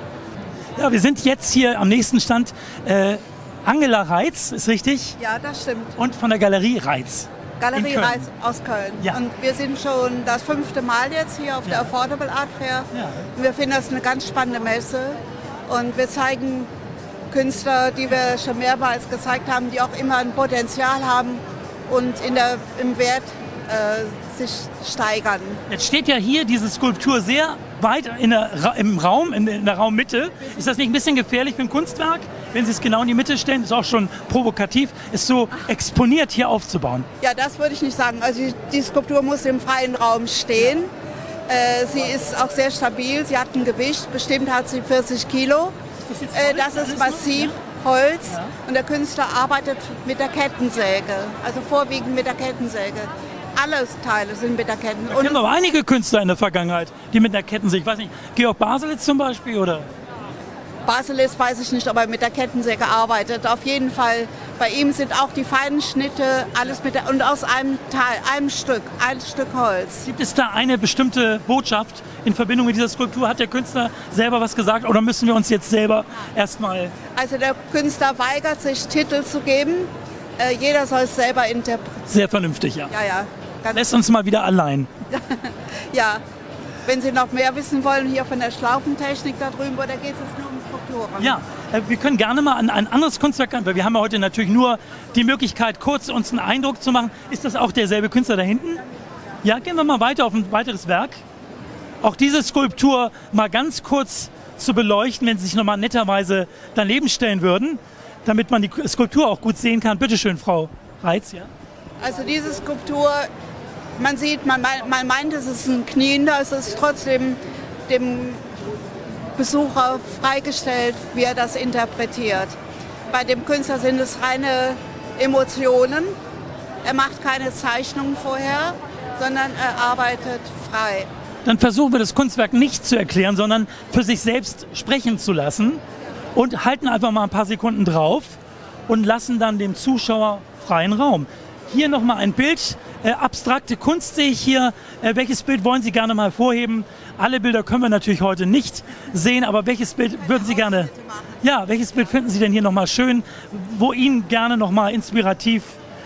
Ja, wir sind jetzt hier am nächsten Stand. Äh, Angela Reitz, ist richtig? Ja, das stimmt. Und von der Galerie Reitz. Galerie Reitz aus Köln. Ja. Und wir sind schon das fünfte Mal jetzt hier auf ja. der Affordable Art Fair. Ja. Und wir finden das eine ganz spannende Messe. Und wir zeigen Künstler, die wir schon mehrmals gezeigt haben, die auch immer ein Potenzial haben und in der, im Wert äh, sich steigern. Jetzt steht ja hier diese Skulptur sehr weit in der, im Raum, in, in der Raummitte. Ist das nicht ein bisschen gefährlich für ein Kunstwerk, wenn Sie es genau in die Mitte stellen? Ist auch schon provokativ, es so exponiert hier aufzubauen. Ja, das würde ich nicht sagen. Also die, die Skulptur muss im freien Raum stehen. Äh, sie ist auch sehr stabil. Sie hat ein Gewicht, bestimmt hat sie vierzig Kilo. Äh, das ist massiv Holz und der Künstler arbeitet mit der Kettensäge, also vorwiegend mit der Kettensäge. Alle Teile sind mit der Kettensäge. Es gibt aber einige Künstler in der Vergangenheit, die mit der Kettensäge, ich weiß nicht, Georg Baselitz zum Beispiel, oder? Baselitz weiß ich nicht, ob er mit der Kettensäge arbeitet. Auf jeden Fall, bei ihm sind auch die feinen Schnitte, alles mit der, und aus einem Teil, einem Stück, ein Stück Holz. Gibt es da eine bestimmte Botschaft in Verbindung mit dieser Skulptur? Hat der Künstler selber was gesagt oder müssen wir uns jetzt selber erstmal... Also der Künstler weigert sich, Titel zu geben. Äh, jeder soll es selber interpretieren. Sehr vernünftig, ja. Ja, ja. Ganz Lässt uns mal wieder allein. Ja, wenn Sie noch mehr wissen wollen, hier von der Schlaufentechnik da drüben, oder geht es nur um Skulpturen? Ja, äh, wir können gerne mal an ein anderes Kunstwerk gehen, weil wir haben ja heute natürlich nur die Möglichkeit, kurz uns einen Eindruck zu machen. Ist das auch derselbe Künstler da hinten? Ja, gehen wir mal weiter auf ein weiteres Werk. Auch diese Skulptur mal ganz kurz zu beleuchten, wenn Sie sich nochmal netterweise daneben stellen würden, damit man die Skulptur auch gut sehen kann. Bitte schön, Frau Reitz. Ja? Also diese Skulptur, man sieht, man, man meint, es ist ein Kniender, es ist trotzdem dem Besucher freigestellt, wie er das interpretiert. Bei dem Künstler sind es reine Emotionen. Er macht keine Zeichnungen vorher, sondern er arbeitet frei. Dann versuchen wir das Kunstwerk nicht zu erklären, sondern für sich selbst sprechen zu lassen und halten einfach mal ein paar Sekunden drauf und lassen dann dem Zuschauer freien Raum. Hier nochmal ein Bild, äh, abstrakte Kunst sehe ich hier. Äh, welches Bild wollen Sie gerne mal hervorheben? Alle Bilder können wir natürlich heute nicht sehen, aber welches Bild würden Sie gerne... Ja, welches Bild finden Sie denn hier nochmal schön, wo Ihnen gerne nochmal inspirativ...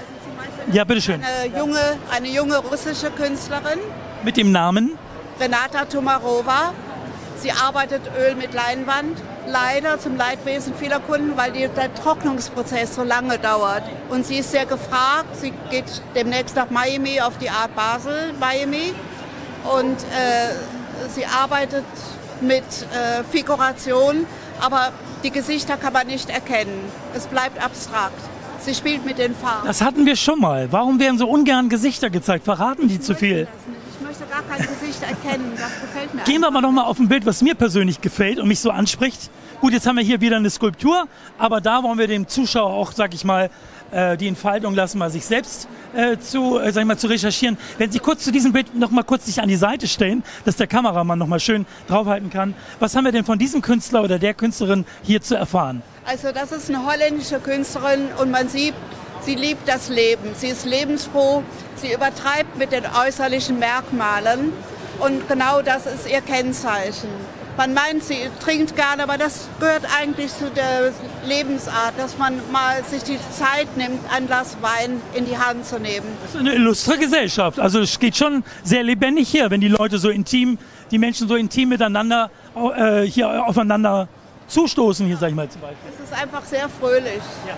Ja, bitteschön. Eine junge, eine junge russische Künstlerin. Mit dem Namen? Renata Tomarova. Sie arbeitet Öl mit Leinwand. Leider zum Leidwesen vieler Kunden, weil die, der Trocknungsprozess so lange dauert. Und sie ist sehr gefragt. Sie geht demnächst nach Miami, auf die Art Basel, Miami. Und äh, sie arbeitet mit äh, Figuration, aber die Gesichter kann man nicht erkennen. Es bleibt abstrakt. Sie spielt mit den Farben. Das hatten wir schon mal. Warum werden so ungern Gesichter gezeigt? Verraten die zu viel? Ich möchte gar kein Gesicht erkennen, das gefällt mir. Gehen wir aber noch mal auf ein Bild, was mir persönlich gefällt und mich so anspricht. Gut, jetzt haben wir hier wieder eine Skulptur, aber da wollen wir dem Zuschauer auch, sag ich mal, äh, die Entfaltung lassen, mal sich selbst äh, zu, äh, sag ich mal, zu recherchieren. Wenn Sie kurz zu diesem Bild noch mal kurz sich an die Seite stellen, dass der Kameramann noch mal schön draufhalten kann. Was haben wir denn von diesem Künstler oder der Künstlerin hier zu erfahren? Also das ist eine holländische Künstlerin und man sieht, sie liebt das Leben. Sie ist lebensfroh, sie übertreibt mit den äußerlichen Merkmalen und genau das ist ihr Kennzeichen. Man meint, sie trinkt gerne, aber das gehört eigentlich zu der Lebensart, dass man mal sich die Zeit nimmt, ein Glas Wein in die Hand zu nehmen. Das ist eine illustre Gesellschaft. Also es geht schon sehr lebendig hier, wenn die Leute so intim, die Menschen so intim miteinander äh, hier aufeinander zustoßen, hier sag ich mal zum Beispiel. Es ist einfach sehr fröhlich. Ja.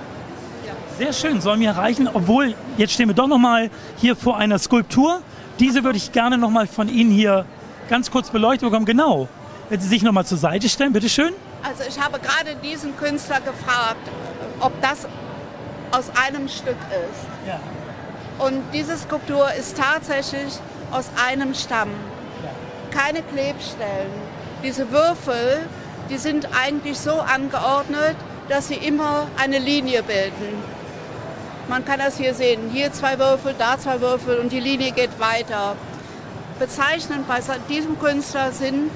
Sehr schön, soll mir reichen, obwohl jetzt stehen wir doch noch mal hier vor einer Skulptur. Diese würde ich gerne noch mal von Ihnen hier ganz kurz beleuchtet bekommen. Genau, wenn Sie sich noch mal zur Seite stellen, bitte schön. Also ich habe gerade diesen Künstler gefragt, ob das aus einem Stück ist. Ja. Und diese Skulptur ist tatsächlich aus einem Stamm. Ja. Keine Klebstellen. Diese Würfel, die sind eigentlich so angeordnet, dass sie immer eine Linie bilden. Man kann das hier sehen. Hier zwei Würfel, da zwei Würfel und die Linie geht weiter. bezeichnend bei diesem Künstler sind,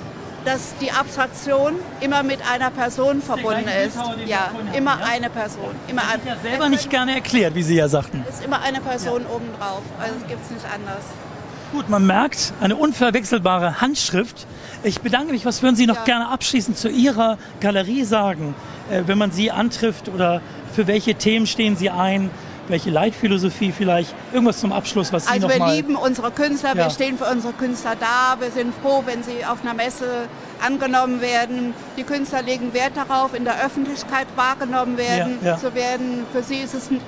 dass die Abstraktion immer mit einer Person verbunden ist. Ja, immer eine Person. Immer Das ist ja selber nicht gerne erklärt, wie Sie ja sagten. Es ist immer eine Person obendrauf. Also es gibt es nicht anders. Gut, man merkt, eine unverwechselbare Handschrift. Ich bedanke mich. Was würden Sie noch Ja. gerne abschließend zu Ihrer Galerie sagen, äh, wenn man Sie antrifft, oder für welche Themen stehen Sie ein? Welche Leitphilosophie vielleicht? Irgendwas zum Abschluss, was Sie Also noch wir mal... lieben unsere Künstler, Ja. wir stehen für unsere Künstler da, wir sind froh, wenn sie auf einer Messe angenommen werden. Die Künstler legen Wert darauf, in der Öffentlichkeit wahrgenommen werden, Ja, ja. zu werden. Für sie ist es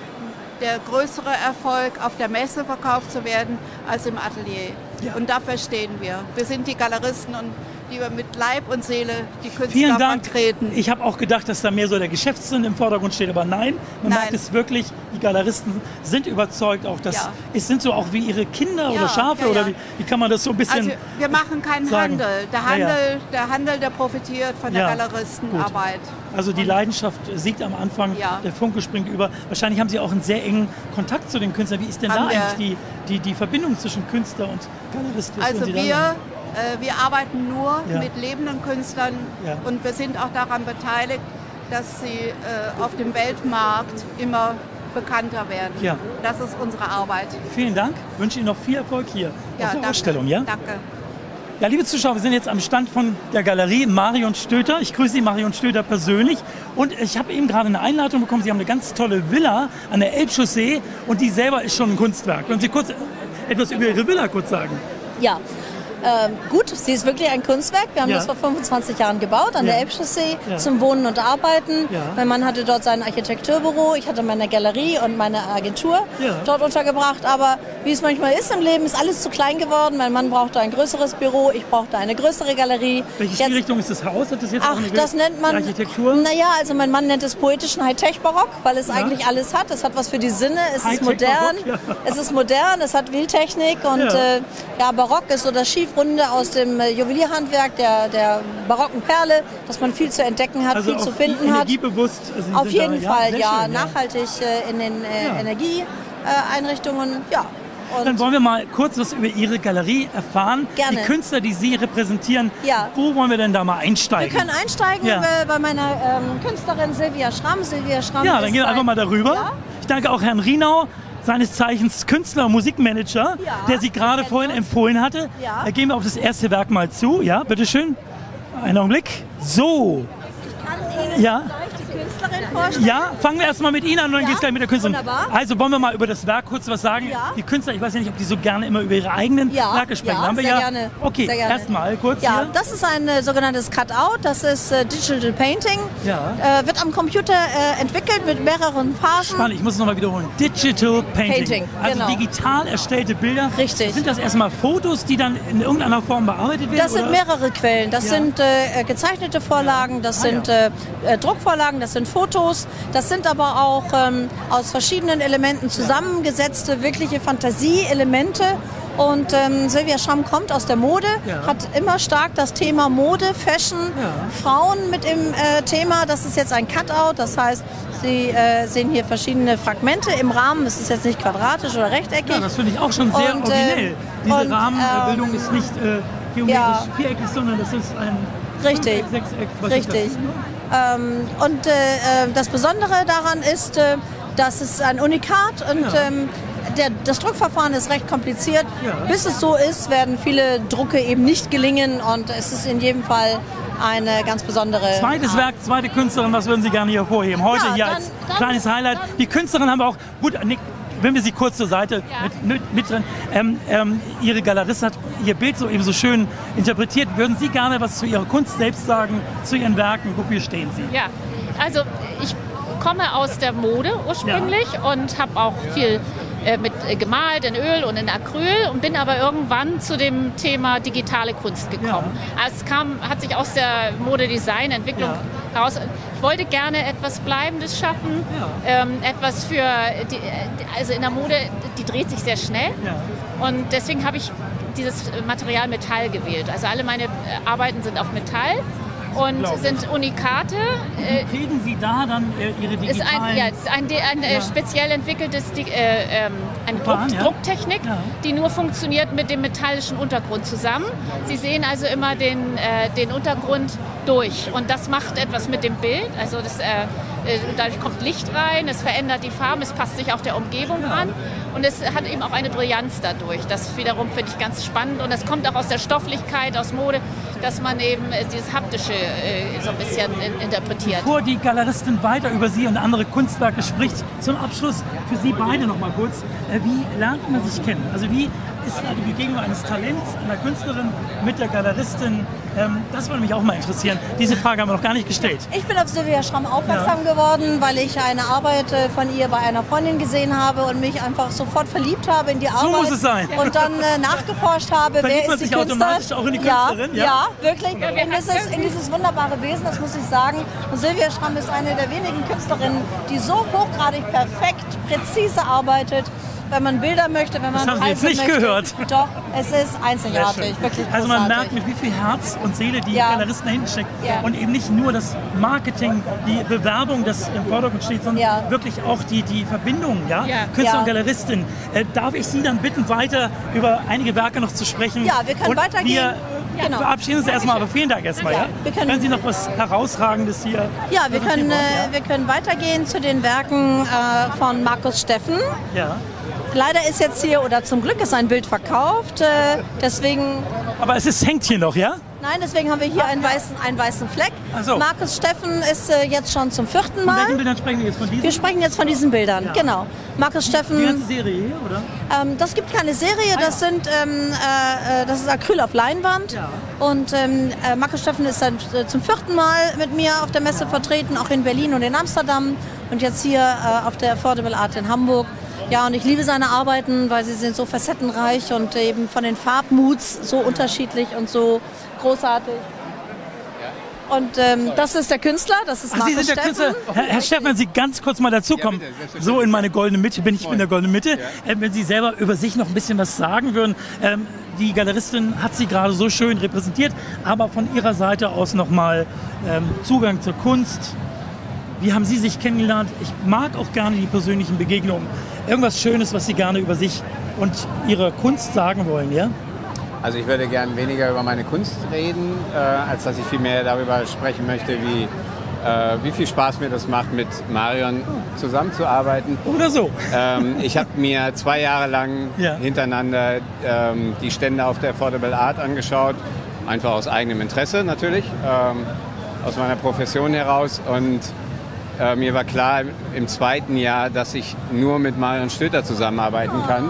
der größere Erfolg, auf der Messe verkauft zu werden, als im Atelier. Ja. Und dafür stehen wir. Wir sind die Galeristen, und die wir mit Leib und Seele die Künstler Vielen Dank. vertreten. Ich habe auch gedacht, dass da mehr so der Geschäftssinn im Vordergrund steht, aber nein, man Nein. merkt es wirklich, die Galeristen sind überzeugt, auch dass Ja. es sind so auch wie ihre Kinder Ja, oder Schafe, ja, ja. oder wie, wie kann man das so ein bisschen Also wir machen keinen sagen? Handel. Der Ja, Handel, ja. der Handel, der profitiert von der Ja, Galeristenarbeit. Also die Leidenschaft siegt am Anfang, Ja. der Funke springt über. Wahrscheinlich haben Sie auch einen sehr engen Kontakt zu den Künstlern. Wie ist denn Haben da wir. eigentlich die, die, die Verbindung zwischen Künstler und Galerist? Was Also würden Sie da wir, sagen? äh, wir arbeiten nur Ja. mit lebenden Künstlern, Ja. und wir sind auch daran beteiligt, dass sie äh, auf dem Weltmarkt immer bekannter werden. Ja. Das ist unsere Arbeit. Vielen Dank. Ich wünsche Ihnen noch viel Erfolg hier Ja, auf der danke. Ausstellung. Ja? Danke. Ja, liebe Zuschauer, wir sind jetzt am Stand von der Galerie Marion Stöter. Ich grüße Sie, Marion Stöter, persönlich. Und ich habe eben gerade eine Einladung bekommen. Sie haben eine ganz tolle Villa an der Elbchaussee, und die selber ist schon ein Kunstwerk. Können Sie kurz etwas über Ihre Villa kurz sagen? Ja, ähm, gut, sie ist wirklich ein Kunstwerk. Wir haben Ja. das vor fünfundzwanzig Jahren gebaut, an Ja. der Elbchaussee, Ja. zum Wohnen und Arbeiten. Ja. Mein Mann hatte dort sein Architekturbüro, ich hatte meine Galerie und meine Agentur Ja. dort untergebracht. Aber wie es manchmal ist im Leben, ist alles zu klein geworden. Mein Mann brauchte ein größeres Büro, ich brauchte eine größere Galerie. Welche Jetzt- Stilrichtung ist das Haus? Hat das jetzt auch Ach, eine das nennt man, die Architektur? naja, also mein Mann nennt es poetischen Hightech-Barock, weil es Ja. eigentlich alles hat. Es hat was für die Sinne, es ist Hightech-Barock, modern, ja. es ist modern, es hat Wildtechnik, und Ja. äh, ja, Barock ist so das Schiefrunde aus dem äh, Juwelierhandwerk, der, der barocken Perle, dass man viel zu entdecken hat, Also viel auch zu finden hat. energiebewusst. Also Sie Auf sind jeden da, Fall, sehr ja, schön, nachhaltig äh, in den äh, Ja. Energieeinrichtungen, ja. Und Dann wollen wir mal kurz was über Ihre Galerie erfahren. Gerne. Die Künstler, die Sie repräsentieren. Ja. Wo wollen wir denn da mal wir einsteigen? können einsteigen Ja. äh, bei meiner ähm, Künstlerin Silvia Schramm. Silvia Schramm Ja, dann ist gehen wir einfach ein- mal darüber. Ja? Ich danke auch Herrn Rienau, seines Zeichens Künstler und Musikmanager, Ja, der Sie gerade vorhin empfohlen hatte. Ja. Da gehen wir auf das erste Werk mal zu. Ja, bitteschön. Einen Augenblick. So. Ja. die Künstlerin vorstellen? Ja, fangen wir erstmal mit Ihnen an und dann Ja, geht's gleich mit der Künstlerin. wunderbar. Also wollen wir mal über das Werk kurz was sagen. Ja. Die Künstler, ich weiß ja nicht, ob die so gerne immer über ihre eigenen Ja, Werke sprechen. ja, Haben wir sehr ja. gerne. Okay, Sehr gerne. erstmal kurz Ja, hier. das ist ein äh, sogenanntes Cutout, das ist äh, Digital Painting. Ja. Äh, wird am Computer äh, entwickelt mit mehreren Phasen. Spannend, ich muss es nochmal wiederholen. Digital Painting. Painting, also genau. digital erstellte Bilder. Richtig. Sind das erstmal Fotos, die dann in irgendeiner Form bearbeitet werden? Das sind oder? mehrere Quellen. Das Ja. sind äh, gezeichnete Vorlagen, das Ah, sind ja. äh, äh, Druckvorlagen, das sind Fotos, das sind aber auch ähm, aus verschiedenen Elementen zusammengesetzte, wirkliche Fantasieelemente. Und ähm, Silvia Schramm kommt aus der Mode, Ja. hat immer stark das Thema Mode, Fashion, Frauen mit im äh, Thema. Das ist jetzt ein Cutout, das heißt, Sie äh, sehen hier verschiedene Fragmente im Rahmen. Es ist jetzt nicht quadratisch oder rechteckig. Ja, das finde ich auch schon sehr Und, äh, originell. Diese und, Rahmenbildung ähm, ist nicht äh, geometrisch ja. viereckig, sondern das ist ein Richtig. Fünfeck, Sechseck. Was ist Richtig. Ähm, und äh, äh, das Besondere daran ist, äh, dass es ein Unikat und Ja. ähm, der, das Druckverfahren ist recht kompliziert. Ja. Bis es so ist, werden viele Drucke eben nicht gelingen, und es ist in jedem Fall eine ganz besondere das? Zweites Art. Werk, zweite Künstlerin, was würden Sie gerne hier hervorheben? Heute Ja, hier dann- als dann- kleines Highlight. Die Künstlerin haben wir auch, gut, Nick, wenn wir sie kurz zur Seite mit, mit, mit drin. Ähm, ähm, ihre Galeristin hat ihr Bild so eben so schön interpretiert. Würden Sie gerne was zu Ihrer Kunst selbst sagen, zu Ihren Werken? Wofür stehen Sie? Ja, also ich komme aus der Mode ursprünglich und habe auch viel äh, mit äh, gemalt in Öl und in Acryl und bin aber irgendwann zu dem Thema digitale Kunst gekommen. Also es kam, hat sich aus der Modedesign-Entwicklung heraus. Ich wollte gerne etwas Bleibendes schaffen, ähm, etwas für, die, also in der Mode, die dreht sich sehr schnell und deswegen habe ich dieses Material Metall gewählt. Also alle meine äh, Arbeiten sind auf Metall. und sind Unikate. Wie kriegen Sie da dann äh, Ihre digitalen... Ist ein, ja, ist ein, ein Ja. äh, speziell entwickeltes Di- äh, ähm, eine Verfahren, Druck, ja. Drucktechnik, die nur funktioniert mit dem metallischen Untergrund zusammen. Sie sehen also immer den, äh, den Untergrund durch und das macht etwas mit dem Bild. Also das, äh, äh, dadurch kommt Licht rein, es verändert die Farben, es passt sich auch der Umgebung an und es hat eben auch eine Brillanz dadurch. Das wiederum finde ich ganz spannend und das kommt auch aus der Stofflichkeit, aus Mode, dass man eben äh, dieses Haptische äh, so ein bisschen in, interpretiert. Bevor die Galeristin weiter über Sie und andere Kunstwerke spricht, zum Abschluss für Sie beide noch mal kurz. Äh, wie lernt man sich kennen? Also wie ist da die Begegnung eines Talents, einer Künstlerin mit der Galeristin? Ähm, das würde mich auch mal interessieren. Diese Frage haben wir noch gar nicht gestellt. Ich bin auf Silvia Schramm aufmerksam geworden, weil ich eine Arbeit äh, von ihr bei einer Freundin gesehen habe und mich einfach sofort verliebt habe in die Arbeit. So muss es sein. Und dann äh, nachgeforscht habe, Verliebt wer man ist die sich automatisch Künstlerin. auch in die ja, Künstlerin? ja, Ja. ja, wirklich. Ja, wir in, dieses, in dieses wunderbare Wesen, das muss ich sagen. Und Silvia Schramm ist eine der wenigen Künstlerinnen, die so hochgradig perfekt, präzise arbeitet. Wenn man Bilder möchte, wenn man Das haben Sie jetzt Preise nicht möchte. gehört. Doch, es ist Sehr einzigartig, schön. wirklich Also man großartig. merkt, mit wie viel Herz und Seele die Ja. Galeristen dahinter steckt. Ja. Und eben nicht nur das Marketing, die Bewerbung, das im Vordergrund steht, sondern Ja. wirklich auch die, die Verbindung. Ja? Ja. Künstler Ja. und Galeristin. Äh, darf ich Sie dann bitten, weiter über einige Werke noch zu sprechen? Ja, wir können und weitergehen. Wir Ja. Genau. verabschieden uns erstmal, aber vielen Dank erstmal. Ja, Ja? wir können- Wenn Sie noch was Herausragendes hier Ja, wir präsentieren können, wollen, äh, wir können weitergehen zu den Werken äh, von Markus Steffen. ja. Leider ist jetzt hier, oder zum Glück ist ein Bild verkauft, äh, deswegen... Aber es ist, hängt hier noch, ja? Nein, deswegen haben wir hier einen weißen, einen weißen Fleck. Ach so. Markus Steffen ist äh, jetzt schon zum vierten Von Mal. welchen Bildern sprechen wir jetzt? Von diesen? Wir sprechen jetzt von diesen Bildern, Ja. genau. Markus Steffen... Die ganze Serie hier, oder? Ähm, das gibt keine Serie, das sind ähm, äh, äh, das ist Acryl auf Leinwand. Ja. Und ähm, äh, Markus Steffen ist dann äh, zum vierten Mal mit mir auf der Messe vertreten, auch in Berlin und in Amsterdam und jetzt hier äh, auf der Affordable Art in Hamburg. Ja, und ich liebe seine Arbeiten, weil sie sind so facettenreich und eben von den Farbmoods so unterschiedlich und so großartig. Und ähm, das ist der Künstler, das ist Ach, Markus Sie sind der Steffen. Künstler. Herr, Herr Steffen, wenn Sie ganz kurz mal dazukommen, so in meine goldene Mitte, bin ich in der goldenen Mitte, äh, wenn Sie selber über sich noch ein bisschen was sagen würden. Ähm, die Galeristin hat Sie gerade so schön repräsentiert, aber von Ihrer Seite aus nochmal ähm, Zugang zur Kunst. Wie haben Sie sich kennengelernt? Ich mag auch gerne die persönlichen Begegnungen. Irgendwas Schönes, was Sie gerne über sich und Ihre Kunst sagen wollen, ja? Also ich würde gern weniger über meine Kunst reden, äh, als dass ich viel mehr darüber sprechen möchte, wie, äh, wie viel Spaß mir das macht, mit Marion zusammenzuarbeiten. Oder so. Ähm, ich habe mir zwei Jahre lang Ja. hintereinander ähm, die Stände auf der Affordable Art angeschaut, einfach aus eigenem Interesse natürlich, ähm, aus meiner Profession heraus. Und äh, mir war klar im zweiten Jahr, dass ich nur mit Marion Stöter zusammenarbeiten kann.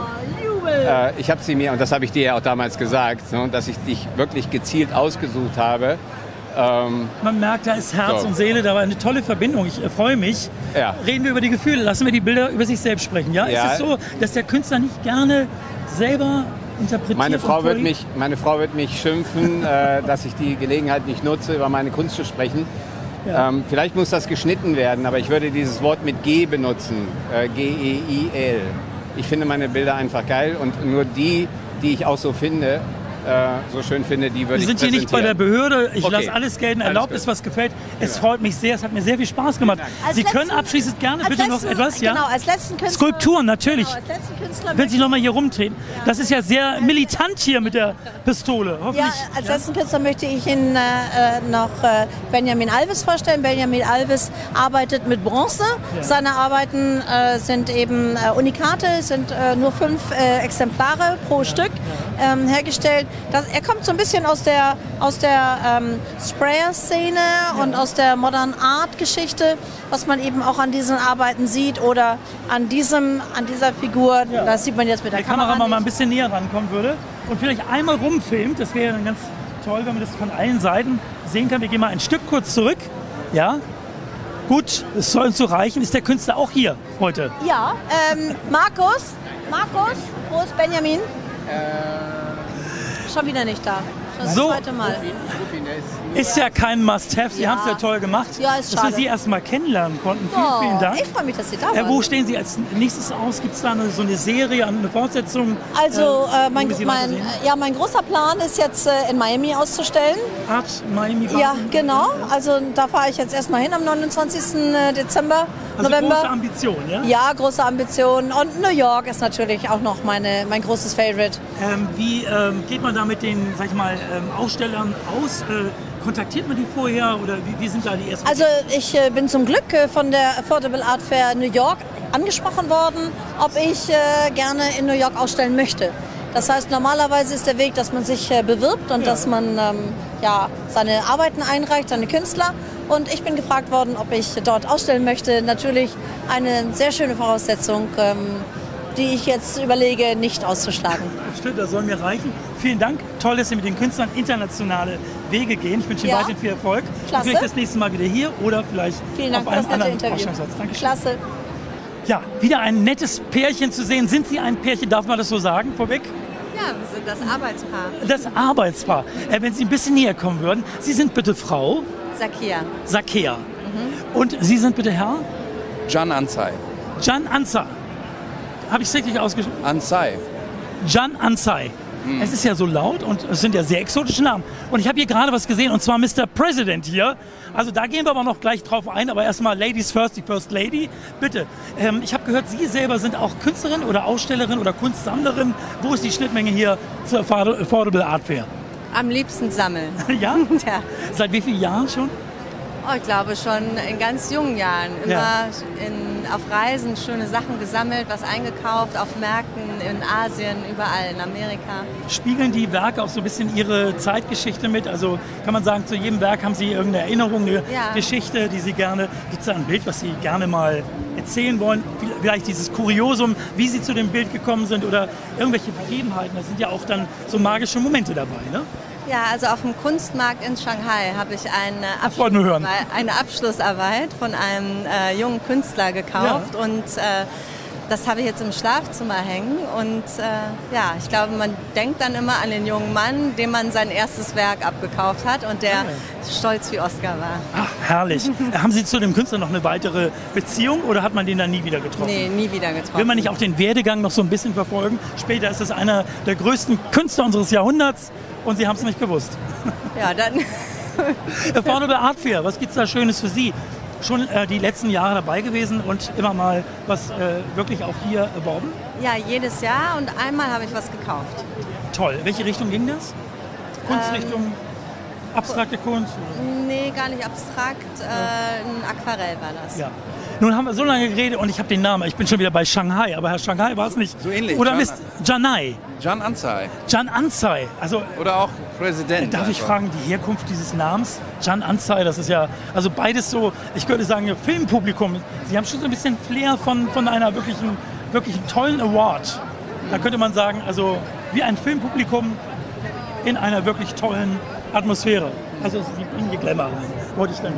Äh, ich habe sie mir, und das habe ich dir ja auch damals gesagt, ne, dass ich dich wirklich gezielt ausgesucht habe. Ähm, Man merkt, da ist Herz So. und Seele, da war eine tolle Verbindung. Ich äh, freue mich. Ja. Reden wir über die Gefühle, lassen wir die Bilder über sich selbst sprechen. Ja? Ja. Ist es so, dass der Künstler nicht gerne selber interpretiert? meine, Frau und wird vorliegt? mich, meine Frau wird mich schimpfen, äh, dass ich die Gelegenheit nicht nutze, über meine Kunst zu sprechen. Ja. Ähm, vielleicht muss das geschnitten werden, aber ich würde dieses Wort mit G benutzen. Äh, G E I L. Ich finde meine Bilder einfach geil und nur die, die ich auch so finde, äh, so schön finde, die würde Wir ich sind hier nicht bei der präsentieren. Behörde. Ich Okay. lasse alles gelten. Alles Erlaubt gut. ist, was gefällt. Es Genau. freut mich sehr. Es hat mir sehr viel Spaß gemacht. Als Sie können letzten- abschließend gerne als bitte letzten, noch etwas, ja? Genau, als letzten Künstler... Skulpturen, natürlich. Genau, als letzten Künstler Wenn Sie noch mal hier rumtreten. Das ist ja sehr militant hier mit der Pistole. Ja, Hoffentlich. als letzten Künstler möchte ich Ihnen äh, noch äh, Benjamin Alves vorstellen. Benjamin Alves arbeitet mit Bronze. Ja. Seine Arbeiten äh, sind eben äh, Unikate, sind äh, nur fünf äh, Exemplare pro Stück ähm, hergestellt. Das, er kommt so ein bisschen aus der, aus der ähm, Sprayer-Szene und aus der Modern Art-Geschichte, was man eben auch an diesen Arbeiten sieht oder an, diesem, an dieser Figur. Das sieht man jetzt mit der, der Kamera Kamera mal nicht. ein bisschen näher rankommen würde und vielleicht einmal rumfilmt. Das wäre dann ganz toll, wenn man das von allen Seiten sehen kann. Wir gehen mal ein Stück kurz zurück. Ja, gut, es soll uns so reichen. Ist der Künstler auch hier heute? Ja, ähm, Markus, Markus, wo ist Benjamin? Schon wieder nicht da. Das So. zweite Mal. Ist ja kein Must-Have, Sie Ja. haben es ja toll gemacht, Ja, ist dass wir schade. Sie erst mal kennenlernen konnten. Vielen, Oh, vielen Dank. ich freue mich, dass Sie da Äh, waren. wo stehen Sie als nächstes aus? Gibt es da eine, so eine Serie, eine Fortsetzung? Also äh, äh, mein, wo wir Sie mein, weitersehen? ja, mein großer Plan ist jetzt äh, in Miami auszustellen. Art Miami. Ja, genau. Also da fahre ich jetzt erstmal hin am neunundzwanzigsten Dezember, Also November. große Ambition, ja? Ja, große Ambitionen. Und New York ist natürlich auch noch meine, mein großes Favorite. Ähm, wie ähm, geht man da mit den, sag ich mal, ähm, Ausstellern aus? Äh, kontaktiert man die vorher oder wie, wie sind da die ersten? Also ich äh, bin zum Glück äh, von der Affordable Art Fair New York angesprochen worden, ob ich äh, gerne in New York ausstellen möchte. Das heißt, normalerweise ist der Weg, dass man sich äh, bewirbt und Ja. dass man ähm, ja, seine Arbeiten einreicht, seine Künstler. Und ich bin gefragt worden, ob ich dort ausstellen möchte. Natürlich eine sehr schöne Voraussetzung, ähm, die ich jetzt überlege, nicht auszuschlagen. Stimmt, das soll mir reichen. Vielen Dank. Toll, dass Sie mit den Künstlern internationale Wege gehen. Ich wünsche Ihnen Ja. weiterhin viel Erfolg. Klasse. Vielleicht das nächste Mal wieder hier oder vielleicht Vielen Dank auf für einem das nette anderen Interview. Ausstellungsplatz. Dankeschön. Klasse. Ja, wieder ein nettes Pärchen zu sehen. Sind Sie ein Pärchen, darf man das so sagen, vorweg? Ja, wir sind das Arbeitspaar. Das Arbeitspaar. Äh, wenn Sie ein bisschen näher kommen würden. Sie sind bitte Frau Sakia. Sakia. Mhm. Und Sie sind bitte Herr? Can Ansay. Can Ansay. Habe ich es richtig ausgesprochen? Ansay. Can Ansay. Mhm. Es ist ja so laut und es sind ja sehr exotische Namen. Und ich habe hier gerade was gesehen und zwar Mister President hier. Also da gehen wir aber noch gleich drauf ein. Aber erstmal Ladies first, die First Lady. Bitte. Ähm, ich habe gehört, Sie selber sind auch Künstlerin oder Ausstellerin oder Kunstsammlerin. Wo ist die Schnittmenge hier zur Affordable Art Fair? Am liebsten sammeln. Ja? Ja. Seit wie vielen Jahren schon? Oh, ich glaube schon in ganz jungen Jahren. Immer Ja. in, auf Reisen schöne Sachen gesammelt, was eingekauft, auf Märkten in Asien, überall in Amerika. Spiegeln die Werke auch so ein bisschen Ihre Zeitgeschichte mit? Also kann man sagen, zu jedem Werk haben Sie irgendeine Erinnerung, eine Ja. Geschichte, die Sie gerne, gibt es da ein Bild, was Sie gerne mal erzählen wollen? Vielleicht dieses Kuriosum, wie Sie zu dem Bild gekommen sind oder irgendwelche Begebenheiten. Da sind ja auch dann so magische Momente dabei, ne? Ja, also auf dem Kunstmarkt in Shanghai habe ich eine, Das wollten wir hören. eine Abschlussarbeit von einem äh, jungen Künstler gekauft und äh, das habe ich jetzt im Schlafzimmer hängen und äh, ja, ich glaube, man denkt dann immer an den jungen Mann, dem man sein erstes Werk abgekauft hat und der stolz wie Oscar war. Ach, herrlich. Haben Sie zu dem Künstler noch eine weitere Beziehung oder hat man den dann nie wieder getroffen? Nee, nie wieder getroffen. Will man nicht auch den Werdegang noch so ein bisschen verfolgen? Später ist es einer der größten Künstler unseres Jahrhunderts und Sie haben es nicht gewusst. Ja, dann. Affordable Art Fair, was gibt es da Schönes für Sie? Schon äh, die letzten Jahre dabei gewesen und immer mal was äh, wirklich auch hier erworben? Ja, jedes Jahr und einmal habe ich was gekauft. Toll. Welche Richtung ging das? Kunstrichtung, Ähm, abstrakte Kunst? Nee, gar nicht abstrakt. Äh, ein Aquarell war das. Ja. Nun haben wir so lange geredet und ich habe den Namen. Ich bin schon wieder bei Shanghai, aber Herr Shanghai war es nicht. So ähnlich. Oder Can- Mister Janai. Can Ansay. Can Ansay. Also, Oder auch Präsident. darf ich einfach. fragen, die Herkunft dieses Namens? Can Ansay, das ist ja, also beides so, ich könnte sagen, ihr Filmpublikum. Sie haben schon so ein bisschen Flair von, von einer wirklichen, wirklichen tollen Award. Da könnte man sagen, also wie ein Filmpublikum in einer wirklich tollen Atmosphäre. Also sie bringen hier Glamour rein, wollte ich dann mal.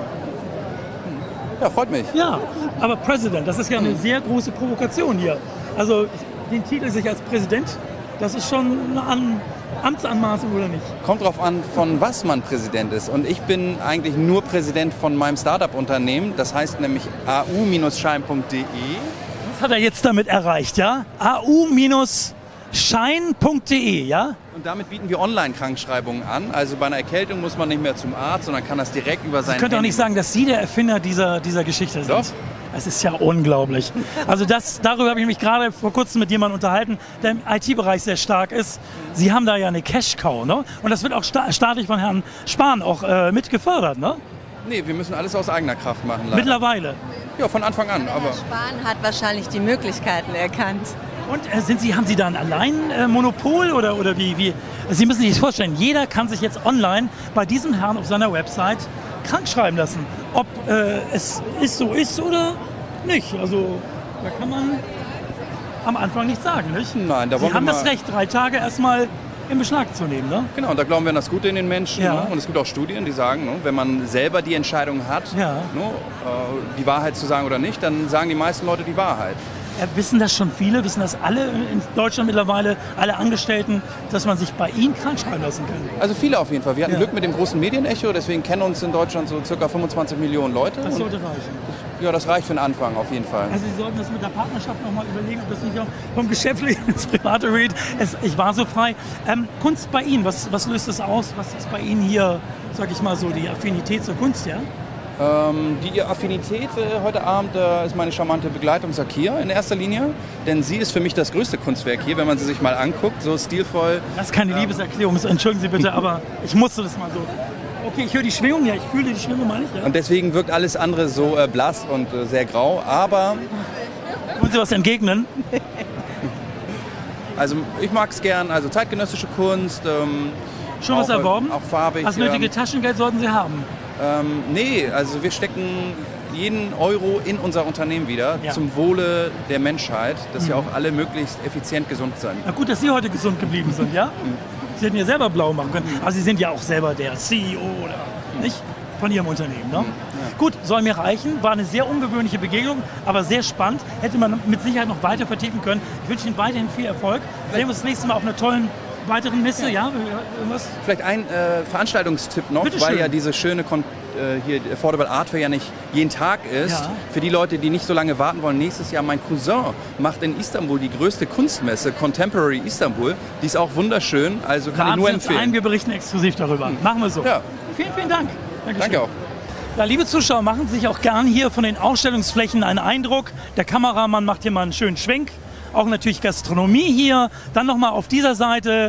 Ja, freut mich. Ja, aber President, das ist ja eine sehr große Provokation hier. Also den Titel sich als Präsident, das ist schon eine An Amtsanmaßung oder nicht? Kommt drauf an, von was man Präsident ist. Und ich bin eigentlich nur Präsident von meinem Startup-Unternehmen. Das heißt nämlich a u schein punkt de. Was hat er jetzt damit erreicht, ja? a u schein punkt de, ja? Und damit bieten wir Online-Krankschreibungen an. Also bei einer Erkältung muss man nicht mehr zum Arzt, sondern kann das direkt über sein Ich könnte auch Handy nicht sagen, dass Sie der Erfinder dieser, dieser Geschichte sind. Doch. Es ist ja unglaublich. Also das, darüber habe ich mich gerade vor kurzem mit jemandem unterhalten, der im I T-Bereich sehr stark ist. Sie haben da ja eine Cash-Cow, ne? Und das wird auch sta staatlich von Herrn Spahn auch äh, mit gefördert, ne? Nee, wir müssen alles aus eigener Kraft machen. Leider. Mittlerweile. Ja, von Anfang an. Aber Spahn hat wahrscheinlich die Möglichkeiten erkannt. Und äh, sind Sie, haben Sie da ein Alleinmonopol äh, oder, oder wie, wie? Sie müssen sich das vorstellen, jeder kann sich jetzt online bei diesem Herrn auf seiner Website krank schreiben lassen. Ob äh, es ist so ist oder nicht. Also da kann man am Anfang nichts sagen, nicht? Nein, da Sie wollen haben wir das mal- Recht, drei Tage erstmal in Beschlag zu nehmen, ne? Genau, und da glauben wir an das Gute in den Menschen. Ja. Ne? Und es gibt auch Studien, die sagen, ne, wenn man selber die Entscheidung hat, Ja. ne, äh, die Wahrheit zu sagen oder nicht, dann sagen die meisten Leute die Wahrheit. Äh, wissen das schon viele? Wissen das alle in Deutschland mittlerweile, alle Angestellten, dass man sich bei Ihnen krank schreiben lassen kann? Also viele auf jeden Fall. Wir hatten Ja. Glück mit dem großen Medienecho, deswegen kennen uns in Deutschland so circa fünfundzwanzig Millionen Leute. Das Und sollte reichen. ja, das reicht für den Anfang auf jeden Fall. Also Sie sollten das mit der Partnerschaft noch mal überlegen, ob das nicht auch vom Geschäftlichen ins Private geht. Es, ich war so frei. Ähm, Kunst bei Ihnen, was, was löst das aus? Was ist bei Ihnen hier, sag ich mal so, die Affinität zur Kunst, ja? Ähm, die Affinität äh, heute Abend äh, ist meine charmante Begleitung Sakir in erster Linie, denn sie ist für mich das größte Kunstwerk hier, wenn man sie sich mal anguckt, so stilvoll. Das ist keine ähm, Liebeserklärung, entschuldigen Sie bitte, aber ich musste das mal so. Okay, ich höre die Schwingung, ja, ich fühle die Schwingung mal nicht. Ja? Und deswegen wirkt alles andere so äh, blass und äh, sehr grau, aber... Wollen Sie was entgegnen? Also ich mag es gern, also zeitgenössische Kunst. Ähm, Schon was auch, erworben? Auch farbig. Das nötige ähm, Taschengeld sollten Sie haben. Ähm, nee, also wir stecken jeden Euro in unser Unternehmen wieder, Ja. zum Wohle der Menschheit, dass Mhm. wir auch alle möglichst effizient gesund sind. Na gut, dass Sie heute gesund geblieben sind, ja? Sie hätten ja selber blau machen können. Aber Sie sind ja auch selber der C E O oder nicht? Von Ihrem Unternehmen, ne? Gut, soll mir reichen. War eine sehr ungewöhnliche Begegnung, aber sehr spannend. Hätte man mit Sicherheit noch weiter vertiefen können. Ich wünsche Ihnen weiterhin viel Erfolg. Sehen wir uns das nächste Mal auf einer tollen weiteren Messe, ja? Irgendwas? Vielleicht ein äh, Veranstaltungstipp noch, Bitte weil schön. ja diese schöne Kon äh, hier Affordable Art Fair ja nicht jeden Tag ist. Ja. Für die Leute, die nicht so lange warten wollen, nächstes Jahr mein Cousin macht in Istanbul die größte Kunstmesse, Contemporary Istanbul. Die ist auch wunderschön, also kann ich nur Laden Sie uns empfehlen. ein, wir berichten exklusiv darüber. Machen wir so. Ja. Vielen, vielen Dank. Dankeschön. Danke auch. Ja, liebe Zuschauer, machen Sie sich auch gern hier von den Ausstellungsflächen einen Eindruck. Der Kameramann macht hier mal einen schönen Schwenk. Auch natürlich Gastronomie hier. Dann nochmal auf dieser Seite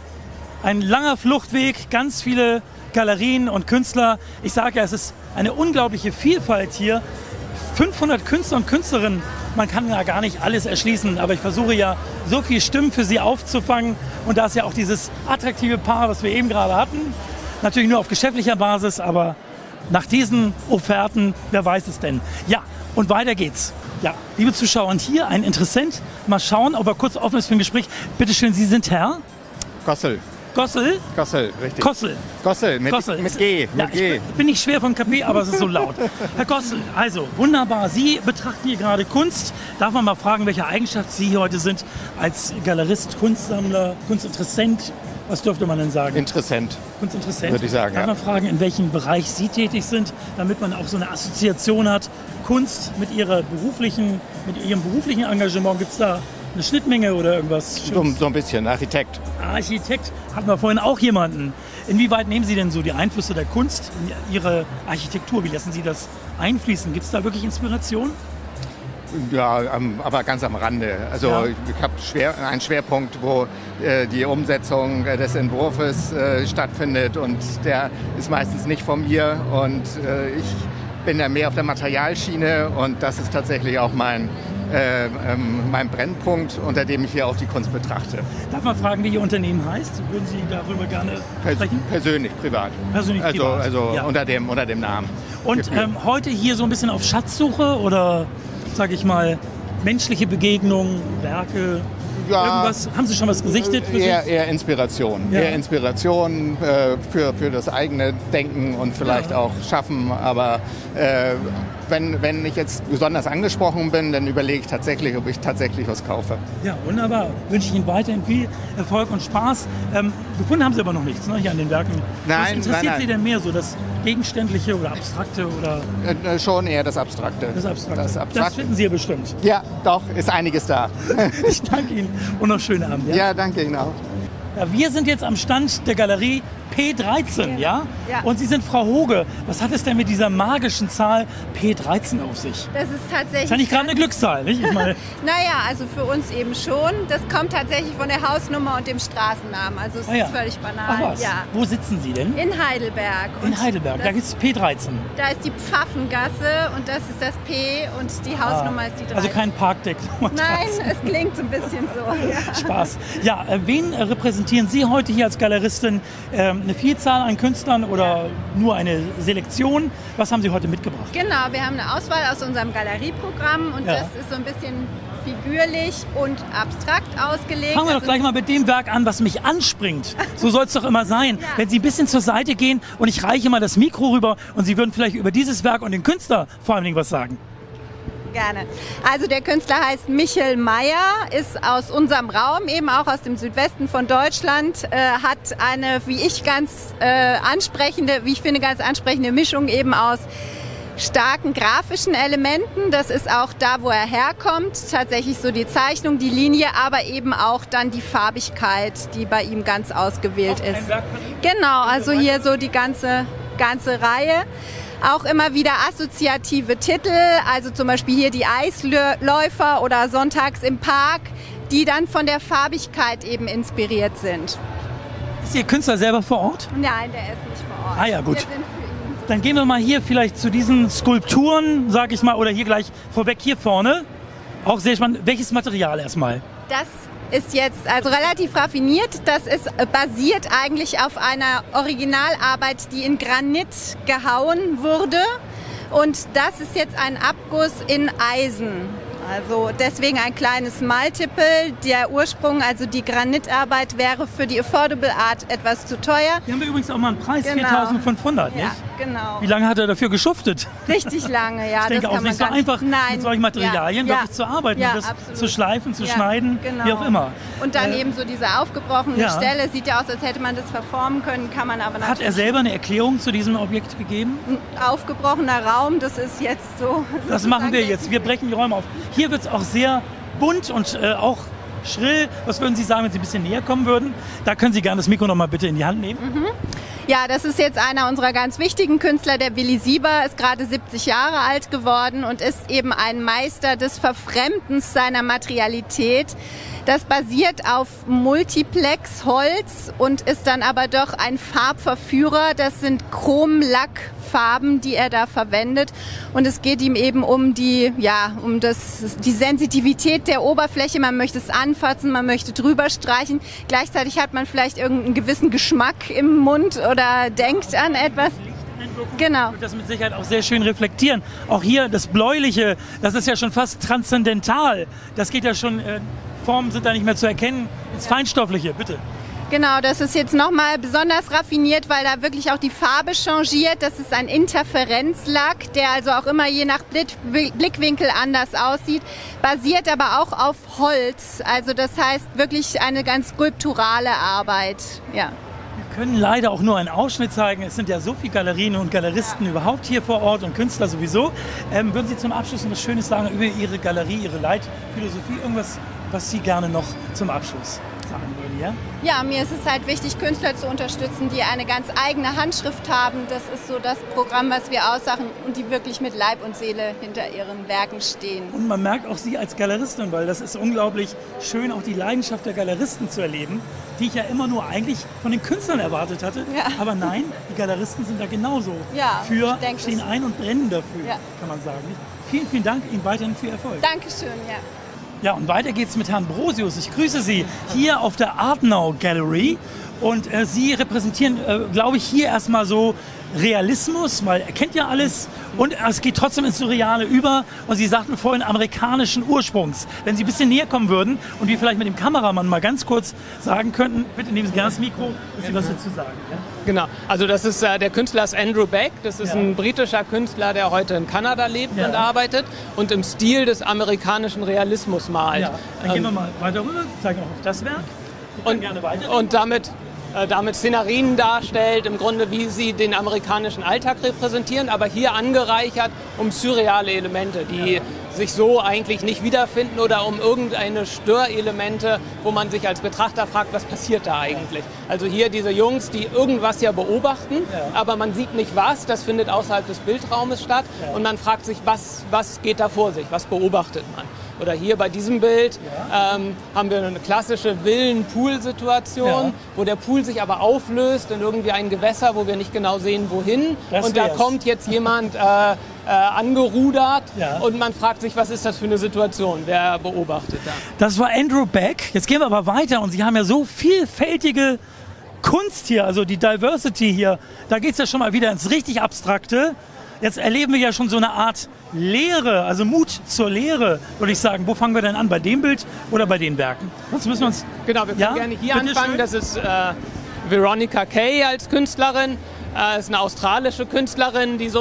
ein langer Fluchtweg, ganz viele Galerien und Künstler. Ich sage ja, es ist eine unglaubliche Vielfalt hier. fünfhundert Künstler und Künstlerinnen. Man kann ja gar nicht alles erschließen, aber ich versuche ja, so viele Stimmen für Sie aufzufangen. Und da ist ja auch dieses attraktive Paar, was wir eben gerade hatten. Natürlich nur auf geschäftlicher Basis, aber nach diesen Offerten, wer weiß es denn? Ja, und weiter geht's. Ja, liebe Zuschauer, und hier ein Interessent. Mal schauen, ob er kurz offen ist für ein Gespräch. Bitte schön, Sie sind Herr? Gossel. Gossel? Gossel, richtig. Kossel. Gossel, mit, Gossel. mit G. Ja, Mit G. ich bin nicht schwer von K P, aber es ist so laut. Herr Gossel, also wunderbar. Sie betrachten hier gerade Kunst. Darf man mal fragen, welche Eigenschaft Sie hier heute sind als Galerist, Kunstsammler, Kunstinteressent? Was dürfte man denn sagen? Interessent. Kunstinteressent. Würde ich sagen, Darf ja. man fragen, in welchem Bereich Sie tätig sind, damit man auch so eine Assoziation hat? Kunst mit, ihrer beruflichen, mit Ihrem beruflichen Engagement, gibt es da eine Schnittmenge oder irgendwas? So, so ein bisschen, Architekt. Architekt, hatten wir vorhin auch jemanden. Inwieweit nehmen Sie denn so die Einflüsse der Kunst in Ihre Architektur? Wie lassen Sie das einfließen? Gibt es da wirklich Inspiration? Ja, am- aber ganz am Rande. Also Ja. ich habe schwer, einen Schwerpunkt, wo äh, die Umsetzung äh, des Entwurfs äh, stattfindet und der ist meistens nicht von mir und äh, ich bin ja mehr auf der Materialschiene und das ist tatsächlich auch mein, äh, ähm, mein Brennpunkt, unter dem ich hier auch die Kunst betrachte. Darf man fragen, wie Ihr Unternehmen heißt? Würden Sie darüber gerne Pers sprechen? persönlich, privat. Persönlich, also, privat. Also Ja. unter, dem, unter dem Namen. Und ähm, heute hier so ein bisschen auf Schatzsuche oder, sage ich mal, menschliche Begegnungen, Werke, Ja. irgendwas? Haben Sie schon was gesichtet für Eher, sich? eher Inspiration. Ja. Eher Inspiration äh, für, für das eigene Denken und vielleicht Ja. auch Schaffen. Aber äh, wenn, wenn ich jetzt besonders angesprochen bin, dann überlege ich tatsächlich, ob ich tatsächlich was kaufe. Ja, wunderbar. Wünsche ich Ihnen weiterhin viel Erfolg und Spaß. Ähm, gefunden haben Sie aber noch nichts, ne, hier an den Werken. Nein, Was interessiert nein, nein. Sie denn mehr, so das Gegenständliche oder Abstrakte? Oder Äh, schon eher das Abstrakte. das Abstrakte? Das Das, Abstrakte. finden Sie ja bestimmt. Ja, doch, ist einiges da. Ich danke Ihnen und noch schönen Abend. Ja, Ja, danke Ihnen auch. Ja, wir sind jetzt am Stand der Galerie P dreizehn, ja? Ja. Und Sie sind Frau Hoge. Was hat es denn mit dieser magischen Zahl P dreizehn auf sich? Das ist tatsächlich. Das ist ja nicht gerade eine Glückszahl, nicht? Ich meine, Naja, also für uns eben schon. Das kommt tatsächlich von der Hausnummer und dem Straßennamen. Also es Ah ja. ist völlig banal. ach was, Ja. wo sitzen Sie denn? In Heidelberg. In Und Heidelberg, da das, gibt es P dreizehn. da ist die Pfaffengasse und das ist das P und die Hausnummer ist die dreizehn. Also kein Parkdeck. Nein, es klingt so ein bisschen so. Ja. Spaß. Ja, äh, wen äh, repräsentieren Sie heute hier als Galeristin? Ähm, eine Vielzahl an Künstlern oder nur eine Selektion? Was haben Sie heute mitgebracht? Genau, wir haben eine Auswahl aus unserem Galerieprogramm und Ja. das ist so ein bisschen figürlich und abstrakt ausgelegt. Fangen wir doch Also- gleich mal mit dem Werk an, was mich anspringt. So soll es doch immer sein. Wenn Sie ein bisschen zur Seite gehen und ich reiche mal das Mikro rüber und Sie würden vielleicht über dieses Werk und den Künstler vor allen Dingen was sagen. Gerne. Also der Künstler heißt Michel Meyer, ist aus unserem Raum, eben auch aus dem Südwesten von Deutschland, äh, hat eine, wie ich ganz äh, ansprechende, wie ich finde, ganz ansprechende Mischung eben aus starken grafischen Elementen. Das ist auch da, wo er herkommt. Tatsächlich so die Zeichnung, die Linie, aber eben auch dann die Farbigkeit, die bei ihm ganz ausgewählt ist. Genau, also hier so die ganze, ganze Reihe. Auch immer wieder assoziative Titel, also zum Beispiel hier die Eisläufer oder Sonntags im Park, die dann von der Farbigkeit eben inspiriert sind. Ist Ihr Künstler selber vor Ort? Nein, der ist nicht vor Ort. Ah ja, gut. Wir sind für ihn. Dann gehen wir mal hier vielleicht zu diesen Skulpturen, sag ich mal, oder hier gleich vorweg hier vorne. Auch sehr spannend. Welches Material erstmal? Das ist jetzt also relativ raffiniert. Das ist basiert eigentlich auf einer Originalarbeit, die in Granit gehauen wurde. Und das ist jetzt ein Abguss in Eisen. Also deswegen ein kleines Multiple. Der Ursprung, also die Granitarbeit, wäre für die Affordable Art etwas zu teuer. Hier haben wir übrigens auch mal einen Preis, Genau. viertausendfünfhundert, Ja, nicht? genau. Wie lange hat er dafür geschuftet? Richtig lange, ja. Ich denke das auch kann nicht man so gar einfach, Nein. mit solchen Materialien ja, wirklich ja. zu arbeiten, ja, und das absolut. zu schleifen, zu Ja, schneiden, genau. wie auch immer. Und dann Äh, eben so diese aufgebrochene ja. Stelle. Sieht ja aus, als hätte man das verformen können, kann man aber natürlich Hat er selber eine Erklärung zu diesem Objekt gegeben? Ein aufgebrochener Raum, das ist jetzt so. Das machen wir jetzt. Wir brechen die Räume auf. Hier wird es auch sehr bunt und äh, auch schrill. Was würden Sie sagen, wenn Sie ein bisschen näher kommen würden? Da können Sie gerne das Mikro noch mal bitte in die Hand nehmen. Mhm. Ja, das ist jetzt einer unserer ganz wichtigen Künstler, der Willi Sieber, ist gerade siebzig Jahre alt geworden und ist eben ein Meister des Verfremdens seiner Materialität. Das basiert auf Multiplex-Holz und ist dann aber doch ein Farbverführer. Das sind Chromlackfarben, die er da verwendet. Und es geht ihm eben um die, ja, um das, die Sensitivität der Oberfläche. Man möchte es anfassen, man möchte drüber streichen. Gleichzeitig hat man vielleicht irgendeinen gewissen Geschmack im Mund oder denkt an etwas. Genau. Und das mit Sicherheit auch sehr schön reflektieren. Auch hier das Bläuliche, das ist ja schon fast transzendental. Das geht ja schon, äh, Formen sind da nicht mehr zu erkennen. Das Feinstoffliche, bitte. Genau, das ist jetzt nochmal besonders raffiniert, weil da wirklich auch die Farbe changiert. Das ist ein Interferenzlack, der also auch immer je nach Blickwinkel anders aussieht, basiert aber auch auf Holz. Also das heißt wirklich eine ganz skulpturale Arbeit. Ja. Wir können leider auch nur einen Ausschnitt zeigen. Es sind ja so viele Galerien und Galeristen ja. überhaupt hier vor Ort und Künstler sowieso. Ähm, würden Sie zum Abschluss noch was Schönes sagen über Ihre Galerie, Ihre Leitphilosophie? Irgendwas, was Sie gerne noch zum Abschluss sagen würden, ja? Ja, mir ist es halt wichtig, Künstler zu unterstützen, die eine ganz eigene Handschrift haben. Das ist so das Programm, was wir aussagen und die wirklich mit Leib und Seele hinter ihren Werken stehen. Und man merkt auch Sie als Galeristin, weil das ist unglaublich schön, auch die Leidenschaft der Galeristen zu erleben, die ich ja immer nur eigentlich von den Künstlern erwartet hatte. Ja. Aber nein, die Galeristen sind da genauso Ja, für, ich denke, stehen es- ein und brennen dafür, Ja. kann man sagen. Vielen, vielen Dank, Ihnen weiterhin viel Erfolg. Dankeschön, ja. Ja, und weiter geht's mit Herrn Brosius. Ich grüße Sie hier auf der Artnow Gallery. Und äh, Sie repräsentieren, äh, glaube ich, hier erstmal so Realismus, weil er kennt ja alles. Und es geht trotzdem ins Surreale über. Und Sie sagten vorhin amerikanischen Ursprungs. Wenn Sie ein bisschen näher kommen würden und wir vielleicht mit dem Kameramann mal ganz kurz sagen könnten, bitte nehmen Sie gerne das Mikro, dass Sie was dazu sagen. Ja? Genau, also das ist äh, der Künstler ist Andrew Beck, das ist Ja. ein britischer Künstler, der heute in Kanada lebt Ja. und arbeitet und im Stil des amerikanischen Realismus malt. Ja, dann gehen wir Ähm, mal weiter rüber, zeigen auch auf das Werk. Wir können und, gerne weiter. und damit, äh, damit Szenarien darstellt, im Grunde wie sie den amerikanischen Alltag repräsentieren, aber hier angereichert um surreale Elemente, die sich so eigentlich nicht wiederfinden oder um irgendeine Störelemente, wo man sich als Betrachter fragt, was passiert da eigentlich. Also hier diese Jungs, die irgendwas ja beobachten, Ja. aber man sieht nicht was, das findet außerhalb des Bildraumes statt Ja. und man fragt sich, was, was geht da vor sich, was beobachtet man. Oder hier bei diesem Bild ähm, haben wir eine klassische Villen-Pool-Situation, Ja. wo der Pool sich aber auflöst in irgendwie ein Gewässer, wo wir nicht genau sehen, wohin. Das und da wär's. kommt jetzt jemand äh, äh, angerudert Ja. und man fragt sich, was ist das für eine Situation? Wer beobachtet da? Das war Andrew Beck. Jetzt gehen wir aber weiter und Sie haben ja so vielfältige Kunst hier, also die Diversity hier. Da geht es ja schon mal wieder ins richtig Abstrakte. Jetzt erleben wir ja schon so eine Art Lehre, also Mut zur Lehre, würde ich sagen. Wo fangen wir denn an? Bei dem Bild oder bei den Werken? Sonst müssen wir uns... Genau, wir können Ja? gerne hier Bitte anfangen. schön. Das ist äh, Veronica Kay als Künstlerin. Äh, ist eine australische Künstlerin, die so mit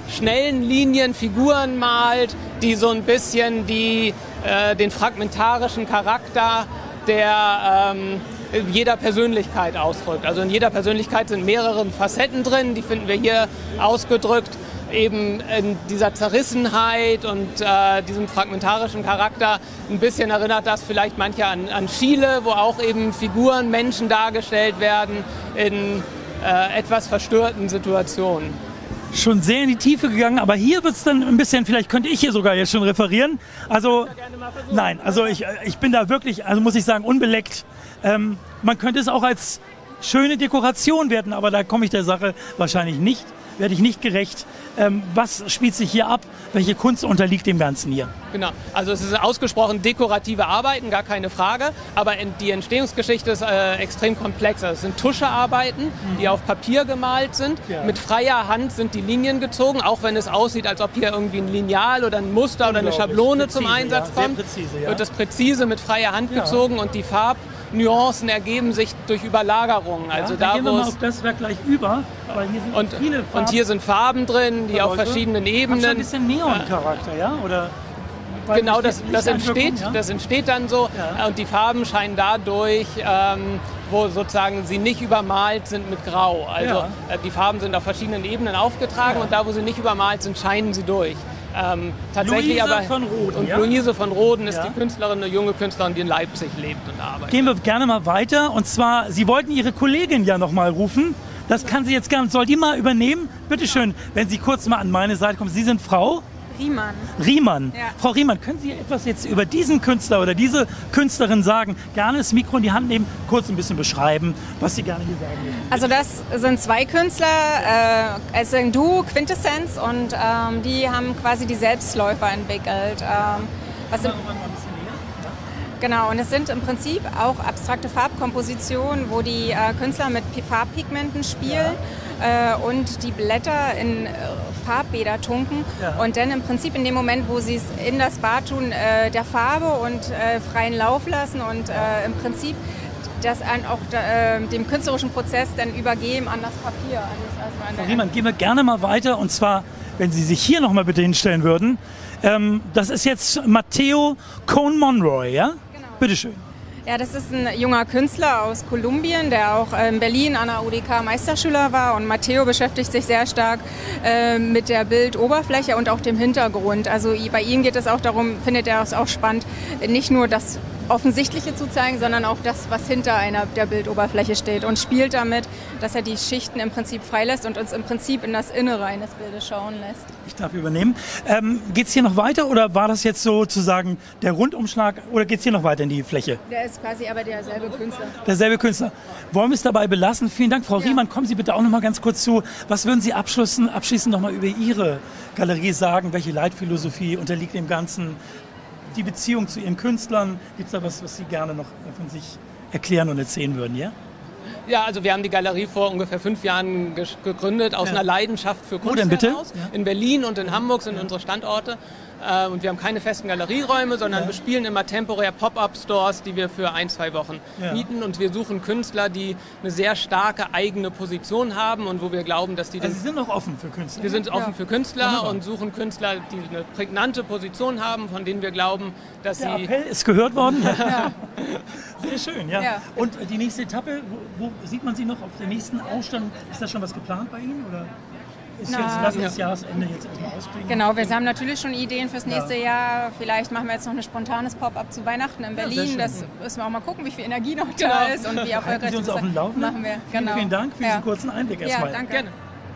schnellen Linien Figuren malt, die so ein bisschen die, äh, den fragmentarischen Charakter der ähm, jeder Persönlichkeit ausdrückt. Also in jeder Persönlichkeit sind mehrere Facetten drin, die finden wir hier ausgedrückt. Eben in dieser Zerrissenheit und äh, diesem fragmentarischen Charakter. Ein bisschen erinnert das vielleicht manche an, an Chile, wo auch eben Figuren, Menschen dargestellt werden in äh, etwas verstörten Situationen. Schon sehr in die Tiefe gegangen, aber hier wird es dann ein bisschen, vielleicht könnte ich hier sogar jetzt schon referieren. Also, nein, also ich, ich bin da wirklich, also muss ich sagen, unbeleckt. Ähm, man könnte es auch als schöne Dekoration werten, aber da komme ich der Sache wahrscheinlich nicht. Werde ich nicht gerecht. Ähm, was spielt sich hier ab? Welche Kunst unterliegt dem Ganzen hier? Genau, also es sind ausgesprochen dekorative Arbeiten, gar keine Frage, aber in, die Entstehungsgeschichte ist äh, extrem komplex. Also es sind Tuschearbeiten, mhm. die auf Papier gemalt sind. Ja. Mit freier Hand sind die Linien gezogen, auch wenn es aussieht, als ob hier irgendwie ein Lineal oder ein Muster oder eine Schablone präzise, zum Einsatz ja, kommt. Präzise, ja. Wird das präzise mit freier Hand ja. gezogen und die Farb Nuancen ergeben sich durch Überlagerungen. Also ja, da, gehen wir mal auf das Werk gleich über, weil hier sind und, viele Farben. Und hier sind Farben drin, die auf verschiedenen Ebenen. Hat schon ein bisschen Neon-Charakter, ja? Oder genau, das, das, entsteht, ja? das entsteht dann so ja. und die Farben scheinen dadurch, ähm, wo sozusagen sie nicht übermalt sind mit Grau. Also ja. äh, die Farben sind auf verschiedenen Ebenen aufgetragen ja. und da, wo sie nicht übermalt sind, scheinen sie durch. Ähm, tatsächlich Luise aber von Roden, und ja? Luise von Roden ist ja. die Künstlerin, eine junge Künstlerin, die in Leipzig lebt und arbeitet. Gehen wir gerne mal weiter. Und zwar, Sie wollten Ihre Kollegin ja noch mal rufen. Das kann sie jetzt gerne. Soll die mal übernehmen? Bitte schön, wenn Sie kurz mal an meine Seite kommen. Sie sind Frau Riemann. Riemann. Ja. Frau Riemann, können Sie etwas jetzt über diesen Künstler oder diese Künstlerin sagen? Gerne das Mikro in die Hand nehmen, kurz ein bisschen beschreiben, was Sie gerne hier sagen möchten. Also das sind zwei Künstler, äh, es ist ein Duo, Quintessenz, und ähm, die haben quasi die Selbstläufer entwickelt. Ähm, was im, genau, und es sind im Prinzip auch abstrakte Farbkompositionen, wo die äh, Künstler mit Farbpigmenten spielen. Ja. Und die Blätter in Farbbäder tunken ja. und dann im Prinzip in dem Moment, wo sie es in das Bad tun, äh, der Farbe und äh, freien Lauf lassen und äh, im Prinzip das an auch äh, dem künstlerischen Prozess dann übergeben an das Papier. An das, also an Frau Riemann, gehen wir gerne mal weiter, und zwar, wenn Sie sich hier noch mal bitte hinstellen würden. Ähm, das ist jetzt Matteo Cohn-Monroy, ja? Genau. Bitteschön. Ja, das ist ein junger Künstler aus Kolumbien, der auch in Berlin an der U D K Meisterschüler war. Und Matteo beschäftigt sich sehr stark äh, mit der Bildoberfläche und auch dem Hintergrund. Also bei ihm geht es auch darum, findet er es auch spannend, nicht nur das Offensichtliche zu zeigen, sondern auch das, was hinter einer der Bildoberfläche steht, und spielt damit, dass er die Schichten im Prinzip freilässt und uns im Prinzip in das Innere eines Bildes schauen lässt. Ich darf übernehmen. Ähm, geht es hier noch weiter oder war das jetzt sozusagen der Rundumschlag, oder geht es hier noch weiter in die Fläche? Der ist quasi aber derselbe Künstler. Derselbe Künstler. Wollen wir es dabei belassen? Vielen Dank, Frau ja. Riemann. Kommen Sie bitte auch noch mal ganz kurz zu. Was würden Sie abschließend, abschließend noch mal über Ihre Galerie sagen? Welche Leitphilosophie unterliegt dem Ganzen? Die Beziehung zu Ihren Künstlern, gibt es da was, was Sie gerne noch von sich erklären und erzählen würden, ja? Ja, also wir haben die Galerie vor ungefähr fünf Jahren gegründet, aus ja. einer Leidenschaft für Kunst. Wo denn bitte? heraus. Ja. In Berlin und in Hamburg sind unsere Standorte. Und wir haben keine festen Galerieräume, sondern ja. bespielen immer temporär Pop-up-Stores, die wir für ein, zwei Wochen ja. mieten. Und wir suchen Künstler, die eine sehr starke eigene Position haben und wo wir glauben, dass die... Also Sie sind noch offen für Künstler? Wir sind offen ja. für Künstler Wunderbar. Und suchen Künstler, die eine prägnante Position haben, von denen wir glauben, dass Der sie... Appell ist gehört worden? Ja. Sehr schön, ja. ja. Und die nächste Etappe, wo, wo sieht man Sie noch auf der nächsten Ausstellung? Ist da schon was geplant bei Ihnen, oder... Ist jetzt, lassen wir das Jahresende jetzt erstmal ausklingen. Genau, wir haben natürlich schon Ideen fürs nächste ja. Jahr. Vielleicht machen wir jetzt noch ein spontanes Pop-up zu Weihnachten in Berlin. Ja, das müssen wir auch mal gucken, wie viel Energie noch genau. da ist und wie erfolgreich Sie uns auf dem Laufenden. Machen wir. Vielen, genau. vielen Dank für ja. diesen kurzen Einblick erstmal. Ja, danke. Gerne.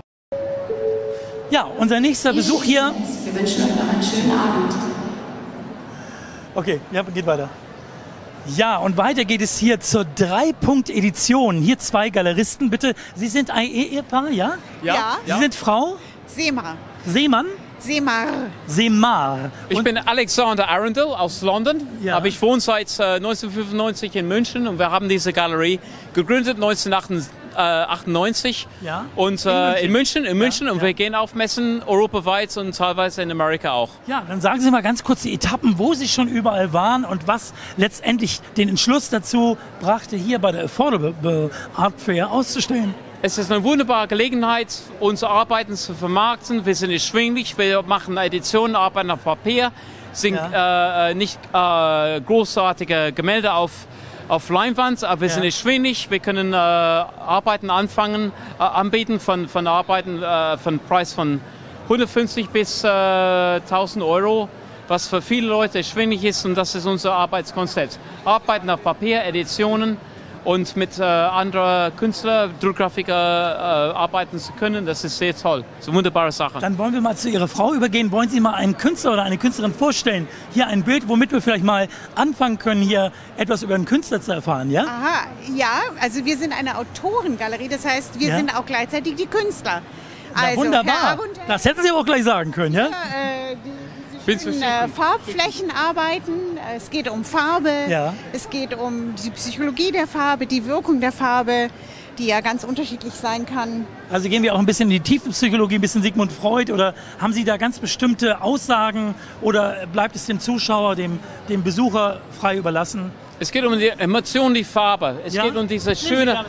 Ja, unser nächster Besuch hier. Wir wünschen euch noch einen schönen Abend. Okay, ja, geht weiter. Ja, und weiter geht es hier zur Drei-Punkt-Edition. Hier zwei Galeristen, bitte. Sie sind ein Ehepaar, ja? Ja. Sie sind Frau? Seemar. Seemann? Seemar. Seemar. Ich und bin Alexander Arundel aus London, ja. aber ich wohne seit äh, neunzehnhundertfünfundneunzig in München und wir haben diese Galerie gegründet neunzehnhundertachtundneunzig ja. und äh, in München, in München ja. und ja. wir gehen auf Messen europaweit und teilweise in Amerika auch. Ja, dann sagen Sie mal ganz kurz die Etappen, wo Sie schon überall waren und was letztendlich den Entschluss dazu brachte, hier bei der Affordable Art Fair auszustellen. Es ist eine wunderbare Gelegenheit, unsere Arbeiten zu vermarkten. Wir sind erschwinglich, wir machen Editionen, arbeiten auf Papier, sind ja. äh, nicht äh, großartige Gemälde auf, auf Leinwand, aber wir ja. sind erschwinglich. Wir können äh, Arbeiten anfangen, äh, anbieten von, von Arbeiten äh, von Preis von hundertfünfzig bis äh, tausend Euro, was für viele Leute erschwinglich ist, und das ist unser Arbeitskonzept. Arbeiten auf Papier, Editionen. Und mit äh, anderen Künstlern, Druckgrafiker äh, arbeiten zu können, das ist sehr toll. Das ist eine wunderbare Sache. Dann wollen wir mal zu Ihrer Frau übergehen. Wollen Sie mal einen Künstler oder eine Künstlerin vorstellen? Hier ein Bild, womit wir vielleicht mal anfangen können, hier etwas über einen Künstler zu erfahren, ja? Aha, ja, also wir sind eine Autorengalerie, das heißt, wir ja. sind auch gleichzeitig die Künstler. Na, also, wunderbar, das hätten Sie aber auch gleich sagen können, ja? ja äh, die, in äh, Farbflächen arbeiten, es geht um Farbe, ja. es geht um die Psychologie der Farbe, die Wirkung der Farbe, die ja ganz unterschiedlich sein kann. Also gehen wir auch ein bisschen in die Tiefenpsychologie, ein bisschen Sigmund Freud, oder haben Sie da ganz bestimmte Aussagen, oder bleibt es dem Zuschauer, dem, dem Besucher frei überlassen? Es geht um die Emotion, die Farbe. Es ja? geht um diese schöne,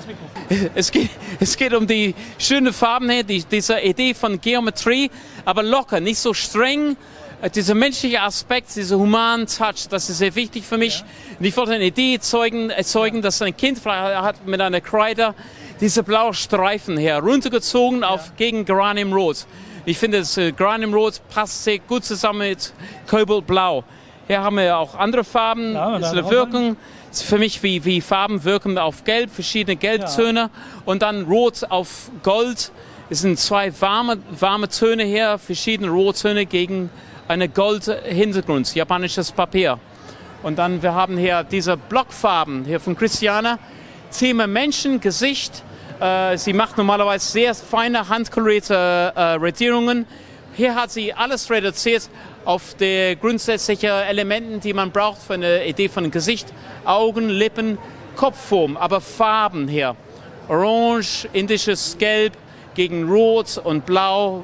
es geht, es geht um die schöne Farben her, die, diese Idee von Geometrie, aber locker, nicht so streng. Dieser menschliche Aspekt, dieser humanen Touch, das ist sehr wichtig für mich. Ja. Und ich wollte eine Idee erzeugen, erzeugen, dass ein Kind hat mit einer Kreide diese blauen Streifen her runtergezogen ja. auf gegen Geraniumrot. Ich finde, das Geraniumrot passt sehr gut zusammen mit Kobaltblau. Hier haben wir auch andere Farben, ja, das ist eine Wirkung. Das ist für mich wie, wie Farben wirken auf Gelb, verschiedene Gelbtöne ja. und dann Rot auf Gold. Es sind zwei warme, warme Töne hier, verschiedene Rottöne gegen eine Gold-Hintergrund, japanisches Papier. Und dann, wir haben hier diese Blockfarben hier von Christiane. Thema Menschen, Gesicht. Äh, sie macht normalerweise sehr feine, handkolorierte äh, Radierungen. Hier hat sie alles reduziert auf die grundsätzlichen Elemente, die man braucht für eine Idee von Gesicht. Augen, Lippen, Kopfform, aber Farben hier. Orange, indisches Gelb gegen Rot und Blau.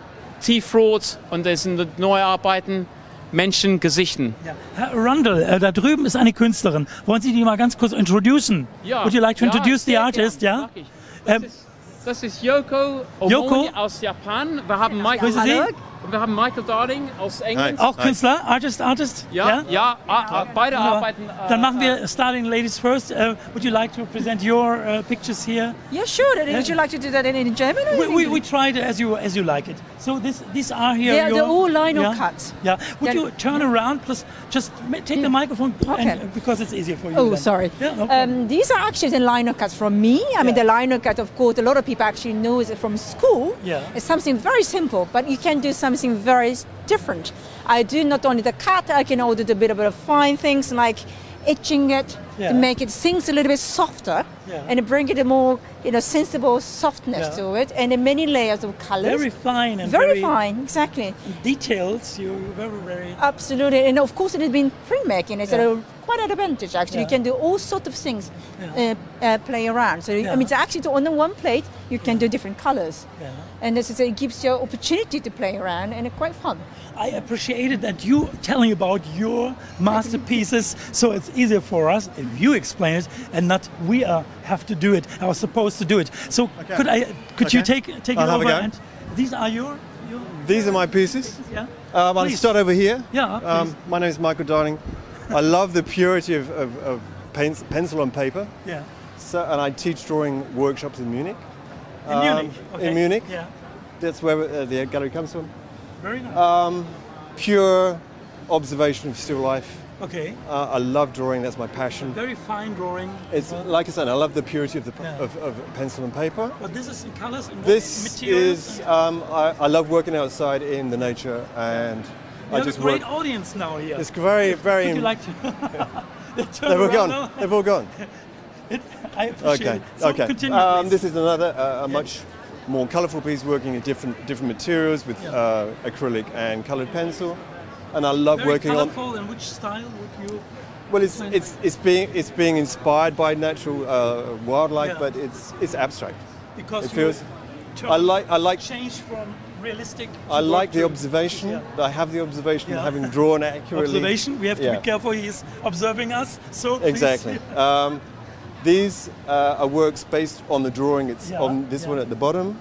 Tiefrot, und das sind neue Arbeiten, Menschen, Gesichten. Ja. Herr Rundle, äh, da drüben ist eine Künstlerin. Wollen Sie die mal ganz kurz introducen? Ja. Would you like to ja, introduce the artist? Gern. Ja. Das, ähm, ist, das ist Yoko Omori Yoko? aus Japan. Wir haben Michael, ja, und wir haben Michael Darling aus England. Auch Künstler, Artist, Artist? Ja, ja, ja beide ja. arbeiten. Äh, Dann machen wir starting ladies first. Uh, would you like to present your uh, pictures here? Yeah, sure. Yeah. Would you like to do that in, in German? We, we, we try it as you as you like it. So this these are here. Yeah, your, they're all lino yeah? cuts. Yeah. Would yeah. you turn around, please? Just take yeah. the microphone, okay. and, because it's easier for you. Oh, then. sorry. Yeah, no um, these are actually the lino cuts from me. I yeah. mean, the lino cut, of course, a lot of people actually know it from school. Yeah. It's something very simple, but you can do something very different. I do not only the cut, I can also do a bit of fine things like etching it yeah. to make it things a little bit softer yeah. and bring it a more, you know, sensible softness yeah. to it, and many layers of colors. Very fine and very, very fine, exactly. Details, you very very. Absolutely, and of course it has been printmaking. It's yeah. a quite an advantage actually. Yeah. You can do all sorts of things, yeah. uh, uh, play around. So yeah. I mean, it's actually on the one plate you can do different colors, yeah. and this is, it gives you opportunity to play around, and it's quite fun. I appreciated that you telling about your masterpieces, so it's easier for us if you explain it and not we are have to do it. I was supposed to do it. So okay. could I? Could okay. you take take I'll it have over? a go. And these are your. your these are my pieces. Yeah. Um, I'll start over here. Yeah. Um, my name is Michael Darling. I love the purity of, of, of pencil, pencil and paper. Yeah. So, and I teach drawing workshops in Munich. In um, Munich. Okay. In Munich. Yeah. That's where uh, the gallery comes from. Very nice. Um, pure observation of still life. Okay. Uh, I love drawing. That's my passion. Very fine drawing. It's well. like I said. I love the purity of the yeah. of, of pencil and paper. But this is in colors and this materials. is. Um, I, I love working outside in the nature, and you I have just a great work. audience now here. It's very very. Would you like to? They've all gone. Now? They've all gone. It, I appreciate okay. it. So okay. Continue, um, please. this is another uh, a yeah. much more colourful piece, working in different different materials with yeah. uh, acrylic and coloured pencil, and I love Very working colourful, on. and which style would you? Well, it's it's it's being it's being inspired by natural uh, wildlife, yeah. but it's it's abstract. Because it feels. I I like I like change from realistic. I like the to, observation. yeah. I have the observation, yeah. having drawn accurately. Observation. We have to yeah. be careful. He is observing us. So exactly. Um, These uh, are works based on the drawing. It's Yeah, on this yeah. one at the bottom.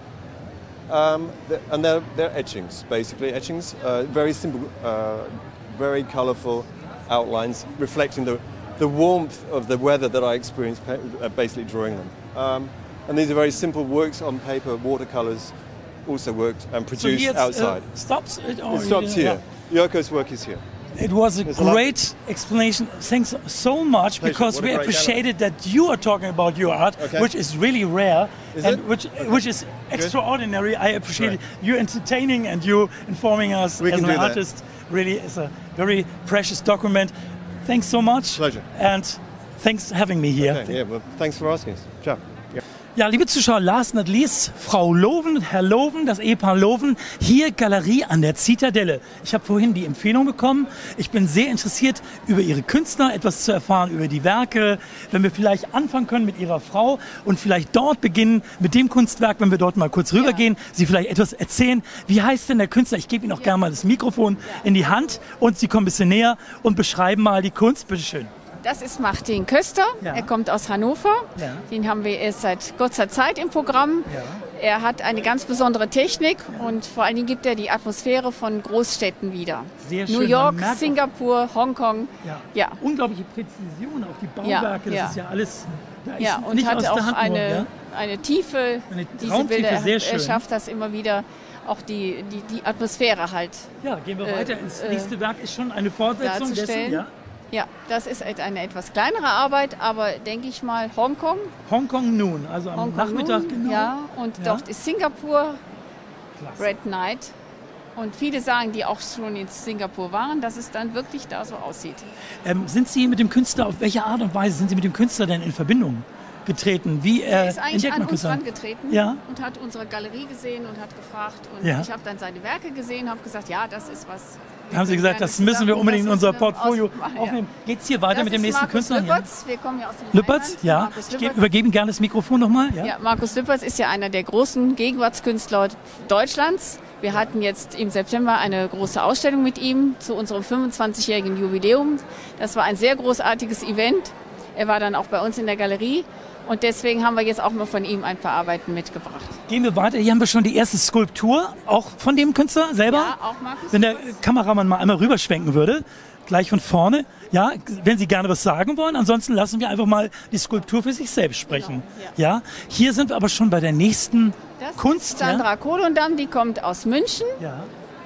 Um, the, and they're, they're etchings, basically. Etchings, uh, very simple, uh, very colourful outlines reflecting the, the warmth of the weather that I experienced uh, basically drawing them. Um, and these are very simple works on paper, watercolours, also worked and produced so here outside. Uh, stops it? Or It stops here. Yoko's work is here. It was a There's a lot- great explanation. Thanks so much, Pleasure. because What a we great appreciated that you are talking about your art, Okay. which is really rare, Is and it? which which is extraordinary. I appreciate Right. you entertaining and you informing us We as can an do that. artist. Really, is a very precious document. Thanks so much. Pleasure. And thanks for having me here. Okay, yeah, well, thanks for asking us. Ciao. Yeah. Ja, liebe Zuschauer, last not least, Frau Loven, Herr Loven, das Ehepaar Loven, hier Galerie an der Zitadelle. Ich habe vorhin die Empfehlung bekommen. Ich bin sehr interessiert, über Ihre Künstler etwas zu erfahren, über die Werke. Wenn wir vielleicht anfangen können mit Ihrer Frau und vielleicht dort beginnen mit dem Kunstwerk, wenn wir dort mal kurz rübergehen, Sie vielleicht etwas erzählen. Wie heißt denn der Künstler? Ich gebe Ihnen auch gerne mal das Mikrofon in die Hand und Sie kommen ein bisschen näher und beschreiben mal die Kunst. Bitte schön. Das ist Martin Köster, Ja. er kommt aus Hannover. Ja. Den haben wir erst seit kurzer Zeit im Programm. Ja. Er hat eine ganz besondere Technik und vor allen Dingen gibt er die Atmosphäre von Großstädten wieder. Sehr schön, New man York, merkt auch- Singapur, Hongkong. Ja. Ja. Unglaubliche Präzision auf die Bauwerke, Ja, ja. das ist ja alles da ist Ja, und nicht hat aus der auch Hand eine, nur, ja? eine Tiefe, Eine diese Raumtiefe, Bilder. sehr Er schön. schafft das immer wieder, auch die, die, die Atmosphäre halt Ja, gehen wir äh, weiter. Das äh, nächste Werk ist schon eine Fortsetzung dessen. darzustellen. Ja? Ja, das ist halt eine etwas kleinere Arbeit, aber denke ich mal Hongkong. Hongkong Noon, also am Hongkong Nachmittag Noon, genau. Ja, und Ja. dort ist Singapur, Klasse. Red Night. Und viele sagen, die auch schon in Singapur waren, dass es dann wirklich da so aussieht. Ähm, sind Sie mit dem Künstler, auf welche Art und Weise sind Sie mit dem Künstler denn in Verbindung getreten? Wie äh, Er ist eigentlich entdeckt an man uns Künstler? herangetreten Ja. und hat unsere Galerie gesehen und hat gefragt. Und Ja. ich habe dann seine Werke gesehen, habe gesagt, ja, das ist was. Da haben Sie gesagt, gerne das müssen wir zusammen- unbedingt in das unser müssen wir Portfolio ausmachen, ja. aufnehmen. Geht es hier weiter Das mit dem ist nächsten Markus Künstler? Lüppertz. Wir kommen ja aus dem Lüppertz, Rheinland. ja. Markus Ich gebe, Lüppertz. übergebe Ihnen gerne das Mikrofon nochmal. Ja. Ja, Markus Lüppertz ist ja einer der großen Gegenwartskünstler Deutschlands. Wir hatten jetzt im September eine große Ausstellung mit ihm zu unserem fünfundzwanzigjährigen Jubiläum. Das war ein sehr großartiges Event. Er war dann auch bei uns in der Galerie und deswegen haben wir jetzt auch mal von ihm ein paar Arbeiten mitgebracht. Gehen wir weiter. Hier haben wir schon die erste Skulptur, auch von dem Künstler selber. Ja, auch Markus. Wenn der Kameramann mal einmal rüberschwenken würde, gleich von vorne. Ja, wenn Sie gerne was sagen wollen, ansonsten lassen wir einfach mal die Skulptur für sich selbst sprechen. Genau, ja. Hier sind wir aber schon bei der nächsten Das Kunst. ist Sandra Kohlundam, die kommt aus München. Ja.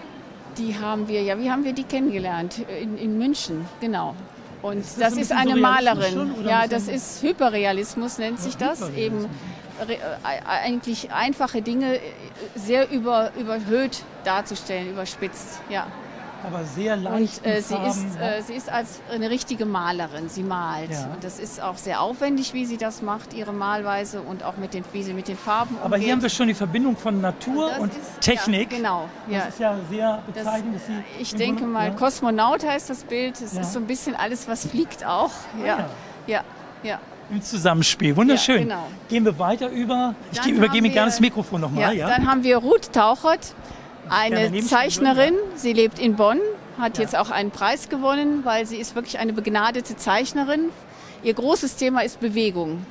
Die haben wir, ja, wie haben wir die kennengelernt? In, in München, genau. Und Ist das das so ein ist bisschen eine Surrealismus Malerin. schon, oder Ja, ein das bisschen- ist Hyperrealismus, nennt sich das. Eben re- äh, eigentlich einfache Dinge äh, sehr über, überhöht darzustellen, überspitzt. Ja. Aber sehr leicht. Und äh, mit sie, Farben, ist, ja. äh, sie ist als eine richtige Malerin. Sie malt. Ja. Und das ist auch sehr aufwendig, wie sie das macht, ihre Malweise und auch mit den, wie sie mit den Farben Aber hier umgeht. haben wir schon die Verbindung von Natur Das und ist- Technik. Ja, genau. Das Ja. ist ja sehr Das, bezeichnend. dass Sie ich im denke Grunde- mal, ja. Kosmonaut heißt das Bild. Es Ja. ist so ein bisschen alles, was fliegt auch. Ah, Ja, ja, ja. Im Zusammenspiel. Wunderschön. Ja, genau. Gehen wir weiter über. Ich Dann gebe- übergebe haben Ihnen gerne wir- das Mikrofon nochmal. Ja, Ja, dann haben wir Ruth Tauchert, Gerne eine daneben stehen Zeichnerin. Sie lebt in Bonn, hat jetzt auch einen Preis gewonnen, weil sie ist wirklich eine begnadete Zeichnerin. Ihr großes Thema ist Bewegung.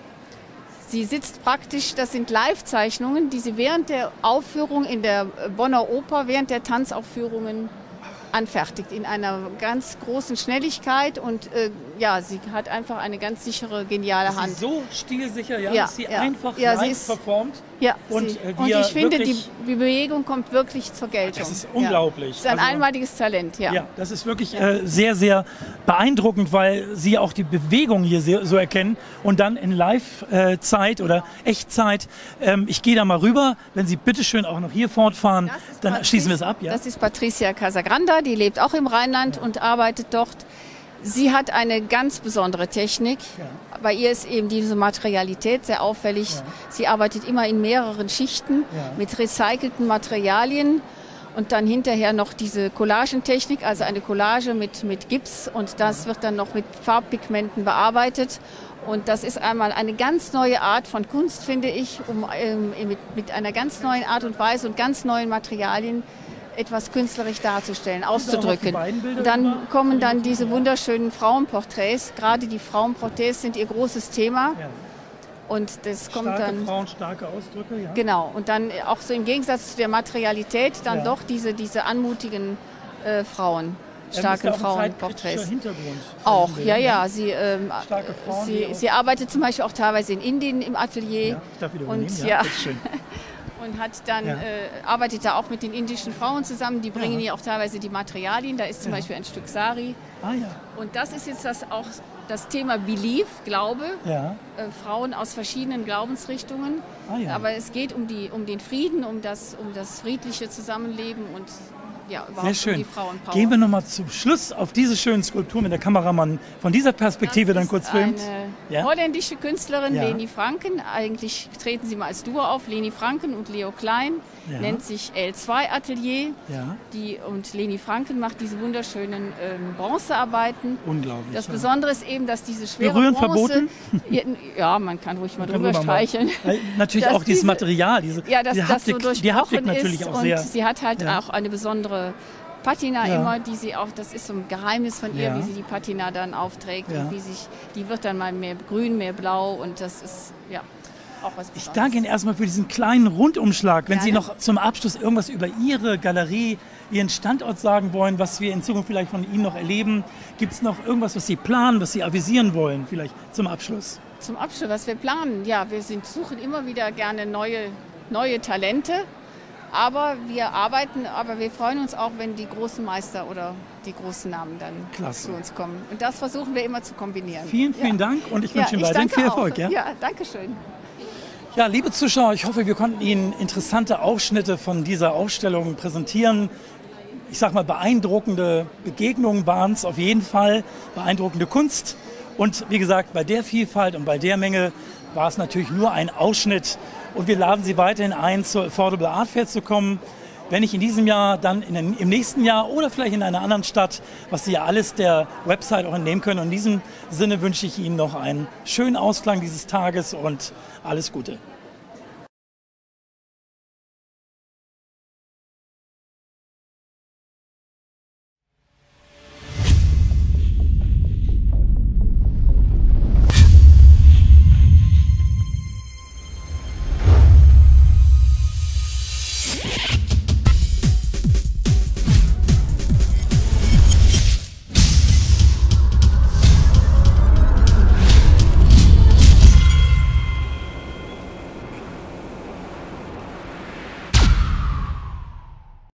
Sie sitzt praktisch, das sind Live-Zeichnungen, die sie während der Aufführung in der Bonner Oper, während der Tanzaufführungen anfertigt, in einer ganz großen Schnelligkeit und äh, ja, sie hat einfach eine ganz sichere, geniale Das Hand. ist so stilsicher, ja, Ja, dass sie ja. einfach Ja, live sie ist- performt. Ja, Und, sie, äh, und wir ich finde, die, wirklich- die Bewegung kommt wirklich zur Geltung. Das ist unglaublich. Ja. Das ist ein Also- einmaliges Talent, ja. Ja, das ist wirklich äh, sehr, sehr beeindruckend, weil Sie auch die Bewegung hier sehr, so erkennen und dann in Live-Zeit oder Echtzeit. Ähm, ich gehe da mal rüber, wenn Sie bitteschön auch noch hier fortfahren, dann Patrice- schließen wir es ab. Ja? Das ist Patricia Casagranda, die lebt auch im Rheinland und arbeitet dort. Sie hat eine ganz besondere Technik. Bei ihr ist eben diese Materialität sehr auffällig. Sie arbeitet immer in mehreren Schichten Ja. mit recycelten Materialien und dann hinterher noch diese Collagentechnik, also eine Collage mit, mit Gips und das wird dann noch mit Farbpigmenten bearbeitet. Und das ist einmal eine ganz neue Art von Kunst, finde ich, um ähm, mit, mit einer ganz neuen Art und Weise und ganz neuen Materialien etwas künstlerisch darzustellen, auszudrücken. Und dann kommen dann diese wunderschönen Frauenporträts. Gerade die Frauenporträts sind ihr großes Thema. Und das kommt starke dann. Frauen, starke Ausdrücke, ja. Genau. Und dann auch so im Gegensatz zu der Materialität dann Ja. doch diese, diese anmutigen äh, Frauen, starke Ja, Frauenporträts. Frauenporträts. Hintergrund. Auch, Sehen ja, wir, ja. ne? Sie, ähm, Starke Frauen, die sie, auch- sie arbeitet zum Beispiel auch teilweise in Indien im Atelier. Ja, ich darf wieder und übernehmen, ja, ja, bitteschön. und hat dann Ja. äh, arbeitet da auch mit den indischen Frauen zusammen. Die bringen Ja. ihr auch teilweise die Materialien. Da ist zum Ja. Beispiel ein Stück Sari. Ah ja. Und das ist jetzt das auch das Thema Belief, Glaube. Ja. Äh, Frauen aus verschiedenen Glaubensrichtungen. Ah, ja. Aber es geht um, die, um den Frieden, um das, um das friedliche Zusammenleben und ja, überhaupt Sehr schön. um die Frauenpower. Gehen wir nochmal zum Schluss auf diese schönen Skulpturen, wenn der Kameramann von dieser Perspektive dann kurz filmt. Eine Ja? holländische Künstlerin, Ja. Leni Franken. Eigentlich treten sie mal als Duo auf, Leni Franken und Leo Klein. Ja. Nennt sich L zwei Atelier. Ja. Die, und Leni Franken macht diese wunderschönen ähm, Bronzearbeiten. Unglaublich. Das ja. Besondere ist eben, dass diese schwere Berühren Bronze... verboten? Ja, ja, man kann ruhig mal Man kann drüber drüber mal- streicheln. Weil natürlich Dass auch dieses diese- Material, diese, Ja, dass diese das so Haptik, die Haptik durchbrochen natürlich ist auch und sehr. sie hat halt ja. auch eine besondere Patina Ja. immer, die sie auch, das ist so ein Geheimnis von ihr, Ja. wie sie die Patina dann aufträgt Ja. und wie sich, die wird dann mal mehr grün, mehr blau und das ist, ja, auch was Ich danke Ihnen erstmal für diesen kleinen Rundumschlag. Wenn Sie Gerne. noch zum Abschluss irgendwas über Ihre Galerie, Ihren Standort sagen wollen, was wir in Zukunft vielleicht von Ihnen noch erleben, gibt es noch irgendwas, was Sie planen, was Sie avisieren wollen, vielleicht zum Abschluss? Zum Abschluss, was wir planen, ja, wir sind, suchen immer wieder gerne neue, neue Talente, aber wir arbeiten, aber wir freuen uns auch, wenn die großen Meister oder die großen Namen dann Klasse. zu uns kommen. Und das versuchen wir immer zu kombinieren. Vielen, vielen ja. Dank und ich Ja, wünsche Ihnen ich weiterhin danke viel auch. Erfolg. Ja? Ja, danke schön. Ja, liebe Zuschauer, ich hoffe, wir konnten Ihnen interessante Ausschnitte von dieser Ausstellung präsentieren. Ich sage mal, beeindruckende Begegnungen waren es auf jeden Fall, beeindruckende Kunst. Und wie gesagt, bei der Vielfalt und bei der Menge war es natürlich nur ein Ausschnitt. Und wir laden Sie weiterhin ein, zur Affordable Art Fair zu kommen. Wenn nicht in diesem Jahr, dann in den, im nächsten Jahr oder vielleicht in einer anderen Stadt, was Sie ja alles der Website auch entnehmen können. Und in diesem Sinne wünsche ich Ihnen noch einen schönen Ausklang dieses Tages und alles Gute.